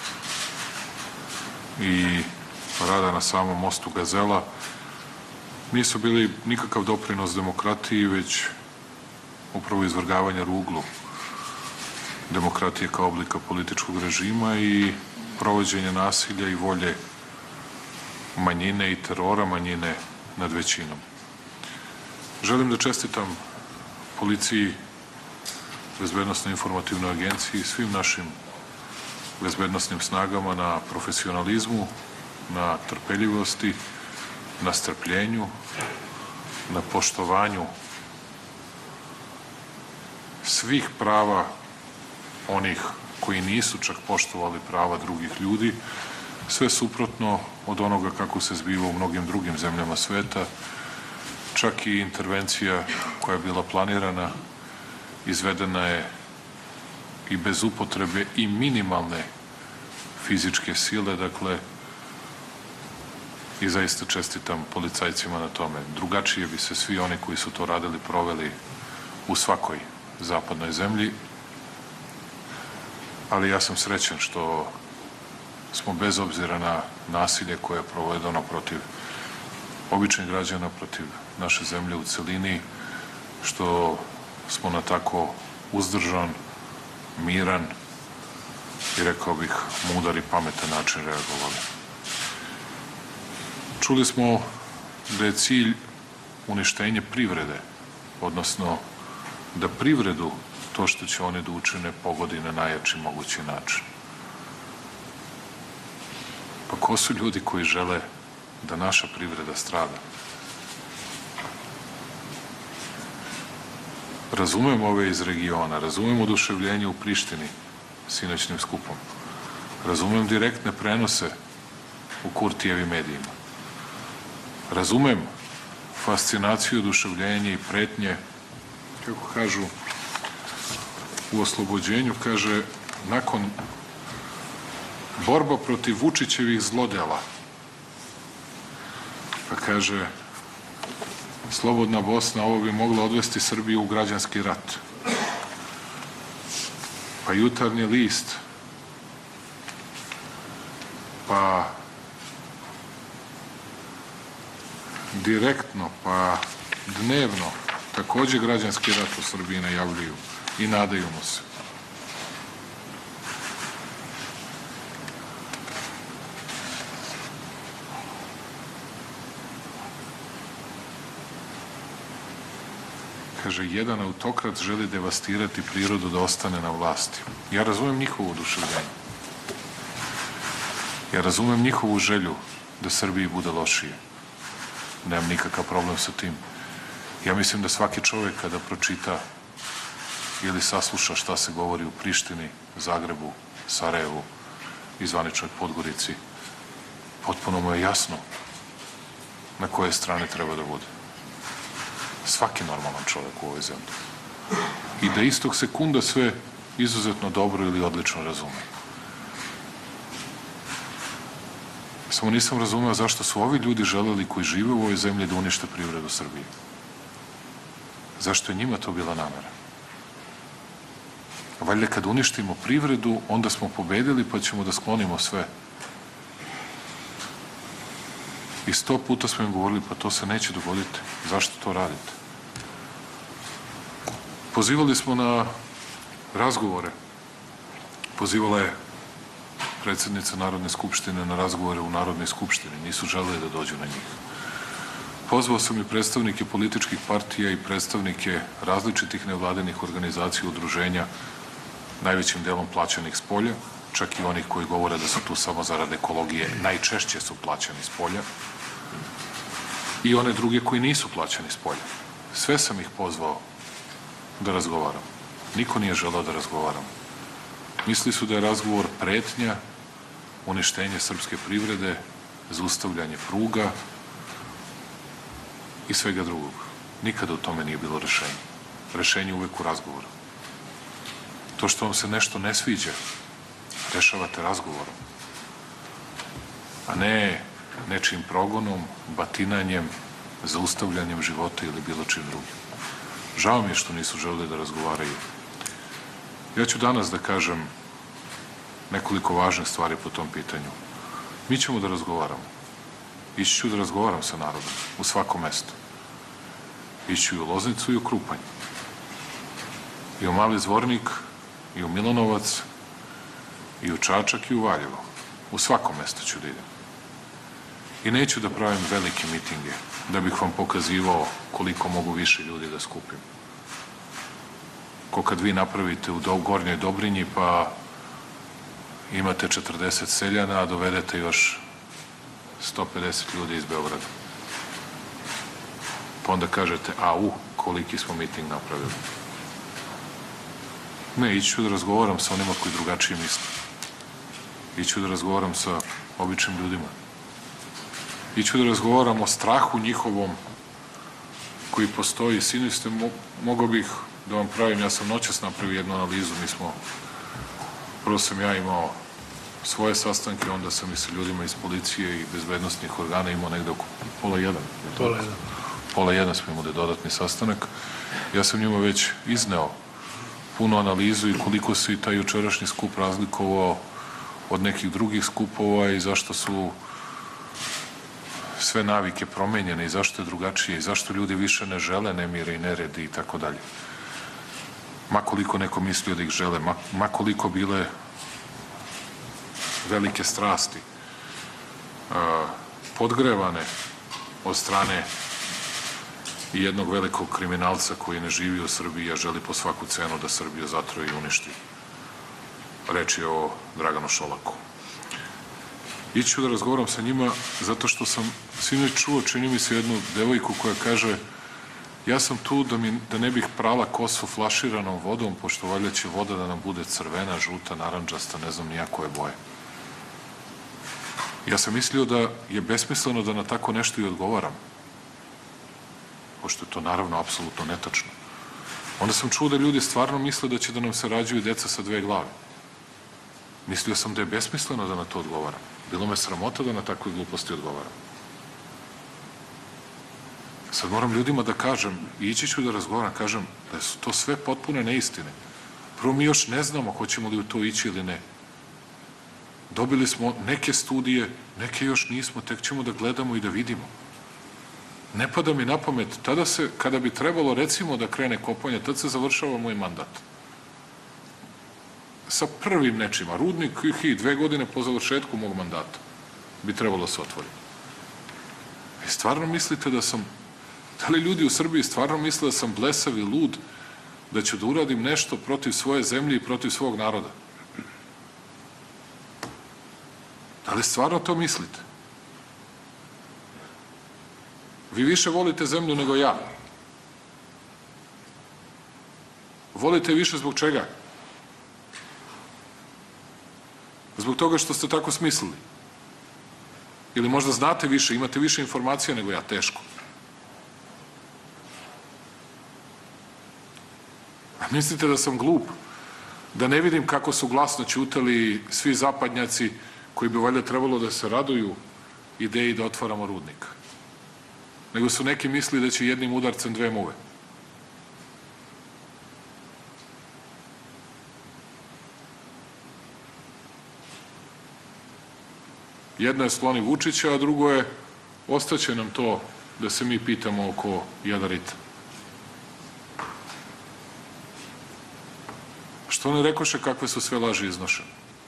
i rada na samom mostu Gazela, nisu bili nikakav doprinos demokratiji, već upravo izvrgavanje ruglu demokratije kao oblika političkog režima i provođenje nasilja i volje manjine i terora manjine nad većinom. Želim da čestitam policiji, Bezbednosno-informativnoj agenciji i svim našim bezbednosnim snagama na profesionalizmu, na trpeljivosti, na strpljenju, na poštovanju svih prava onih koji nisu čak poštovali prava drugih ljudi, sve suprotno od onoga kako se zbiva u mnogim drugim zemljama sveta, čak i intervencija koja je bila planirana, izvedena je i bez upotrebe i minimalne fizičke sile, dakle, i zaista čestitam policajcima na tome. Drugačije bi se svi oni koji su to radili proveli u svakoj zapadnoj zemlji, ali ja sam srećan što smo bez obzira na nasilje koje je provedeno protiv običnih građana, protiv naše zemlje u celini, što smo na tako uzdržan, miran i rekao bih mudar i pametan način reagovali. Čuli smo da je cilj uništenje privrede, odnosno da privredu, to što će oni da učine, pogodi na najjači mogući način. Pa ko su ljudi koji žele da naša privreda strada? Razumem ove iz regiona, razumem oduševljenje u Prištini sinoćnim skupom, razumem direktne prenose u Kurtijevim medijima, razumem fascinaciju, oduševljenje i pretnje, kako kažu, u oslobođenju, kaže, nakon borba protiv Vučićevih zlodela, pa kaže, Slobodna Bosna, ovo bi mogla odvesti Srbiju u građanski rat. Pa Jutarnji list, pa Direktno, pa Dnevno, takođe građanski rat u Srbiji najavljuju i nadaju mu se. Kaže, jedan autokrat želi devastirati prirodu da ostane na vlasti. Ja razumem njihovo oduševljenje. Ja razumem njihovu želju da Srbiji bude lošije. Nemam nikakav problem sa tim. Ja mislim da svaki čovek kada pročita ili sasluša šta se govori u Prištini, Zagrebu, Sarajevu i zvaničnoj Podgorici, potpuno mu je jasno na koje strane treba da bude. Svaki normalan čovek u ovoj zemlji. I da istog sekunda sve izuzetno dobro ili odlično razume. Samo nisam razumeo zašto su ovi ljudi želeli koji žive u ovoj zemlji da unište privredu Srbije. Zašto je njima to bila namera? Valjda kad uništimo privredu, onda smo pobedili pa ćemo da sklonimo sve. I 100 puta smo im govorili, pa to se neće dogoditi. Zašto to radite? Pozivali smo na razgovore. Pozivala je predsednica Narodne skupštine na razgovore u Narodnoj skupštini. Nisu želeli da dođu na njih. Pozvao sam i predstavnike političkih partija i predstavnike različitih nevladinih organizacija i udruženja, najvećim delom plaćenih s polja, čak i onih koji govore da su tu samo zarad ekologije, najčešće su plaćeni s polja, i one druge koji nisu plaćeni s polja. Sve sam ih pozvao da razgovaram. Niko nije želeo da razgovaram. Mislili su da je razgovor pretnja, uništenje srpske privrede, zaustavljanje pruga i svega drugog. Nikada u tome nije bilo rešenje. Rešenje uvek u razgovoru. To što vam se nešto ne sviđa, rešavate razgovorom, a ne nečim progonom, batinanjem, zaustavljanjem života ili bilo čim drugim. Žao mi je što nisu želeli da razgovaraju. Ja ću danas da kažem nekoliko važnih stvari po tom pitanju. Mi ćemo da razgovaramo. Ići ću da razgovaram sa narodom u svakom mestu. Ići ću i u Loznicu i u Krupanj. I u Mali Zvornik, i u Milanovac, i u Čačak, i u Valjevo. U svakom mestu ću da idem. I neću da pravim velike mitinge, da bih vam pokazivao koliko mogu više ljudi da skupim. Ko kad vi napravite u Gornjoj Dobrinji, pa imate 40 seljana, a dovedete još 150 ljudi iz Beograda. Pa onda kažete, koliki smo miting napravili. Ne, iću da razgovaram sa onima koji drugačije misle. Iću da razgovaram sa običnim ljudima. Iću da razgovaram o strahu njihovom koji postoji. Sinoć ste, mogao bih da vam pravim, ja sam noćas napravio jednu analizu, prvo sam ja imao svoje sastanke, onda sam i sa ljudima iz policije i bezbednostnih organa imao negde oko pola jedan smo imali dodatni sastanak. Ja sam njima već izneo puno analizu i koliko se i taj jučerašnji skup razlikovao od nekih drugih skupova i zašto su sve navike promenjene i zašto je drugačije i zašto ljudi više ne žele nemire i neredi i tako dalje. Makoliko neko mislio da ih žele, makoliko bile velike strasti podgrevane od strane jednog velikog kriminalca koji ne živi u Srbiji, a želi po svaku cenu da Srbiju zatroji i uništi. Reč je o Draganu Šolaku. Iću da razgovaram sa njima zato što sam sinoć čuo, čini mi se, jednu devojku koja kaže ja sam tu da ne bih prala kosu flaširanom vodom, pošto valjda će voda da nam bude crvena, žuta, narandžasta, ne znam nija koje boje. Ja sam mislio da je besmisleno da na tako nešto i odgovaram, pošto je to naravno apsolutno netačno. Onda sam čuo da ljudi stvarno misle da će da nam se rađaju deca sa dve glave. Mislio sam da je besmisleno da na to odgovaram. Bilo me sramota da na takve gluposti odgovaram. Sad moram ljudima da kažem, i ići ću da razgovaram, kažem da su to sve potpune neistine. Prvo, mi još ne znamo hoćemo li u to ići ili ne. Dobili smo neke studije, neke još nismo, tek ćemo da gledamo i da vidimo. Ne pada mi na pamet, tada se, kada bi trebalo recimo da krene kopanje, tad se završava moj mandat. Sa prvim nečima, rudnik i 2 godine po završetku mog mandata bi trebalo se otvori. I stvarno mislite da sam, da li ljudi u Srbiji stvarno misle da sam blesav i lud, da ću da uradim nešto protiv svoje zemlje i protiv svog naroda? Da li stvarno to mislite? Vi više volite zemlju nego ja. Volite više zbog čega? Zbog toga što ste tako smislili. Ili možda znate više, imate više informacija nego ja, teško. A mislite da sam glup? Da ne vidim kako su glasno ćutali svi zapadnjaci koji bi valjda trebalo da se raduju ideji da otvaramo rudnik. Nego su neki mislili da će jednim udarcem 2 muve. Jedno je skloni Vučića, a drugo je ostaće nam to da se mi pitamo oko jadarita. Što ne rekoše kakve su sve laži iznošene?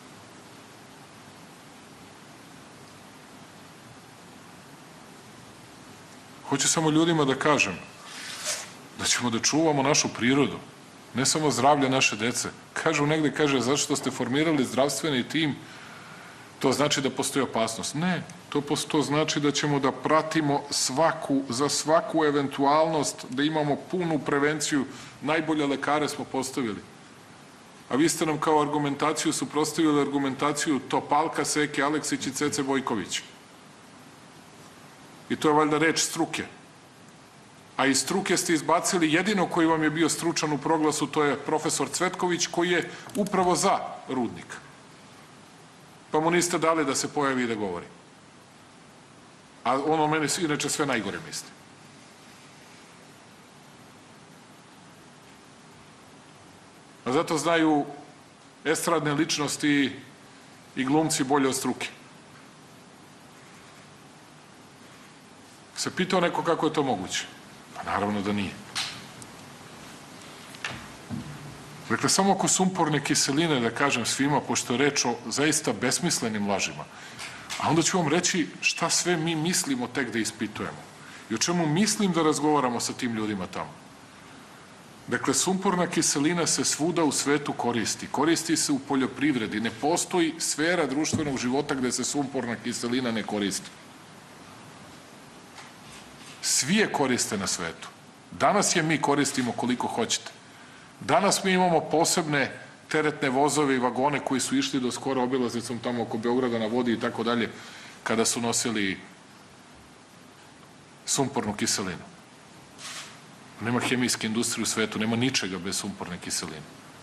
Hoću samo ljudima da kažem da ćemo da čuvamo našu prirodu, ne samo zdravlje naše dece. Kažu negde, kaže, zašto ste formirali zdravstveni tim, to znači da postoji opasnost. Ne, to znači da ćemo da pratimo za svaku eventualnost, da imamo punu prevenciju, najbolje lekare smo postavili. A vi ste nam kao argumentaciju suprotstavili argumentaciju Topalka, Seke Aleksić i Cece Bojković. I to je valjda reč struke. A iz struke ste izbacili jedino koji vam je bio stručan u proglasu, to je profesor Cvetković, koji je upravo za rudnik. pa mu niste dali da se pojavi i da govori. A on o meni inače sve najgore misli. A zato znaju estradne ličnosti i glumci bolje od struke. Se pitao neko kako je to moguće? Pa naravno da nije. Dakle, samo oko sumporne kiseline, da kažem svima, pošto je reč o zaista besmislenim lažima, a onda ću vam reći šta sve mi mislimo tek da ispitujemo i o čemu mislim da razgovaramo sa tim ljudima tamo. Dakle, sumporna kiselina se svuda u svetu koristi. Koristi se u poljoprivredi. Ne postoji sfera društvenog života gde se sumporna kiselina ne koristi. Svi je koriste na svetu. Danas je mi koristimo koliko hoćete. Danas mi imamo posebne teretne vozove i vagone koji su išli do skoro obilaznicom tamo oko Beograda na vodi i tako dalje, kada su nosili sumpornu kiselinu. Nema hemijske industrije u svetu, nema ničega bez sumporne kiseline.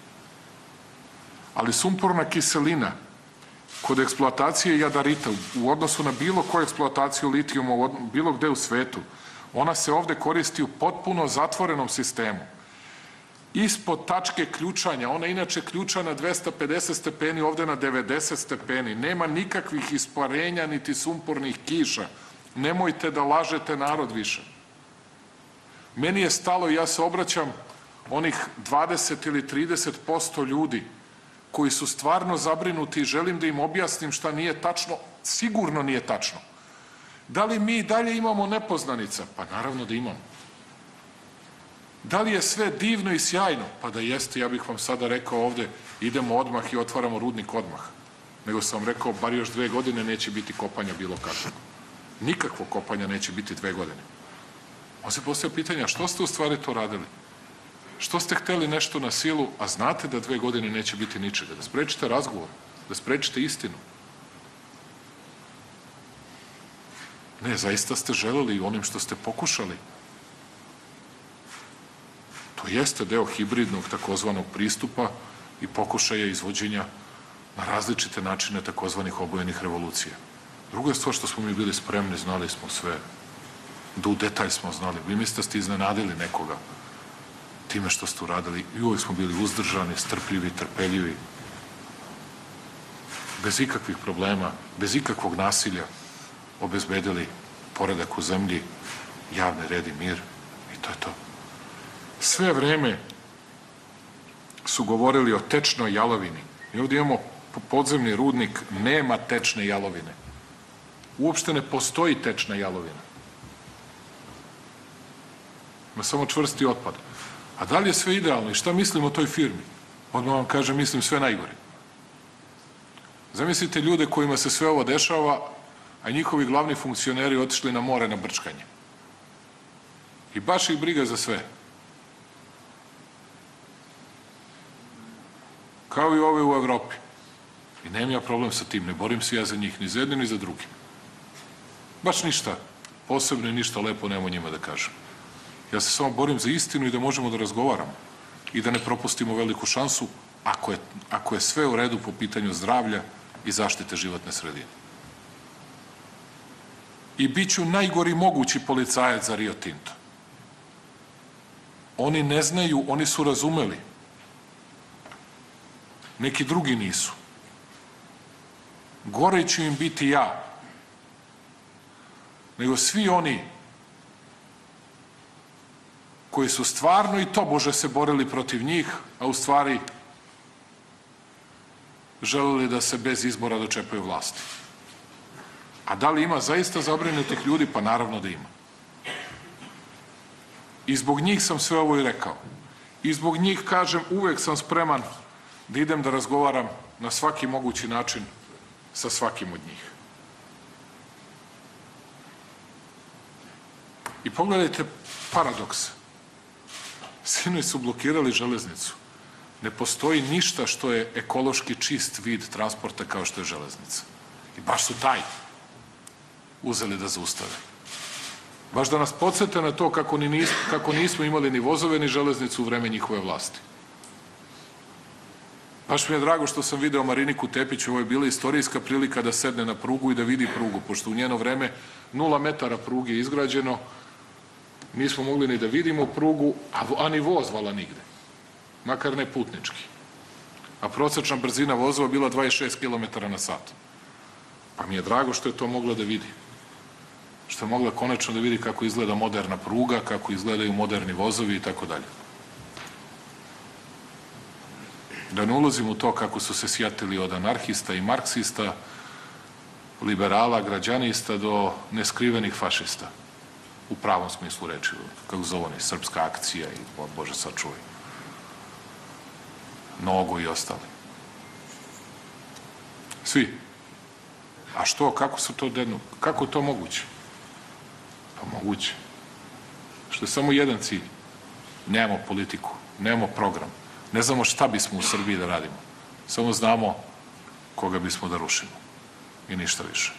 Ali sumporna kiselina kod eksploatacije jadarita u odnosu na bilo koju eksploataciju litijuma bilo gde u svetu, ona se ovde koristi u potpuno zatvorenom sistemu. Ispod tačke ključanja, ona je inače ključa na 250 stepeni, ovde na 90 stepeni. Nema nikakvih isparenja niti sumpornih kiša. Nemojte da lažete narod više. Meni je stalo i ja se obraćam onih 20 ili 30% ljudi koji su stvarno zabrinuti i želim da im objasnim šta nije tačno, sigurno nije tačno. Da li mi dalje imamo nepoznanica? Pa naravno da imamo. Da li je sve divno i sjajno? Pa da jeste, ja bih vam sada rekao ovde, idemo odmah i otvaramo rudnik odmah. Nego sam vam rekao, bar još 2 godine neće biti kopanja bilo kakvog. Nikakvo kopanja neće biti 2 godine. On se postavlja pitanja, što ste u stvari to radili? Što ste hteli nešto na silu, a znate da 2 godine neće biti ničega? Da sprečite razgovor, da sprečite istinu. Ne, zaista ste želeli onim što ste pokušali. To jeste deo hibridnog takozvanog pristupa i pokušaja izvođenja na različite načine takozvanih obojenih revolucija. Druga je stvar što smo mi bili spremni, znali smo sve, da u detalj smo znali. Vi mislite da ste iznenadili nekoga time što ste uradili i uvijek smo bili uzdržani, strpljivi, trpeljivi, bez ikakvih problema, bez ikakvog nasilja obezbedili poredak u zemlji, javni red i mir i to je to. Sve vreme su govorili o tečnoj jalovini. Mi ovdje imamo podzemni rudnik, nema tečne jalovine. Uopšte ne postoji tečna jalovina. Ima samo čvrsti otpad. A da li je sve idealno i šta mislim o toj firmi? Odmah vam kažem, mislim sve najgore. Zamislite ljude kojima se sve ovo dešava, a njihovi glavni funkcioneri otišli na more na brčkanje. I baš ih briga za sve. Kao i ove u Evropi. I nemam ja problem sa tim, ne borim se ja za njih, ni za jedni, ni za drugi. Baš ništa posebno i ništa lepo nemamo njima da kažem. Ja se samo borim za istinu i da možemo da razgovaramo i da ne propustimo veliku šansu ako je sve u redu po pitanju zdravlja i zaštite životne sredine. I bit ću najgori mogući policajac za Rio Tinto. Oni ne znaju, oni su razumeli. Neki drugi nisu. Gore ću im biti ja, nego svi oni koji su stvarno i tobože se borili protiv njih, a u stvari želeli da se bez izbora dočepaju vlasti. A da li ima zaista zabrinutih ljudi? Pa naravno da ima. I zbog njih sam sve ovo i rekao. I zbog njih, kažem, uvek sam spreman da idem da razgovaram na svaki mogući način sa svakim od njih. I pogledajte paradoks. Sinoć su blokirali železnicu. Ne postoji ništa što je ekološki čist vid transporta kao što je železnica. I baš su taj uzeli da zaustave. Baš da nas podsete na to kako nismo imali ni vozove ni železnicu u vreme njihove vlasti. Baš mi je drago što sam video Mariniku Tepić, ovo je bila istorijska prilika da sedne na prugu i da vidi prugu, pošto u njeno vreme 0 metara pruge je izgrađeno, nismo mogli ni da vidimo prugu, a ni voz vala nigde, makar ne putnički. A prosečna brzina vozova bila 26 km na sat. Pa mi je drago što je to mogla da vidi. Što je mogla konačno da vidi kako izgleda moderna pruga, kako izgledaju moderni vozovi i tako dalje. Da ne ulazim u to kako su se sjatili od anarhista i marksista, liberala, građanista do neskrivenih fašista. U pravom smislu reči, kako zove oni, srpska akcija i Bože sačuvaj. Nogo i ostali. Svi. A što, kako su to dedno, kako to moguće? Pa moguće. Što je samo jedan cilj. Nemamo politiku, nemamo program. Ne znamo šta bismo u Srbiji da radimo. Samo znamo koga bismo da rušimo. I ništa više.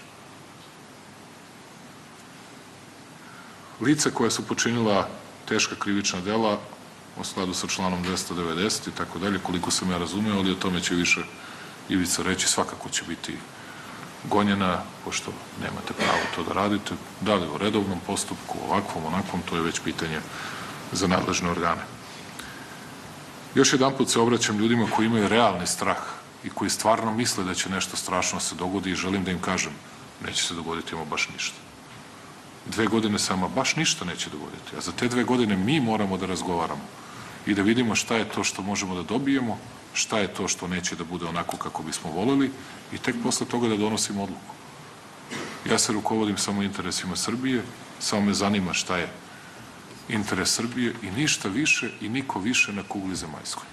Lica koja su počinila teška krivična dela u skladu sa članom 290 i tako dalje, koliko sam ja razumeo, ali o tome će više Ivica reći, svakako će biti gonjena, pošto nemate pravo to da radite, da li u redovnom postupku, ovakvom, onakvom, to je već pitanje za nadležne organe. Još jedan put se obraćam ljudima koji imaju realni strah i koji stvarno misle da će nešto strašno se dogodi i želim da im kažem, neće se dogoditi ama baš ništa. 2 godine se ama baš ništa neće dogoditi, a za te 2 godine mi moramo da razgovaramo i da vidimo šta je to što možemo da dobijemo, šta je to što neće da bude onako kako bismo voleli i tek posle toga da donosimo odluku. Ja se rukovodim samo interesima Srbije, samo me zanima šta je interes Srbije i ništa više i niko više na kugli zemaljskoj.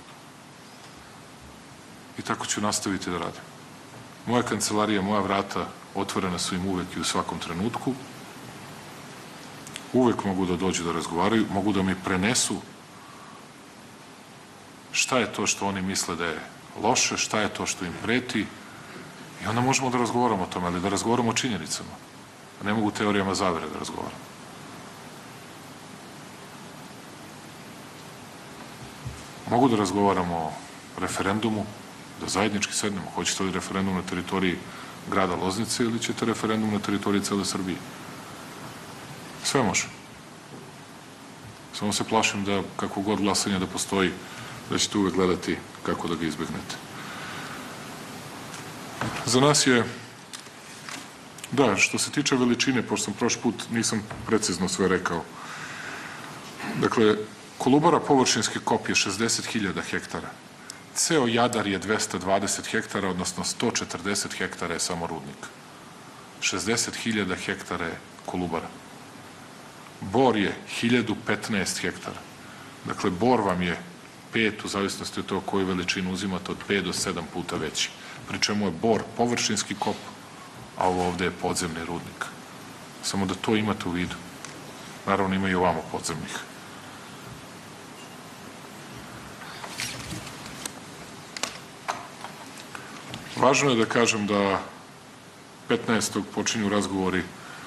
I tako ću nastaviti da radim. Moja kancelarija, moja vrata otvorena su im uvek i u svakom trenutku. Uvek mogu da dođu da razgovaraju, mogu da mi prenesu šta je to što oni misle da je loše, šta je to što im preti i onda možemo da razgovaramo o tome, ali da razgovaramo o činjenicama. A ne mogu teorijama zavere da razgovaramo. Mogu da razgovaramo o referendumu, da zajednički sednemo. Hoćete li referendum na teritoriji grada Loznice ili ćete referendum na teritoriji cele Srbije? Sve može. Samo se plašim da kako god glasanje da postoji, da ćete uvek gledati kako da ga izbegnete. Za nas je, da, što se tiče veličine, pošto sam prošli put nisam precizno sve rekao, dakle, Kolubara površinski kop je 60.000 hektara. Ceo Jadar je 220 hektara, odnosno 140 hektara je samo rudnik. 60.000 hektara je Kolubara. Bor je 1015 hektara. Dakle, Bor vam je 5, u zavisnosti od toga koju veličinu uzimate, od 5 do 7 puta veći. Pri čemu je Bor površinski kop, a ovo ovde je podzemni rudnik. Samo da to imate u vidu. Naravno, ima i ovamo podzemnih. Važno je da kažem da 15. počinju razgovori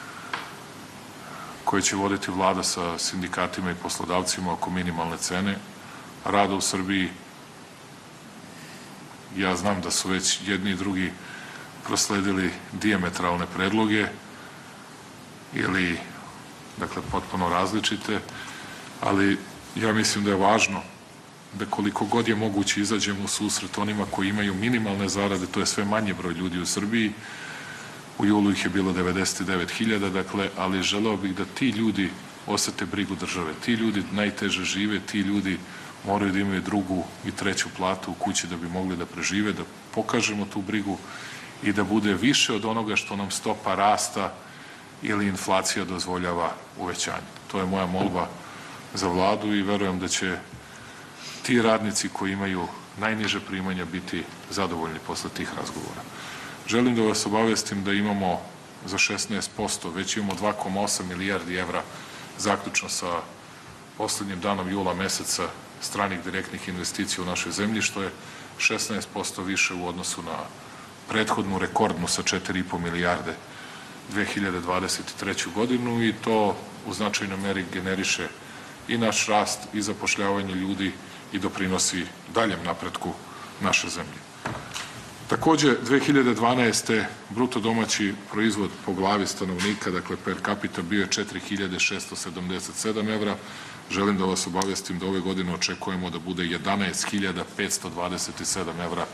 koje će voditi vlada sa sindikatima i poslodavcima oko minimalne cene rada u Srbiji. Ja znam da su već jedni i drugi prosledili dijametralne predloge ili, dakle, potpuno različite, ali ja mislim da je važno da koliko god je moguće izađemo u susret onima koji imaju minimalne zarade, to je sve manje broj ljudi u Srbiji, u julu ih je bilo 99.000, dakle, ali želeo bih da ti ljudi osete brigu države. Ti ljudi najteže žive, ti ljudi moraju da imaju drugu i treću platu u kući da bi mogli da prežive, da pokažemo tu brigu i da bude više od onoga što nam stopa rasta ili inflacija dozvoljava uvećanje. To je moja molba za vladu i verujem da će ti radnici koji imaju najniže primanja biti zadovoljni posle tih razgovora. Želim da vas obavestim da imamo za 16%, već imamo 2,8 milijardi evra zaključno sa poslednjim danom jula meseca stranih direktnih investicija u našoj zemlji, što je 16% više u odnosu na prethodnu rekordnu sa 4,5 milijarde 2023. godinu i to u značajnoj meri generiše i naš rast i zapošljavanje ljudi i doprinosi daljem napretku naše zemlje. Takođe, 2012. bruto domaći proizvod po glavi stanovnika, dakle per capita, bio je 4.677 evra. Želim da vas obavestim da ove godine očekujemo da bude 11.527 evra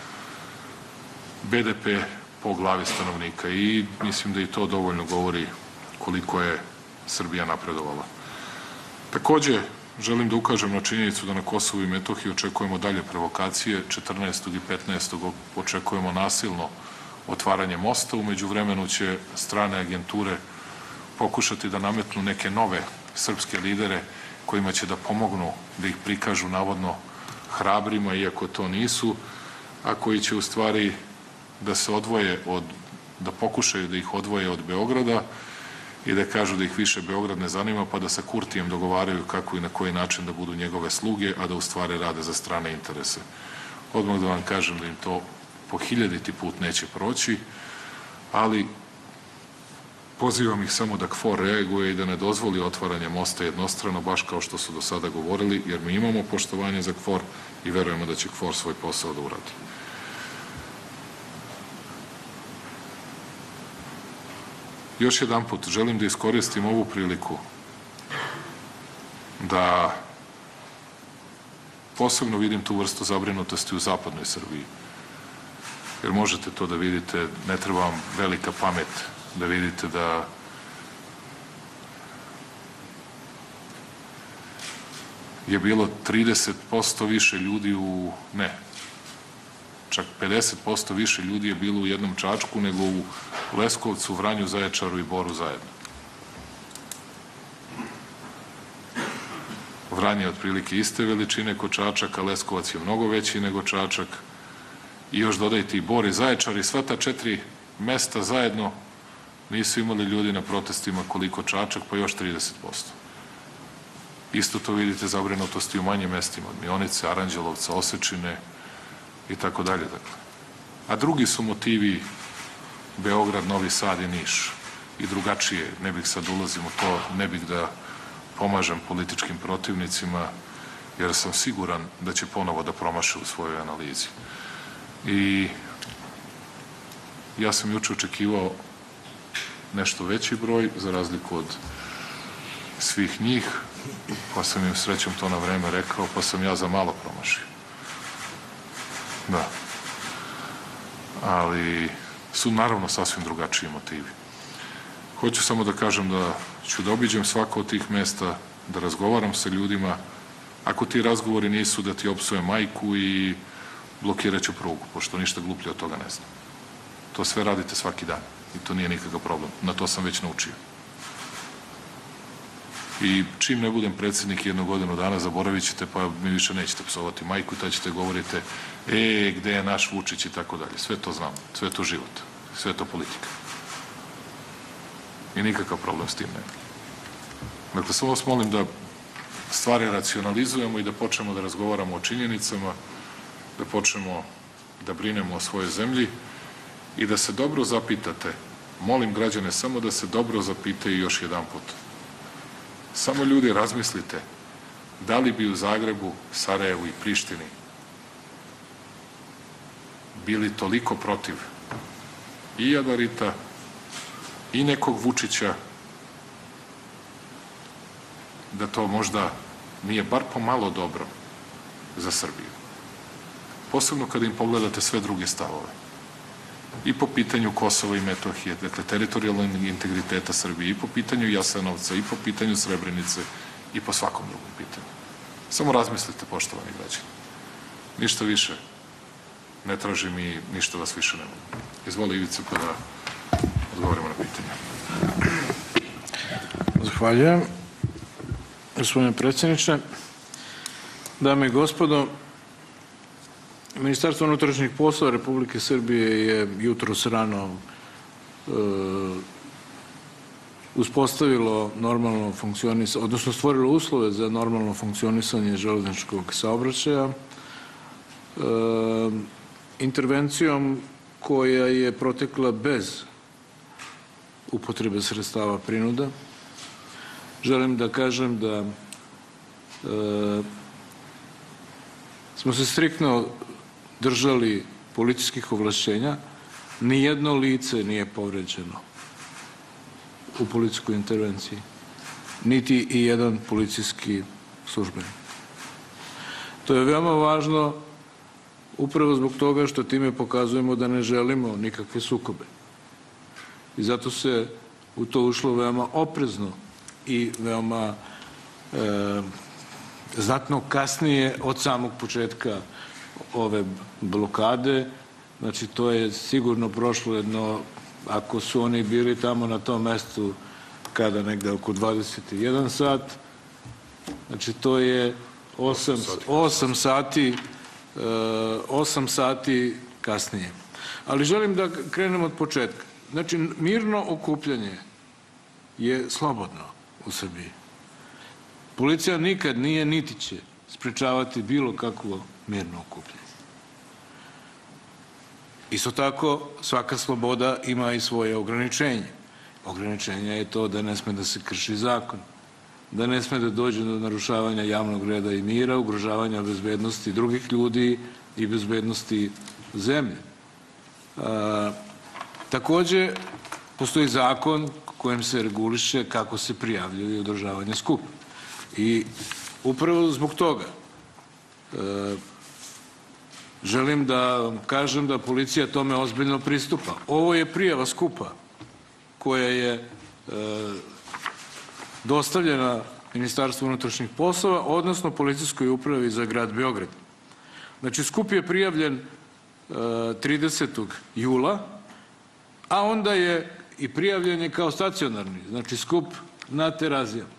BDP po glavi stanovnika i mislim da i to dovoljno govori koliko je Srbija napredovala. Takođe, želim da ukažem na činjenicu da na Kosovu i Metohiji očekujemo dalje provokacije. 14. i 15. očekujemo nasilno otvaranje mosta. Umeđu vremenu će strane agenture pokušati da nametnu neke nove srpske lidere kojima će da pomognu da ih prikažu navodno hrabrima, iako to nisu, a koji će u stvari da se odvoje da pokušaju da ih odvoje od Beograda i da kažu da ih više Beograd ne zanima, pa da sa Kurtijem dogovaraju kako i na koji način da budu njegove sluge, a da u stvari rade za strane interese. Odmah da vam kažem da im to po 1000. put neće proći, ali pozivam ih samo da KFOR reaguje i da ne dozvoli otvaranje mosta jednostrano, baš kao što su do sada govorili, jer mi imamo poštovanje za KFOR i verujemo da će KFOR svoj posao da uradi. Još jedan put želim da iskoristim ovu priliku da posebno vidim tu vrstu zabrinutosti u zapadnoj Srbiji. Jer možete to da vidite, ne treba vam velika pamet da vidite da je bilo 30% više ljudi čak 50% više ljudi je bilo u jednom Čačku nego u Leskovcu, Vranju, Zaječaru i Boru zajedno. Vranje je otprilike iste veličine ko Čačak, a Leskovac je mnogo veći nego Čačak. I još dodajte i Bor i Zaječar i sva ta 4 mesta zajedno nisu imali ljudi na protestima koliko Čačak, pa još 30%. Isto to vidite zabrinutosti u manjim mestima, od Mionice, Aranđelovca, Osečine i tako dalje. A drugi su motivi Beograd, Novi Sad i Niš i drugačije. Ne bih sad ulazim u to, ne bih da pomažem političkim protivnicima, jer sam siguran da će ponovo da promaše u svojoj analizi. I ja sam juče očekivao nešto veći broj, za razliku od svih njih, pa sam im srećom to na vreme rekao, pa sam ja za malo promašio. Da. Ali su naravno sasvim drugačiji motivi. Hoću samo da kažem da ću da obiđem svako od tih mesta, da razgovaram sa ljudima. Ako ti razgovori nisu da ti opsujem majku i blokirat ću prugu, pošto ništa gluplje od toga ne znam. To sve radite svaki dan i to nije nikakav problem. Na to sam već naučio. I čim ne budem predsednik 1 godinu dana, zaboravit ćete, pa mi više nećete psovati majku i tad ćete govorite gde je naš Vučić i tako dalje. Sve to znam, sve to život, sve to politika. I nikakav problem s tim nema. Dakle, samo vas molim da stvari racionalizujemo i da počnemo da razgovaramo o činjenicama, da počnemo da brinemo o svojoj zemlji i da se dobro zapitate, molim građane samo da se dobro zapitaju još jedan put. Samo ljudi razmislite da li bi u Zagrebu, Sarajevu i Prištini bili toliko protiv i Jadarita i nekog Vučića da to možda nije bar pomalo dobro za Srbiju. Posebno kada im pogledate sve druge stavove. I po pitanju Kosova i Metohije, dakle teritorijalnog integriteta Srbije, i po pitanju Jasenovca, i po pitanju Srebrenice, i po svakom drugom pitanju. Samo razmislite, poštovani građani. Ništa više ne tražim i ništa vas više ne mogu. Izvoli, Ivica, pa da odgovorimo na pitanje. Zahvaljujem. Gospodine predsjedniče, dame i gospodo, Ministarstvo unutrašnjih poslova Republike Srbije je jutros rano uspostavilo normalno funkcionisanje, odnosno stvorilo uslove za normalno funkcionisanje železničkog saobraćaja intervencijom koja je protekla bez upotrebe sredstava prinuda. Želim da kažem da smo se striktno držali policijskih ovlašćenja, nijedno lice nije povređeno u policijskoj intervenciji, niti i jedan policijski službenik. To je veoma važno upravo zbog toga što time pokazujemo da ne želimo nikakve sukobe. I zato se u to ušlo veoma oprezno i veoma znatno kasnije od samog početka ove blokade. Znači, to je sigurno prošlo jedno, ako su oni bili tamo na tom mestu kada negde oko 21 sat, znači to je 8 sati kasnije. Ali želim da krenem od početka. Znači, mirno okupljanje je slobodno u Srbiji. Policija nikad nije niti će sprečavati bilo kakvo mirno okupljanje. Isto tako, svaka sloboda ima i svoje ograničenje. Ograničenje je to da ne sme da se krši zakon, da ne sme da dođe do narušavanja javnog reda i mira, ugrožavanja bezbednosti drugih ljudi i bezbednosti zemlje. Takođe, postoji zakon kojem se reguliše kako se prijavljaju i održavanje skupa. I upravo zbog toga želim da vam kažem da policija tome ozbiljno pristupa. Ovo je prijava skupa koja je dostavljena Ministarstvu unutrašnjih poslova, odnosno Policijskoj upravi za grad Beograd. Znači, skup je prijavljen 30. jula, a onda je i prijavljen je kao stacionarni, znači skup na Terazijama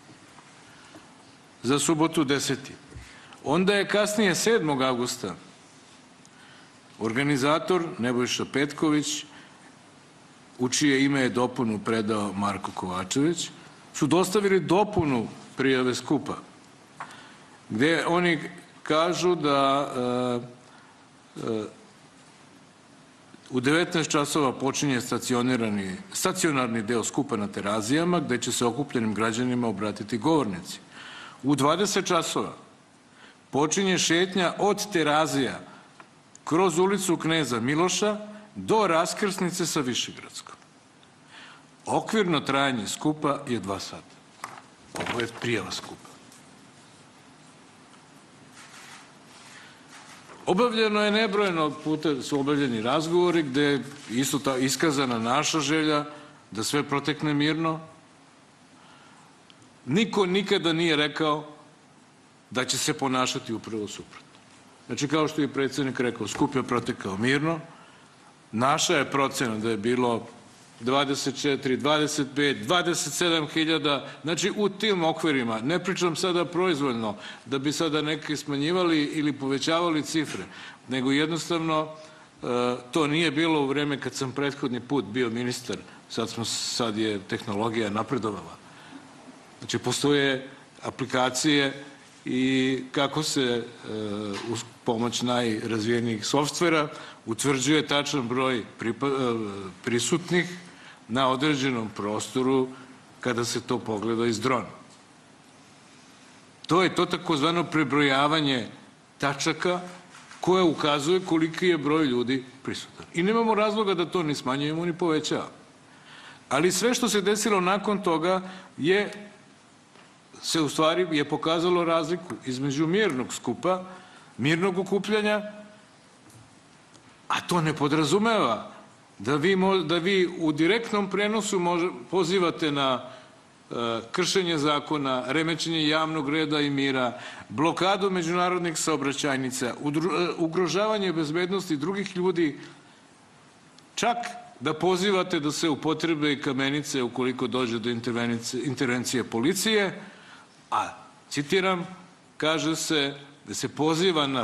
za subotu 10. Onda je kasnije 7. avgusta organizator Nebojša Petković, u čije ime je dopunu predao Marko Kovačević, su dostavili dopunu prijave skupa, gde oni kažu da u 19 časova počinje stacionarni deo skupa na Terazijama, gde će se okupljenim građanima obratiti govornici. U 20 časova počinje šetnja od Terazija kroz ulicu Kneza Miloša do raskrsnice sa Višegradskom. Okvirno trajanje skupa je 2 sata. Ovo je prijava skupa. Obavljeno je nebrojeno puta, su obavljeni razgovori gde je isto iskazana naša želja da sve protekne mirno. Niko nikada nije rekao da će se ponašati upravo suprotno. Znači, kao što je predsjednik rekao, skup je protekao mirno. Naša je procena da je bilo 24, 25, 27 hiljada, znači u tim okvirima. Ne pričam sada proizvoljno da bi sada neki smanjivali ili povećavali cifre, nego jednostavno to nije bilo u vreme kad sam prethodni put bio ministar, sad je tehnologija napredovala. Znači, postoje aplikacije i kako se uz pomoć najrazvijenijih softvera utvrđuje tačan broj prisutnih na određenom prostoru kada se to pogleda iz drona. To je to takozvano prebrojavanje tačaka koje ukazuje koliki je broj ljudi prisutan. I nemamo razloga da to ni smanjujemo ni povećavamo. Ali sve što se desilo nakon toga se u stvari je pokazalo razliku između mirnog skupa, mirnog okupljanja, a to ne podrazumeva da vi u direktnom prenosu pozivate na kršenje zakona, remećenje javnog reda i mira, blokadu međunarodnih saobraćajnica, ugrožavanje bezbednosti drugih ljudi, čak da pozivate da se upotrebe i kamenice ukoliko dođe do intervencije policije, a, citiram, kaže se da se poziva na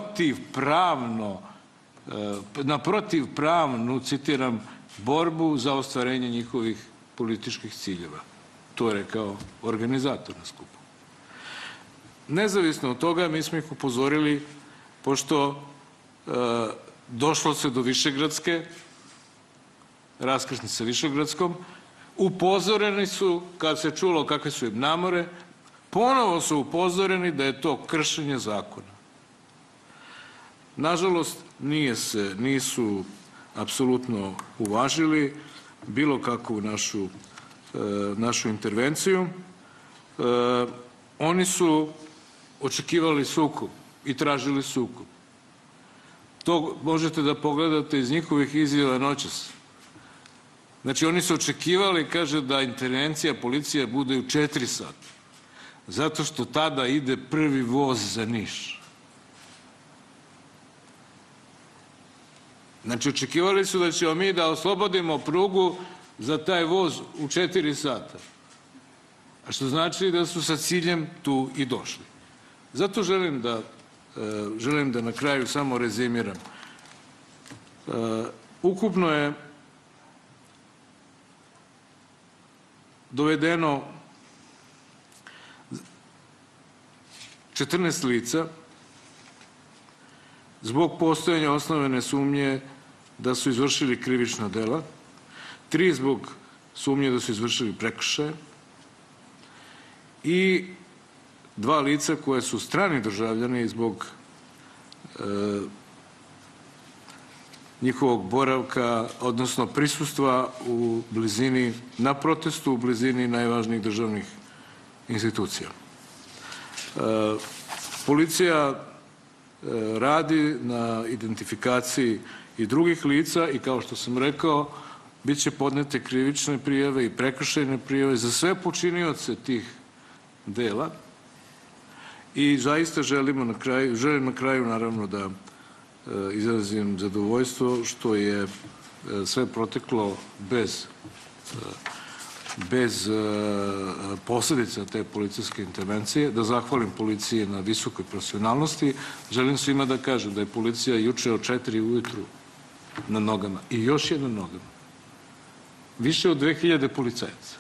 protivpravnu, citiram, borbu za ostvarenje njihovih političkih ciljeva. To je rekao organizator na skupu. Nezavisno od toga, mi smo ih upozorili, pošto došlo se do Višegradske, raskrsnice Višegradskom, upozoreni su, kad se čulo kakve su im namore, ponovo su upozoreni da je to kršenje zakona. Nažalost, nisu apsolutno uvažili bilo kakvu našu intervenciju. Oni su očekivali sukob i tražili sukob. To možete da pogledate iz njihovih izjava noćas. Znači, oni su očekivali, kaže, da intervencija policije bude u 4 sata, zato što tada ide prvi voz za Niš. Znači, očekivali su da ćemo mi da oslobodimo prugu za taj voz u 4 sata. A što znači da su sa ciljem tu i došli. Zato želim da na kraju samo rezimiram. Ukupno je dovedeno 14 lica zbog postojanja osnovane sumnje da su izvršili krivična dela, 3 zbog sumnje da su izvršili prekršaje i 2 lica koje su strani državljani zbog njihovog boravka, odnosno prisustva u blizini, na protestu u blizini najvažnijih državnih institucija. Policija radi na identifikaciji i drugih lica i, kao što sam rekao, bit će podnete krivične prijave i prekršajne prijave za sve počinioce tih dela i zaista želim na kraju naravno da izrazim zadovoljstvo što je sve proteklo bez posledica te policijske intervencije, da zahvalim policiji na visokoj profesionalnosti. Želim svima da kažem da je policija juče od 4 ujutru na nogama i još je na nogama. Više od 2000 policajaca.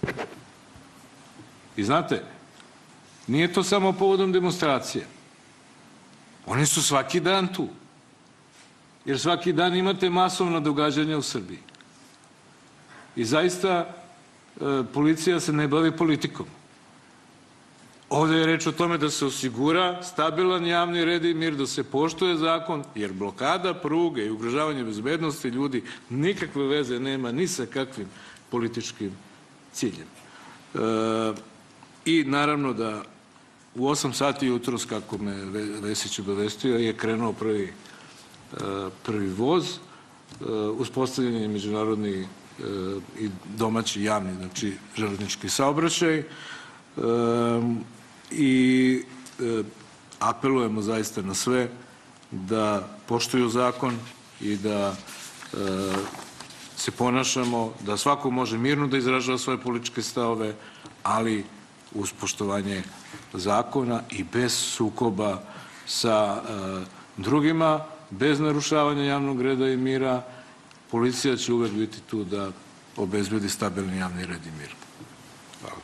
I znate, nije to samo povodom demonstracije. Oni su svaki dan tu. Jer svaki dan imate masovna događanja u Srbiji. I zaista policija se ne bavi politikom. Ovde je reč o tome da se osigura stabilan javni red i mir, da se poštuje zakon, jer blokada pruge i ugrožavanje bezbednosti ljudi nikakve veze nema ni sa kakvim političkim ciljem. I naravno da u 8 sati jutros, kako me Vesić obavestio, je krenuo prvi voz, uspostavljen je međunarodni i domaći javni, znači železnički saobraćaj, i apelujemo zaista na sve da poštuju zakon i da se ponašamo, da svako može mirno da izražava svoje političke stavove, ali uz poštovanje zakona i bez sukoba sa drugima, bez narušavanja javnog reda i mira. Policija će uvek biti tu da obezbedi stabilni javni red i mir. Hvala.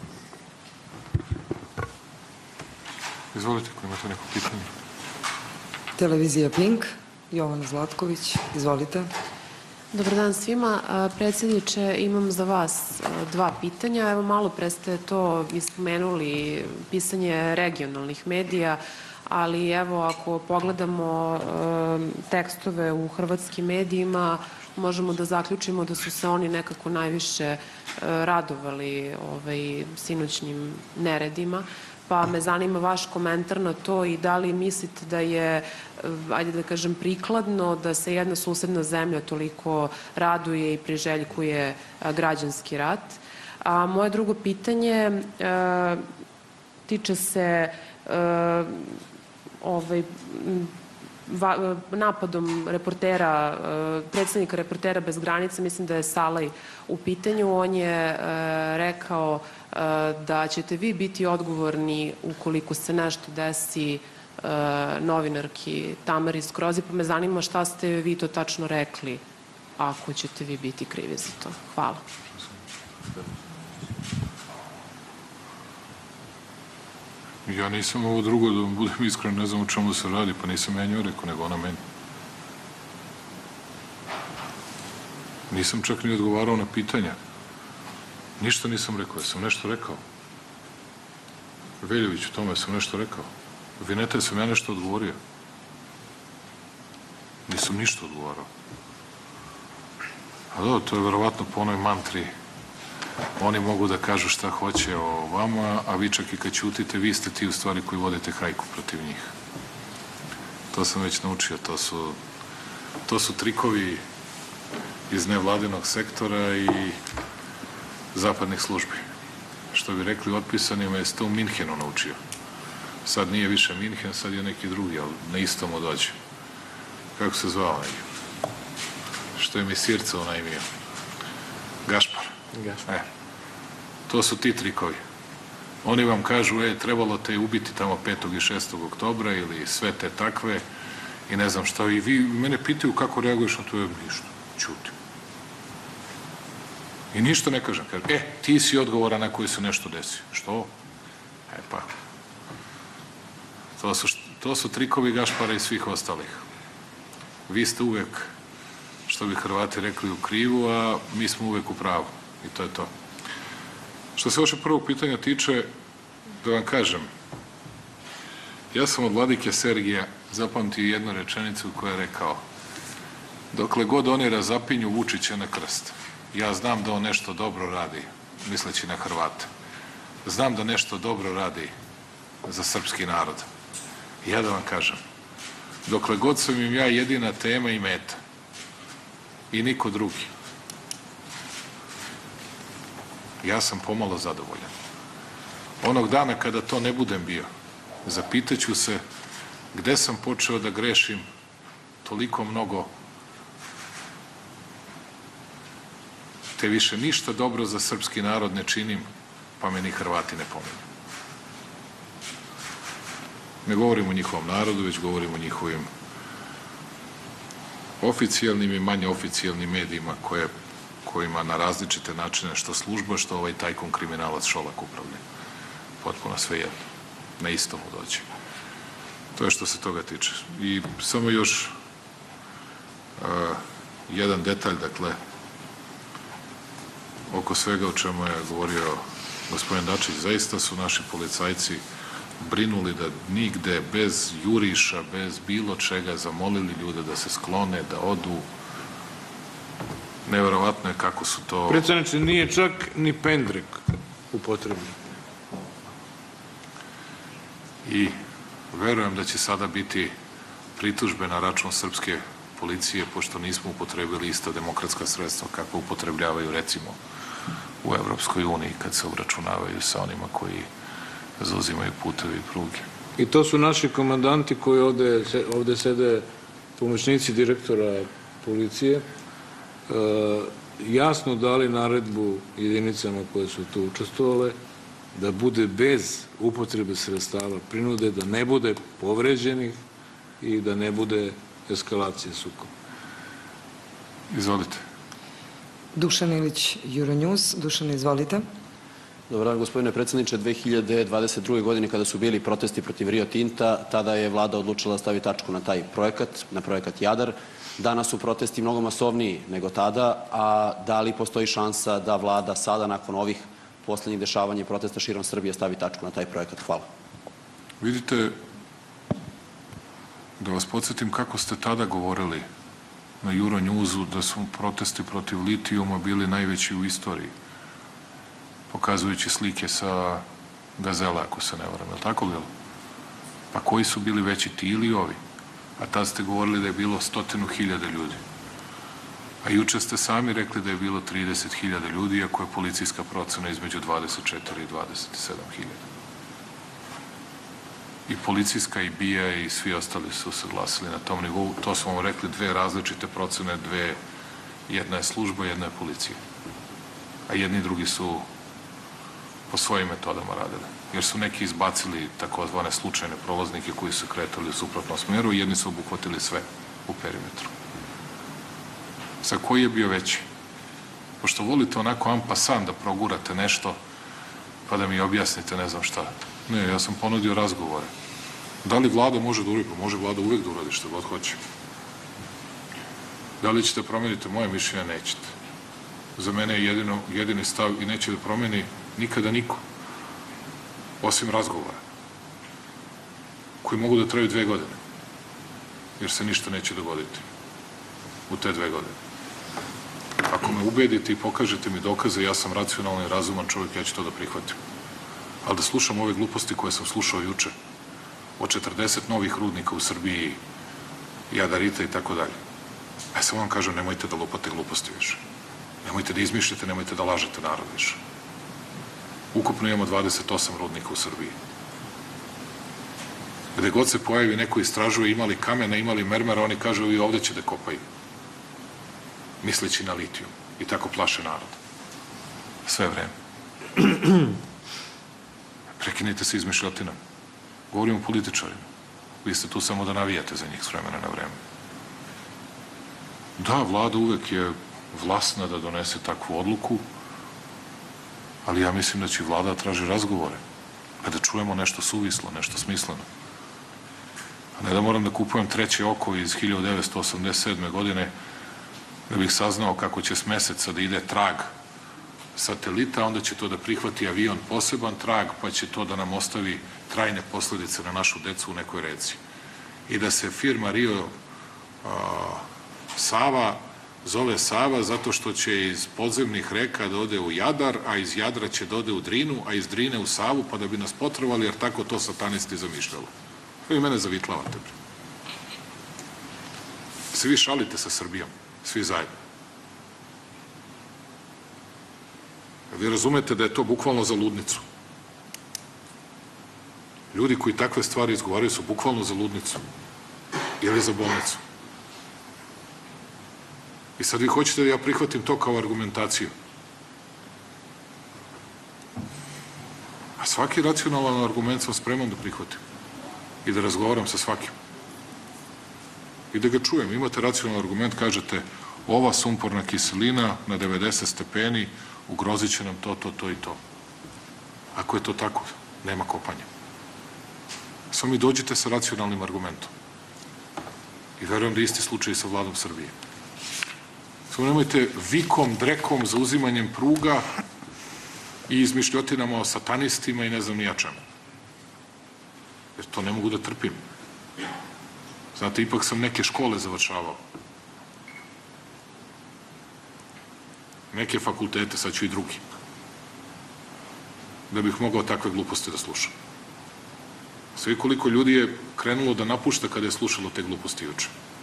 Izvolite, ako imate neko pitanje. Televizija Pink, Jovana Zlatković, izvolite. Dobar dan svima. Predsjedniče, imam za vas 2 pitanja. Evo, malo pre ste to ispomenuli, pisanje regionalnih medija, ali evo, ako pogledamo tekstove u hrvatskim medijima, možemo da zaključimo da su se oni nekako najviše radovali sinoćnim neredima, pa me zanima vaš komentar na to i da li mislite da je, ajde da kažem, prikladno da se jedna susedna zemlja toliko raduje i priželjkuje građanski rat. A moje drugo pitanje tiče se napadom reportera, predstavnika Reportera bez granica, mislim da je Salaj u pitanju. On je rekao da ćete vi biti odgovorni ukoliko se nešto desi novinarki Tamari Skrozi, pa me zanima šta ste vi to tačno rekli, ako ćete vi biti krivi za to. Hvala. Ja nisam ovo drugo, da vam budem iskren, ne znam o čemu se radi, pa nisam ja nju rekao, nego ona meni. Nisam čak ni odgovarao na pitanja. Ništa nisam rekao, ja sam nešto rekao. Veljović, o tome sam nešto rekao. Vineta, sam ja nešto odgovorio. Nisam ništa odgovarao. A dobro, to je verovatno po onoj mantri. Oni mogu da kažu šta hoće o vama, a vi čak i kad ćutite, vi ste ti u stvari koji vodite hajku protiv njih. To sam već naučio. To su trikovi iz nevladinog sektora i zapadnih službi. Što bi rekli otpisanima, jeste to u Minhenu naučio. Sad nije više Minhen, sad je neki drugi, ali na isto mu dođe. Kako se zvao onaj? Što je mi sirca onajmio? Gašpar. To su ti trikovi. Oni vam kažu, trebalo te ubiti tamo 5. i 6. oktobra ili sve te takve i ne znam šta. I vi mene pitaju kako reaguješ na to, ništa, ćutim. I ništa ne kažem. Kažem, ti si odgovoran na koji se nešto desi. Što? Pa. To su trikovi Gašpara i svih ostalih. Vi ste uvek, što bi Hrvati rekli, u krivu, a mi smo uvek u pravu. I to je to. Što se vaše prvog pitanja tiče, da vam kažem, ja sam od vladike Sergija zapamtio jednu rečenicu koja je rekao: dokle god oni razapinju Vučića na krst, ja znam da on nešto dobro radi, misleći na Hrvate. Znam da nešto dobro radi za srpski narod. Ja da vam kažem, dokle god sam im ja jedina tema i meta i niko drugi, ja sam pomalo zadovoljan. Onog dana kada to ne budem bio, zapitaću se gde sam počeo da grešim toliko mnogo, te više ništa dobro za srpski narod ne činim, pa me ni Hrvati ne pomenu. Ne govorim o njihovom narodu, već govorim o njihovim oficijalnim i manje oficijalnim medijima kojima na različite načine, što služba, što ovaj tajkun kriminalac Šolak upravlja. Potpuno sve jedno. Na isto mu dođe. To je što se toga tiče. I samo još jedan detalj, dakle, oko svega o čemu je govorio gospodin Dačić, zaista su naši policajci brinuli da nigde, bez juriša, bez bilo čega, zamolili ljude da se sklone, da odu. Neverovatno je kako su to... Predsedniče, nije čak ni pendrek upotrebljen. I verujem da će sada biti pritužbe na račun srpske policije, pošto nismo upotrebili ista demokratska sredstva kako upotrebljavaju, recimo, u Evropskoj uniji, kad se obračunavaju sa onima koji zauzimaju putevi i pruge. I to su naši komandanti koji ovde sede, pomoćnici direktora policije, jasno dali naredbu jedinicama koje su tu učestvovale da bude bez upotrebe sredstava prinude, da ne bude povređenih i da ne bude eskalacije sukoba. Izvolite. Dušan Ilić, Euronews. Dušan, izvolite. Dobar dan, gospodine predsjedniče. 2022. godine, kada su bili protesti protiv Rio Tinta, tada je vlada odlučila da stavi tačku na taj projekat, na projekat Jadar. Danas su protesti mnogo masovniji nego tada, a da li postoji šansa da vlada sada, nakon ovih poslednjih dešavanja i protesta širom Srbije, stavi tačku na taj projekat? Hvala. Vidite, da vas podsjetim kako ste tada govorili na Euronewsu da su protesti protiv litijuma bili najveći u istoriji, pokazujući slike sa Gazela, ako se ne varam. Je li tako bilo? Pa koji su bili veći, ti ili ovi? A tad ste govorili da je bilo 100.000 ljudi. A juče ste sami rekli da je bilo 30.000 ljudi, iako je policijska procena između 24 i 27.000. I policijska, i BIA, i svi ostali su se glasili na tom nivou. To smo vam rekli, dve različite procene, jedna je služba, jedna je policija. A jedni i drugi su po svojim metodama radili. Jer su neki izbacili takozvane slučajne prolaznike koji su kretali u suprotnom smeru i jedni su obuhvatili sve u perimetru. Sa koji je bio veći? Pošto volite onako en passant da progurate nešto, pa da mi objasnite ne znam šta. Ne, ja sam ponudio razgovore. Da li vlada može da uradi? Pa može vlada uvek da uradi što god hoće. Da li ćete promeniti moje mišljenje? Nećete. Za mene je jedini stav i neće da promeni nikada niko. Osim razgovora. Koji mogu da traju 2 godine. Jer se ništa neće dogoditi. u te 2 godine. Ako me ubedite i pokažete mi dokaze, ja sam racionalan i razuman čovjek, ja ću to da prihvatim. Ali da slušam ove gluposti koje sam slušao juče, o 40 novih rudnika u Srbiji, jadarita i tako dalje. Ja samo vam kažem, nemojte da lupate gluposti više. Nemojte da izmišljate, nemojte da lažete narod više. Ukupno imamo 28 rudnika u Srbiji. Gde god se pojavi neko istražuje, imali kamena, imali mermera, oni kažu i ovde će da kopaju. Misleći na litijum. I tako plaše narod. Sve vreme. Prekinite se izmišljotinom. Govorim o političarima. Vi ste tu samo da navijate za njih s vremena na vreme. Da, vlada uvek je vlasna da donese takvu odluku, ali ja mislim da će vlada traži razgovore, kada čujemo nešto suvislo, nešto smisleno. A ne da moram da kupujem 3. oko iz 1987. godine da bih saznao kako će s meseca da ide trag satelita, onda će to da prihvati avion poseban trag, pa će to da nam ostavi trajne posledice na našu decu u nekoj reci. I da se firma Rio Sava zove Sava zato što će iz podzemnih reka da ode u Jadar, a iz Jadra će da ode u Drinu, a iz Drine u Savu, pa da bi nas potrovali, jer tako to satanisti zamišljalo. Vi mene zavitlavate. Se vi šalite sa Srbijom, svi zajedno. Vi razumete da je to bukvalno za ludnicu. Ljudi koji takve stvari izgovaraju su bukvalno za ludnicu ili za bolnicu. I sad vi hoćete da ja prihvatim to kao argumentaciju. A svaki racionalan argument sam spreman da prihvatim i da razgovaram sa svakim. I da ga čujem. Imate racionalan argument, kažete ova sumporna kiselina na 90 stepeni ugrozit će nam to i to. Ako je to tako, nema kopanja. Samo mi dođite sa racionalnim argumentom. I verujem da je isti slučaj sa vladom Srbije. Samo nemojte vikom, drekom, zauzimanjem pruga i izmišljotinama o satanistima i ne znam ni ja čemu. Jer to ne mogu da trpim. Znate, ipak sam neke škole završavao. Neke fakultete, sad ću i drugi. Da bih mogao takve gluposti da slušam. Sve koliko ljudi je krenulo da napušta kada je slušalo te gluposti juče.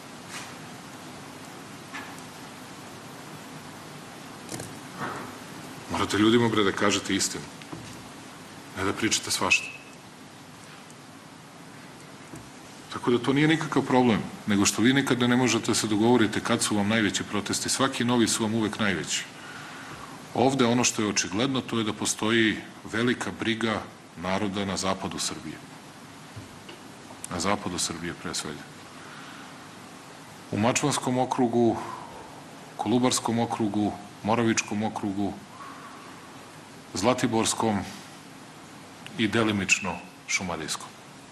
Morate ljudima, bre, da kažete istinu. Ne da pričate svašta. Tako da to nije nikakav problem, nego što vi nikada ne možete da se dogovorite kad su vam najveći protesti. Svaki novi su vam uvek najveći. Ovde ono što je očigledno, to je da postoji velika briga naroda na zapadu Srbije. Na zapadu Srbije, pre svega. U Mačvanskom okrugu, Kolubarskom okrugu, Moravičkom okrugu, Zlatiborskom i delimično Šumadijskom.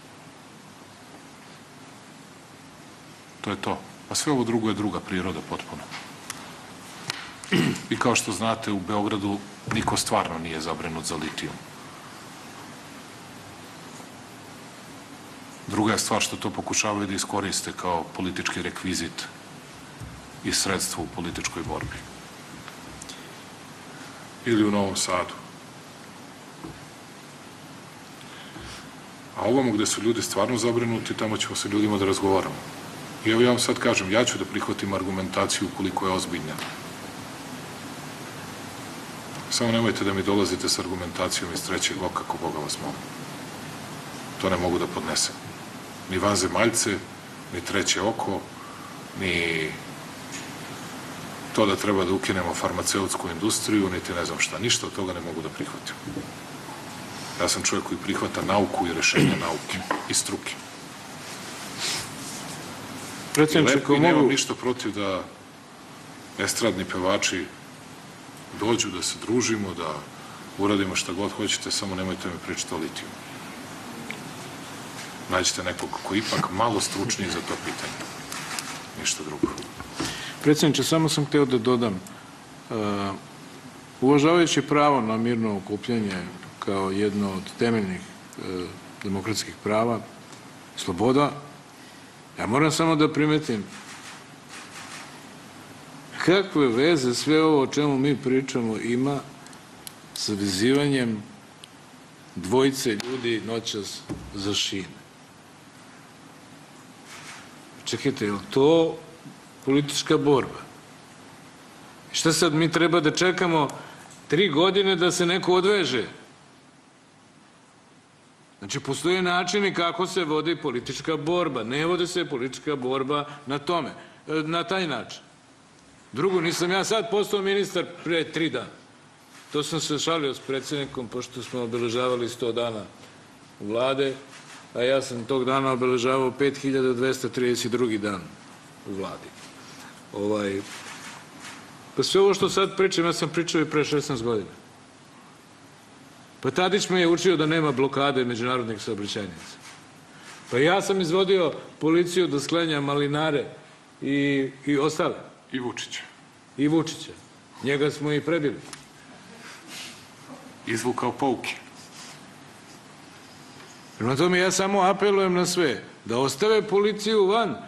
To je to. A sve ovo drugo je druga priroda potpuno. I kao što znate, u Beogradu niko stvarno nije zabrinut za litijum. Druga je stvar što to pokušavaju da iskoriste kao politički rekvizit i sredstvo u političkoj borbi. Ili u Novom Sadu. A ovamo gde su ljudi stvarno zabrinuti, tamo ćemo sa ljudima da razgovaramo. I evo ja vam sad kažem, ja ću da prihvatim argumentaciju koliko je ozbiljna. Samo nemojte da mi dolazite s argumentacijom iz 3. oka, kako Boga vas molim. To ne mogu da podnesem. Ni vanzemaljce, ni 3. oko, ni to da treba da ukinemo farmaceutsku industriju, niti ne znam šta. Ništa od toga ne mogu da prihvatim. Ja sam čovjek koji prihvata nauku i rešenja nauke i struke. I nemam ništa protiv da estradni pevači dođu, da se družimo, da uradimo šta god hoćete, samo nemojte mi pričati o litiju. Nađite nekog koji ipak malo stručniji za to pitanje. Ništa drugo. Predsjedniče, samo sam hteo da dodam, uvažavajući pravo na mirno okupljanje kao jedno od temeljnih demokratskih prava, sloboda, ja moram samo da primetim kakve veze sve ovo o čemu mi pričamo ima sa vezivanjem dvojice ljudi noćas za šine? Čekajte, je li to politička borba? Šta sad, mi treba da čekamo 3 godine da se neko odveže? Znači, postoje načini kako se vodi politička borba. Ne vodi se politička borba na taj način. Drugo, nisam ja sad postao ministar pre 3 dana. To sam se šalio s predsjednikom, pošto smo obeležavali 100 dana vlade, a ja sam tog dana obeležavao 5232. dan u vladi. Pa sve ovo što sad pričam, ja sam pričao i pre 16 godina. Pa Tadić me je učio da nema blokade međunarodnih saobraćajnica. Pa ja sam izvodio policiju da sklenja malinare i ostale. I Vučića. I Vučića. Njega smo i prebili. Izvukao pouke. Prema tome ja samo apelujem na sve da ostave policiju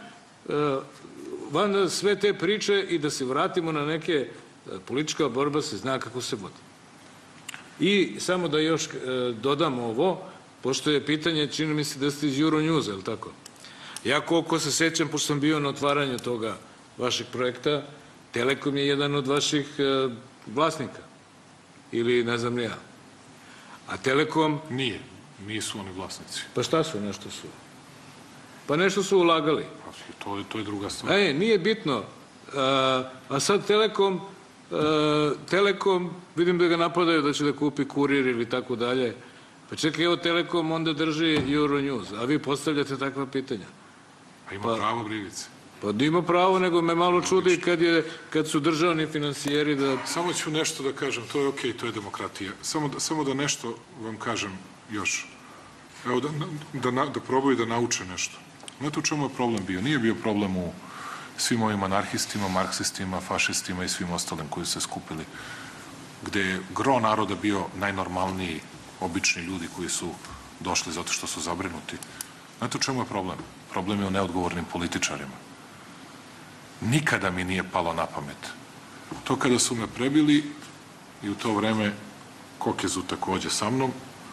van sve te priče i da se vratimo na neke, politička borba se zna kako se vodi. I samo da još dodam ovo, pošto je pitanje, čini mi se da ste iz Euronews, je li tako? Ja koliko se sećam, pošto sam bio na otvaranju toga vašeg projekta, Telekom je jedan od vaših vlasnika. Ili ne znam ni ja. A Telekom... Nisu oni vlasnici. Pa šta su, nešto su? Pa nešto su ulagali. To je druga stvar. Nije bitno. A sad Telekom, vidim da ga napadaju da će da kupi Kurir ili tako dalje. Pa čekaj, evo Telekom onda drži Euronews, a vi postavljate takva pitanja. Pa ima pravo, Brivice. Pa ima pravo, nego me malo čudi kad su državni finansijeri da... Samo ću nešto da kažem, to je okej, to je demokratija. Samo da nešto vam kažem još. Evo, da probaju da nauče nešto. Znate u čemu je problem bio? Nije bio problem u svim ovim anarhistima, marksistima, fašistima i svim ostalim koji su se skupili, gde je gro naroda bio najnormalniji, obični ljudi koji su došli zato što su zabrinuti. Znate u čemu je problem? Problem je u neodgovornim političarima. Nikada mi nije palo na pamet. To kada su me prebili i u to vreme Kokezu takođe sa mnom,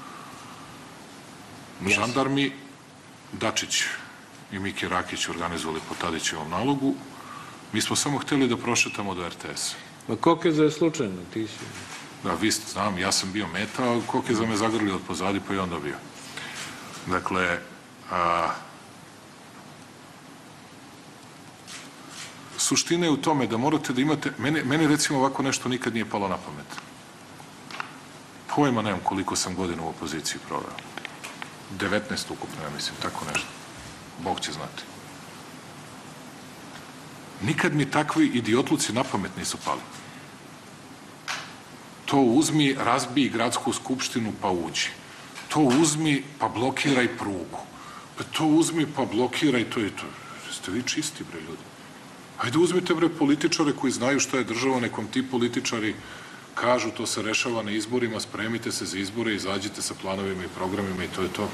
žandarmi, Dačić i Miki Rakić organizovali po Tadićevom nalogu, mi smo samo hteli da prošetamo do RTS-a. Ma Kokeza je slučajno, ti si... Da, vi znam, ja sam bio meta, a Kokeza me zagrlio od pozadi, pa i onda bio. Dakle, suština je u tome da morate da imate... Meni recimo ovako nešto nikad nije palo na pamet. Pojma nemam koliko sam godina u opoziciji proveo. 19 ukupno, ja mislim, tako nešto. Bog će znati. Nikad mi takvi idiotluci na pamet nisu pali. To uzmi, razbij gradsku skupštinu pa uđi. To uzmi pa blokiraj prugu. Pa to uzmi pa blokiraj to i to. Ste vi čisti, bre, ljudi. Hajde uzmite, bre, političare koji znaju šta je država, nekom ti političari kažu to se rešava na izborima, spremite se za izbore, izađite sa planovima i programima i to je to.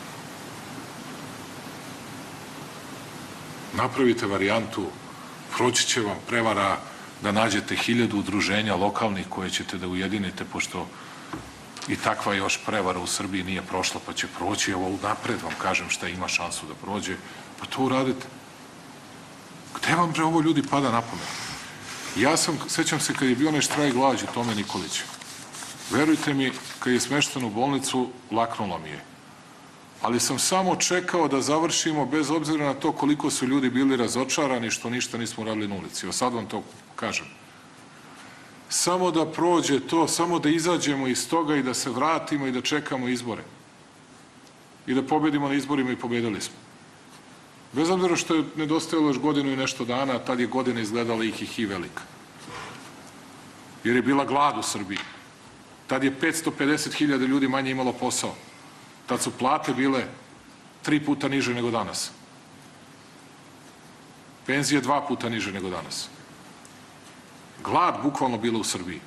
Napravite varijantu, proći će vam prevara da nađete 1000 udruženja lokalnih koje ćete da ujedinite, pošto i takva još prevara u Srbiji nije prošla, pa će proći, evo napred vam kažem šta ima šansu da prođe, pa to uradite. Gde vam, bre, ovo ljudi pada na pamet? Ja sećam se kad je bio onaj štrajk glađu Tome Nikolića. Verujte mi, kad je smešten u bolnicu, laknulo mi je. Ali sam samo čekao da završimo, bez obzira na to koliko su ljudi bili razočarani što ništa nismo radili na ulici. Evo sad vam to kažem. Samo da prođe to, samo da izađemo iz toga i da se vratimo i da čekamo izbore. I da pobedimo na izborima i pobedili smo. Bez obzira što je nedostajalo još godinu i nešto dana, a tad je godina izgledala i velika. Jer je bila glad u Srbiji. Tad je 550.000 ljudi manje imalo posao. Tad su plate bile 3 puta niže nego danas. Penzije 2 puta niže nego danas. Glad bukvalno bila u Srbiji.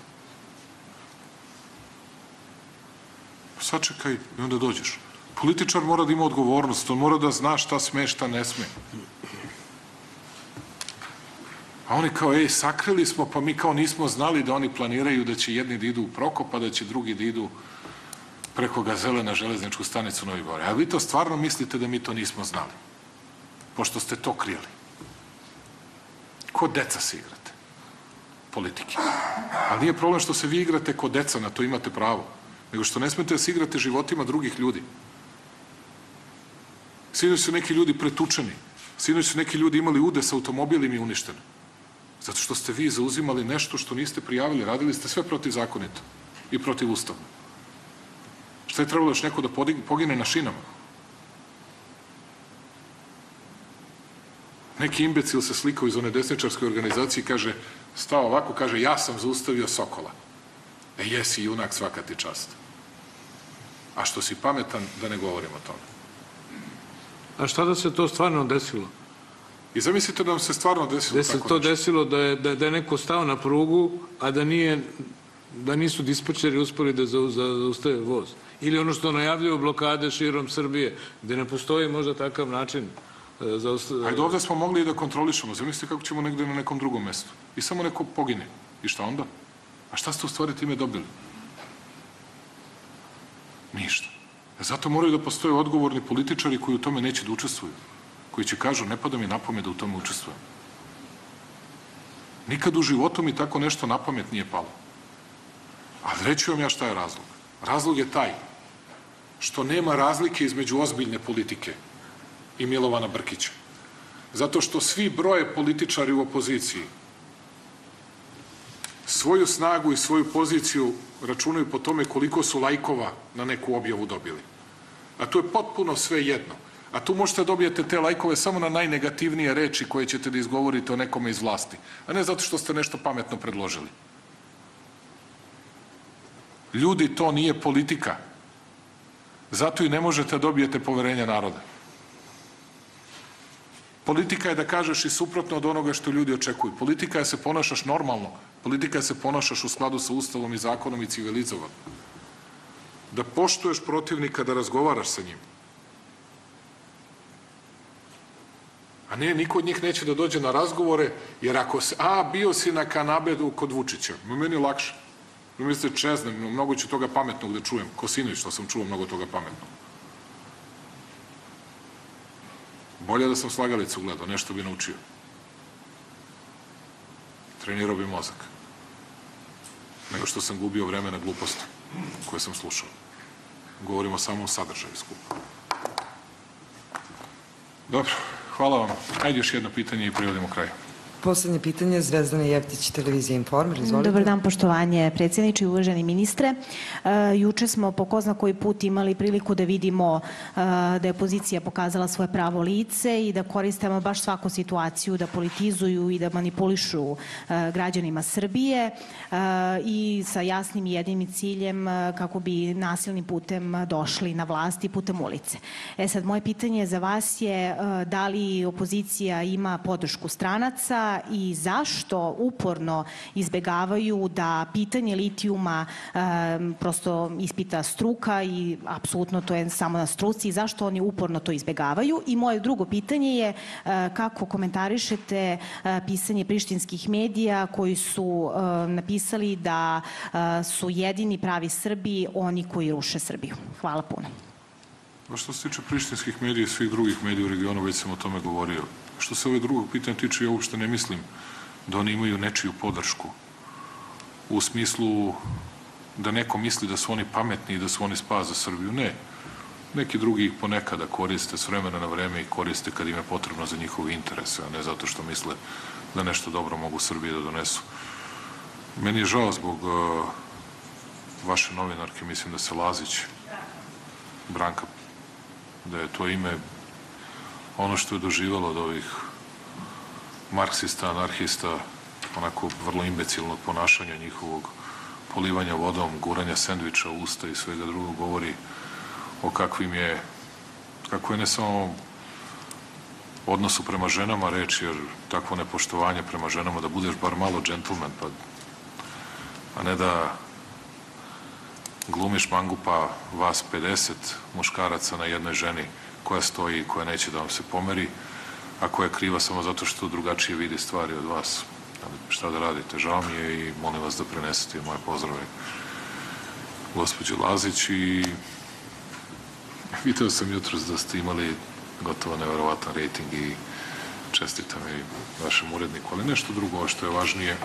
Sačekaj i onda dođeš. Političar mora da ima odgovornost, on mora da zna šta sme, šta ne sme. A oni kao, sakrili smo, pa mi kao nismo znali da oni planiraju da će jedni da idu u Prokop, a da će drugi da idu preko Gazele na železničku stanicu Novi Gore. A vi to stvarno mislite da mi to nismo znali? Pošto ste to krili. Ko deca se igrate? Politike. Ali nije problem što se vi igrate ko deca, na to imate pravo. Nego što ne smete da se igrate životima drugih ljudi. Sinoć su neki ljudi pretučeni. Sinoć su neki ljudi imali udes, automobil im je uništen. Zato što ste vi zauzimali nešto što niste prijavili. Radili ste sve protivzakonito i protivustavno. Šta je trebalo još neko da pogine na šinama? Neki imbecil se slikao iz one desničarske organizacije i kaže, stao ovako, kaže, ja sam zaustavio Sokola. Jesi junak, svaka ti čast. A što si pametan, da ne govorim o tome. A šta da se to stvarno desilo? I zamislite da vam se stvarno desilo tako nešto. Da se to desilo da je neko stao na prugu, a da nisu dispečeri uspeli da zaustave voz. Ili ono što najavljaju blokade širom Srbije, gde ne postoji možda takav način. Ajde, ovde smo mogli i da kontrolišemo. Zamislite kako ćemo negde na nekom drugom mestu. I samo neko pogine. I šta onda? A šta ste u stvari time dobili? Ništa. Zato moraju da postoje odgovorni političari koji u tome neće da učestvuju. Koji će kažu, ne pada mi na pamet da u tome učestvujem. Nikad u životu mi tako nešto na pamet nije palo. Ali reći vam ja šta je razlog. Razlog je taj što nema razlike između ozbiljne politike i Milovana Brkića. Zato što svi broje političari u opoziciji svoju snagu i svoju poziciju računaju po tome koliko su lajkova na neku objavu dobili. A to je potpuno sve jedno. A tu možete dobijete te lajkove samo na najnegativnije reči koje ćete da izgovorite o nekome iz vlasti. A ne zato što ste nešto pametno predložili. Ljudi, to nije politika. Zato i ne možete dobijete poverenje naroda. Politika je da kažeš i suprotno od onoga što ljudi očekuju. Politika je da se ponašaš normalno. Politika je da se ponašaš u skladu sa Ustavom i zakonom i civilizovano. Da poštuješ protivnika, da razgovaraš sa njim. A ne, niko od njih neće da dođe na razgovore, jer ako se, bio si na kanabedu kod Vučića, meni je lakše. Mislite, čeznem, mnogo ću toga pametnog da čujem, ko sinoć što sam čuo mnogo toga pametnog. Bolje da sam slagalicu gledao, nešto bi naučio. Trenirao bi mozak. Nego što sam gubio vreme na gluposti koje sam slušao. Govorimo samo o sadržaju skupa. Dobro, hvala vam. Ajde još jedno pitanje i privodimo kraju. Poslednje pitanje, Zvezdana Jeftić, Televizija Informer, izvolite. Dobar dan, poštovanje predsjedniče i uvaženi ministre. Juče smo po ko zna koji put imali priliku da vidimo da je opozicija pokazala svoje pravo lice i da koristimo baš svaku situaciju da politizuju i da manipulišu građanima Srbije i sa jasnim i jedinim ciljem kako bi nasilnim putem došli na vlast i putem ulice. Sad, moje pitanje za vas je da li opozicija ima podršku stranaca i zašto uporno izbegavaju da pitanje litijuma prosto ispita struka i apsolutno to je samo na struci i zašto oni uporno to izbegavaju. I moje drugo pitanje je kako komentarišete pisanje prištinskih medija koji su napisali da su jedini pravi Srbi oni koji ruše Srbiju. Hvala puno. Što se tiče prištinskih medija i svih drugih medija u regionu, već sam o tome govorio. Što se ove drugog pitanja tiče, ja uopšte ne mislim da oni imaju nečiju podršku. U smislu da neko misli da su oni pametni i da su oni spas za Srbiju. Ne. Neki drugi ih ponekada koriste s vremena na vreme i koriste kad im je potrebno za njihove interese, a ne zato što misle da nešto dobro mogu Srbije da donesu. Meni je žao zbog vaše novinarke, mislim da se Lazić, Branka, da je to ime ono što je doživalo od ovih marksista, anarhista, onako vrlo imbecilnog ponašanja njihovog, polivanja vodom, guranja sendviča u usta i svega drugog, govori o kako je ne samo odnosu prema ženama reč, jer takvo nepoštovanje prema ženama, da budeš bar malo džentlmen, a ne da glumiš mangupa vas 50 muškaraca na jednoj ženi koja stoji i koja neće da vam se pomeri, a koja je kriva samo zato što drugačije vidi stvari od vas. Ali šta da radite, žao mi je i molim vas da prenesete moje pozdrave gospođi Lazić i video sam jutros da ste imali gotovo neverovatan rejting i čestitam i vašem uredniku, ali nešto drugo što je važnije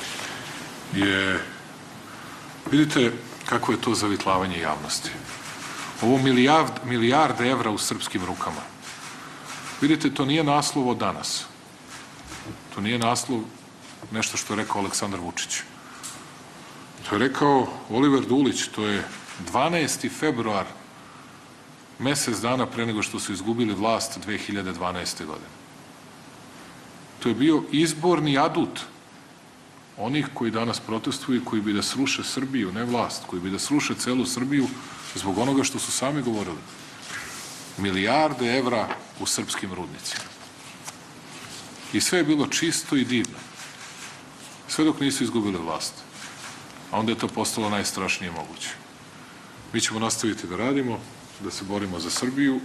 je, vidite kako je to zavitlavanje javnosti. Ovo milijarde evra u srpskim rukama. Vidite, to nije naslov od danas. To nije naslov nešto što je rekao Aleksandar Vučić. To je rekao Oliver Dulić, to je 12. februar, mesec dana pre nego što su izgubili vlast 2012. godine. To je bio izborni adut onih koji danas protestuju i koji bi da sruše Srbiju, ne vlast, koji bi da sruše celu Srbiju zbog onoga što su sami govorili. Milijarde evra u srpskim rudnicima. I sve je bilo čisto i divno. Sve dok nisu izgubili vlast. A onda je to postalo najstrašnije moguće. Mi ćemo nastaviti da radimo, da se borimo za Srbiju,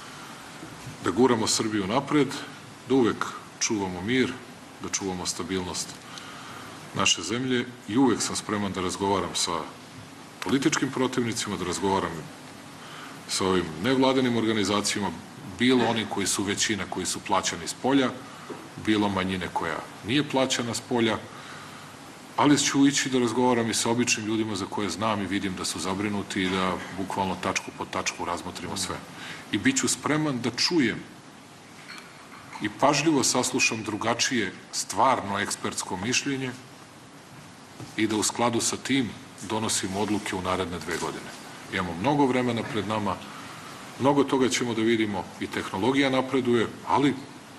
da guramo Srbiju napred, da uvek čuvamo mir, da čuvamo stabilnost naše zemlje i uvek sam spreman da razgovaram sa političkim protivnicima, da razgovaram sa ovim nevladinim organizacijama, bilo oni koji su većina, koji su plaćani s polja, bilo manjine koja nije plaćana s polja, ali ću ići da razgovaram i sa običnim ljudima za koje znam i vidim da su zabrinuti i da bukvalno tačku po tačku razmotrimo sve. I bit ću spreman da čujem i pažljivo saslušam drugačije stvarno ekspertsko mišljenje i da u skladu sa tim donosim odluke u naredne 2 godine. Imamo mnogo vremena pred nama, mnogo toga ćemo da vidimo i tehnologija napreduje, ali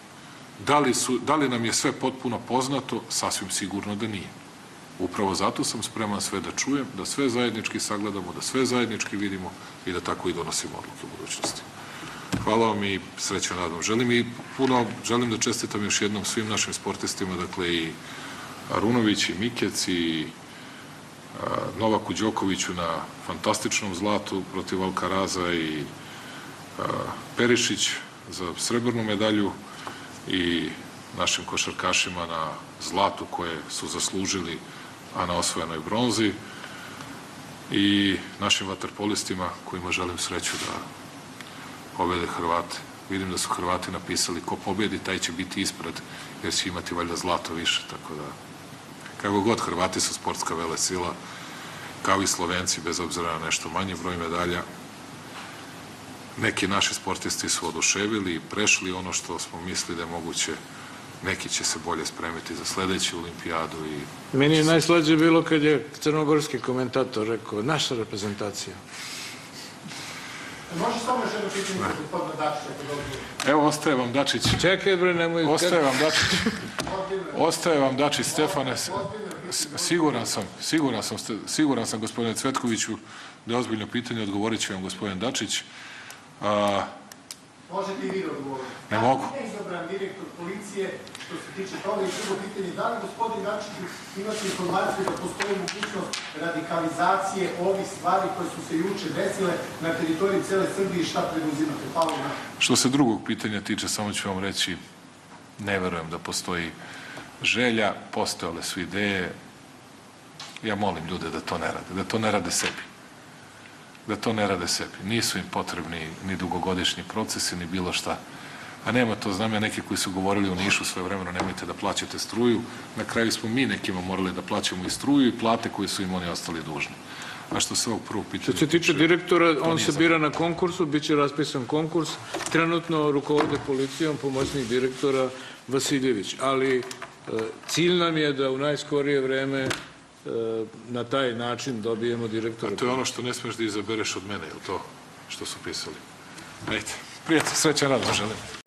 da li nam je sve potpuno poznato? Sasvim sigurno da nije. Upravo zato sam spreman sve da čujem, da sve zajednički sagledamo, da sve zajednički vidimo i da tako i donosimo odluke u budućnosti. Hvala vam i srećan nadam. Želim da čestitam još jednom svim našim sportistima, dakle i Arunović i Mikec i Novaku Đokoviću na fantastičnom zlatu protiv Alkaraza i Perišić za srebrnu medalju i našim košarkašima na zlatu koje su zaslužili, a na osvojenoj bronzi i našim vaterpolistima kojima želim sreću da pobede Hrvate. Vidim da su Hrvati napisali ko pobedi, taj će biti ispred, jer će imati valjda zlato više, tako da kako god, Hrvati su sportska velesila, kao i Slovenci, bez obzira na nešto manji broj medalja. Neki naši sportisti su oduševili i prešli ono što smo mislili da je moguće. Neki će se bolje spremiti za sledeću olimpijadu. Meni je najslađe bilo kad je crnogorski komentator rekao, naša reprezentacija. Može samo još jedno pitanje za gospodina Dačića? Evo, ostaje vam Dačić. Čekaj bre, nemoj... Ostaje vam Dačić, Stefane. Siguran sam, gospodine Cvetkoviću, da je ozbiljno pitanje, odgovorit će vam gospodin Dačić. Možete i vi da odgovoriti. Ne mogu. Da li je izabran direktor policije, što se tiče toga, i drugo pitanje, da li gospodin Dačić imate informaciju da postoji mogućnost radikalizacije ovih stvari koje su se juče desile na teritoriji cele Srbije i šta preduzimate? Hvala vam. Što se drugog pitanja tiče, samo ću vam reći, ne verujem da postoji želja, postojale su ideje. Ja molim ljude da to ne rade, da to ne rade sebi. Da to ne rade sebi. Nisu im potrebni ni dugogodišnji procesi, ni bilo šta. A nema to, znam ja neki koji su govorili u Nišu sve vremeno, nemojte da plaćate struju. Na kraju smo mi nekima morali da plaćamo i struju i plate koje su im oni ostali dužni. A što se ovog prvog pitanja... Što se tiče direktora, on se bira na konkursu, bit će raspisan konkurs. Trenutno rukovode policijom pomoćnik direktora Vasiljević. Ali cilj nam je da u najskorije vreme na taj način dobijemo direktora. A to je ono što ne smeš da izabereš od mene, je li to što su pisali? Ajde, prijatelj, srećan rad vam želim.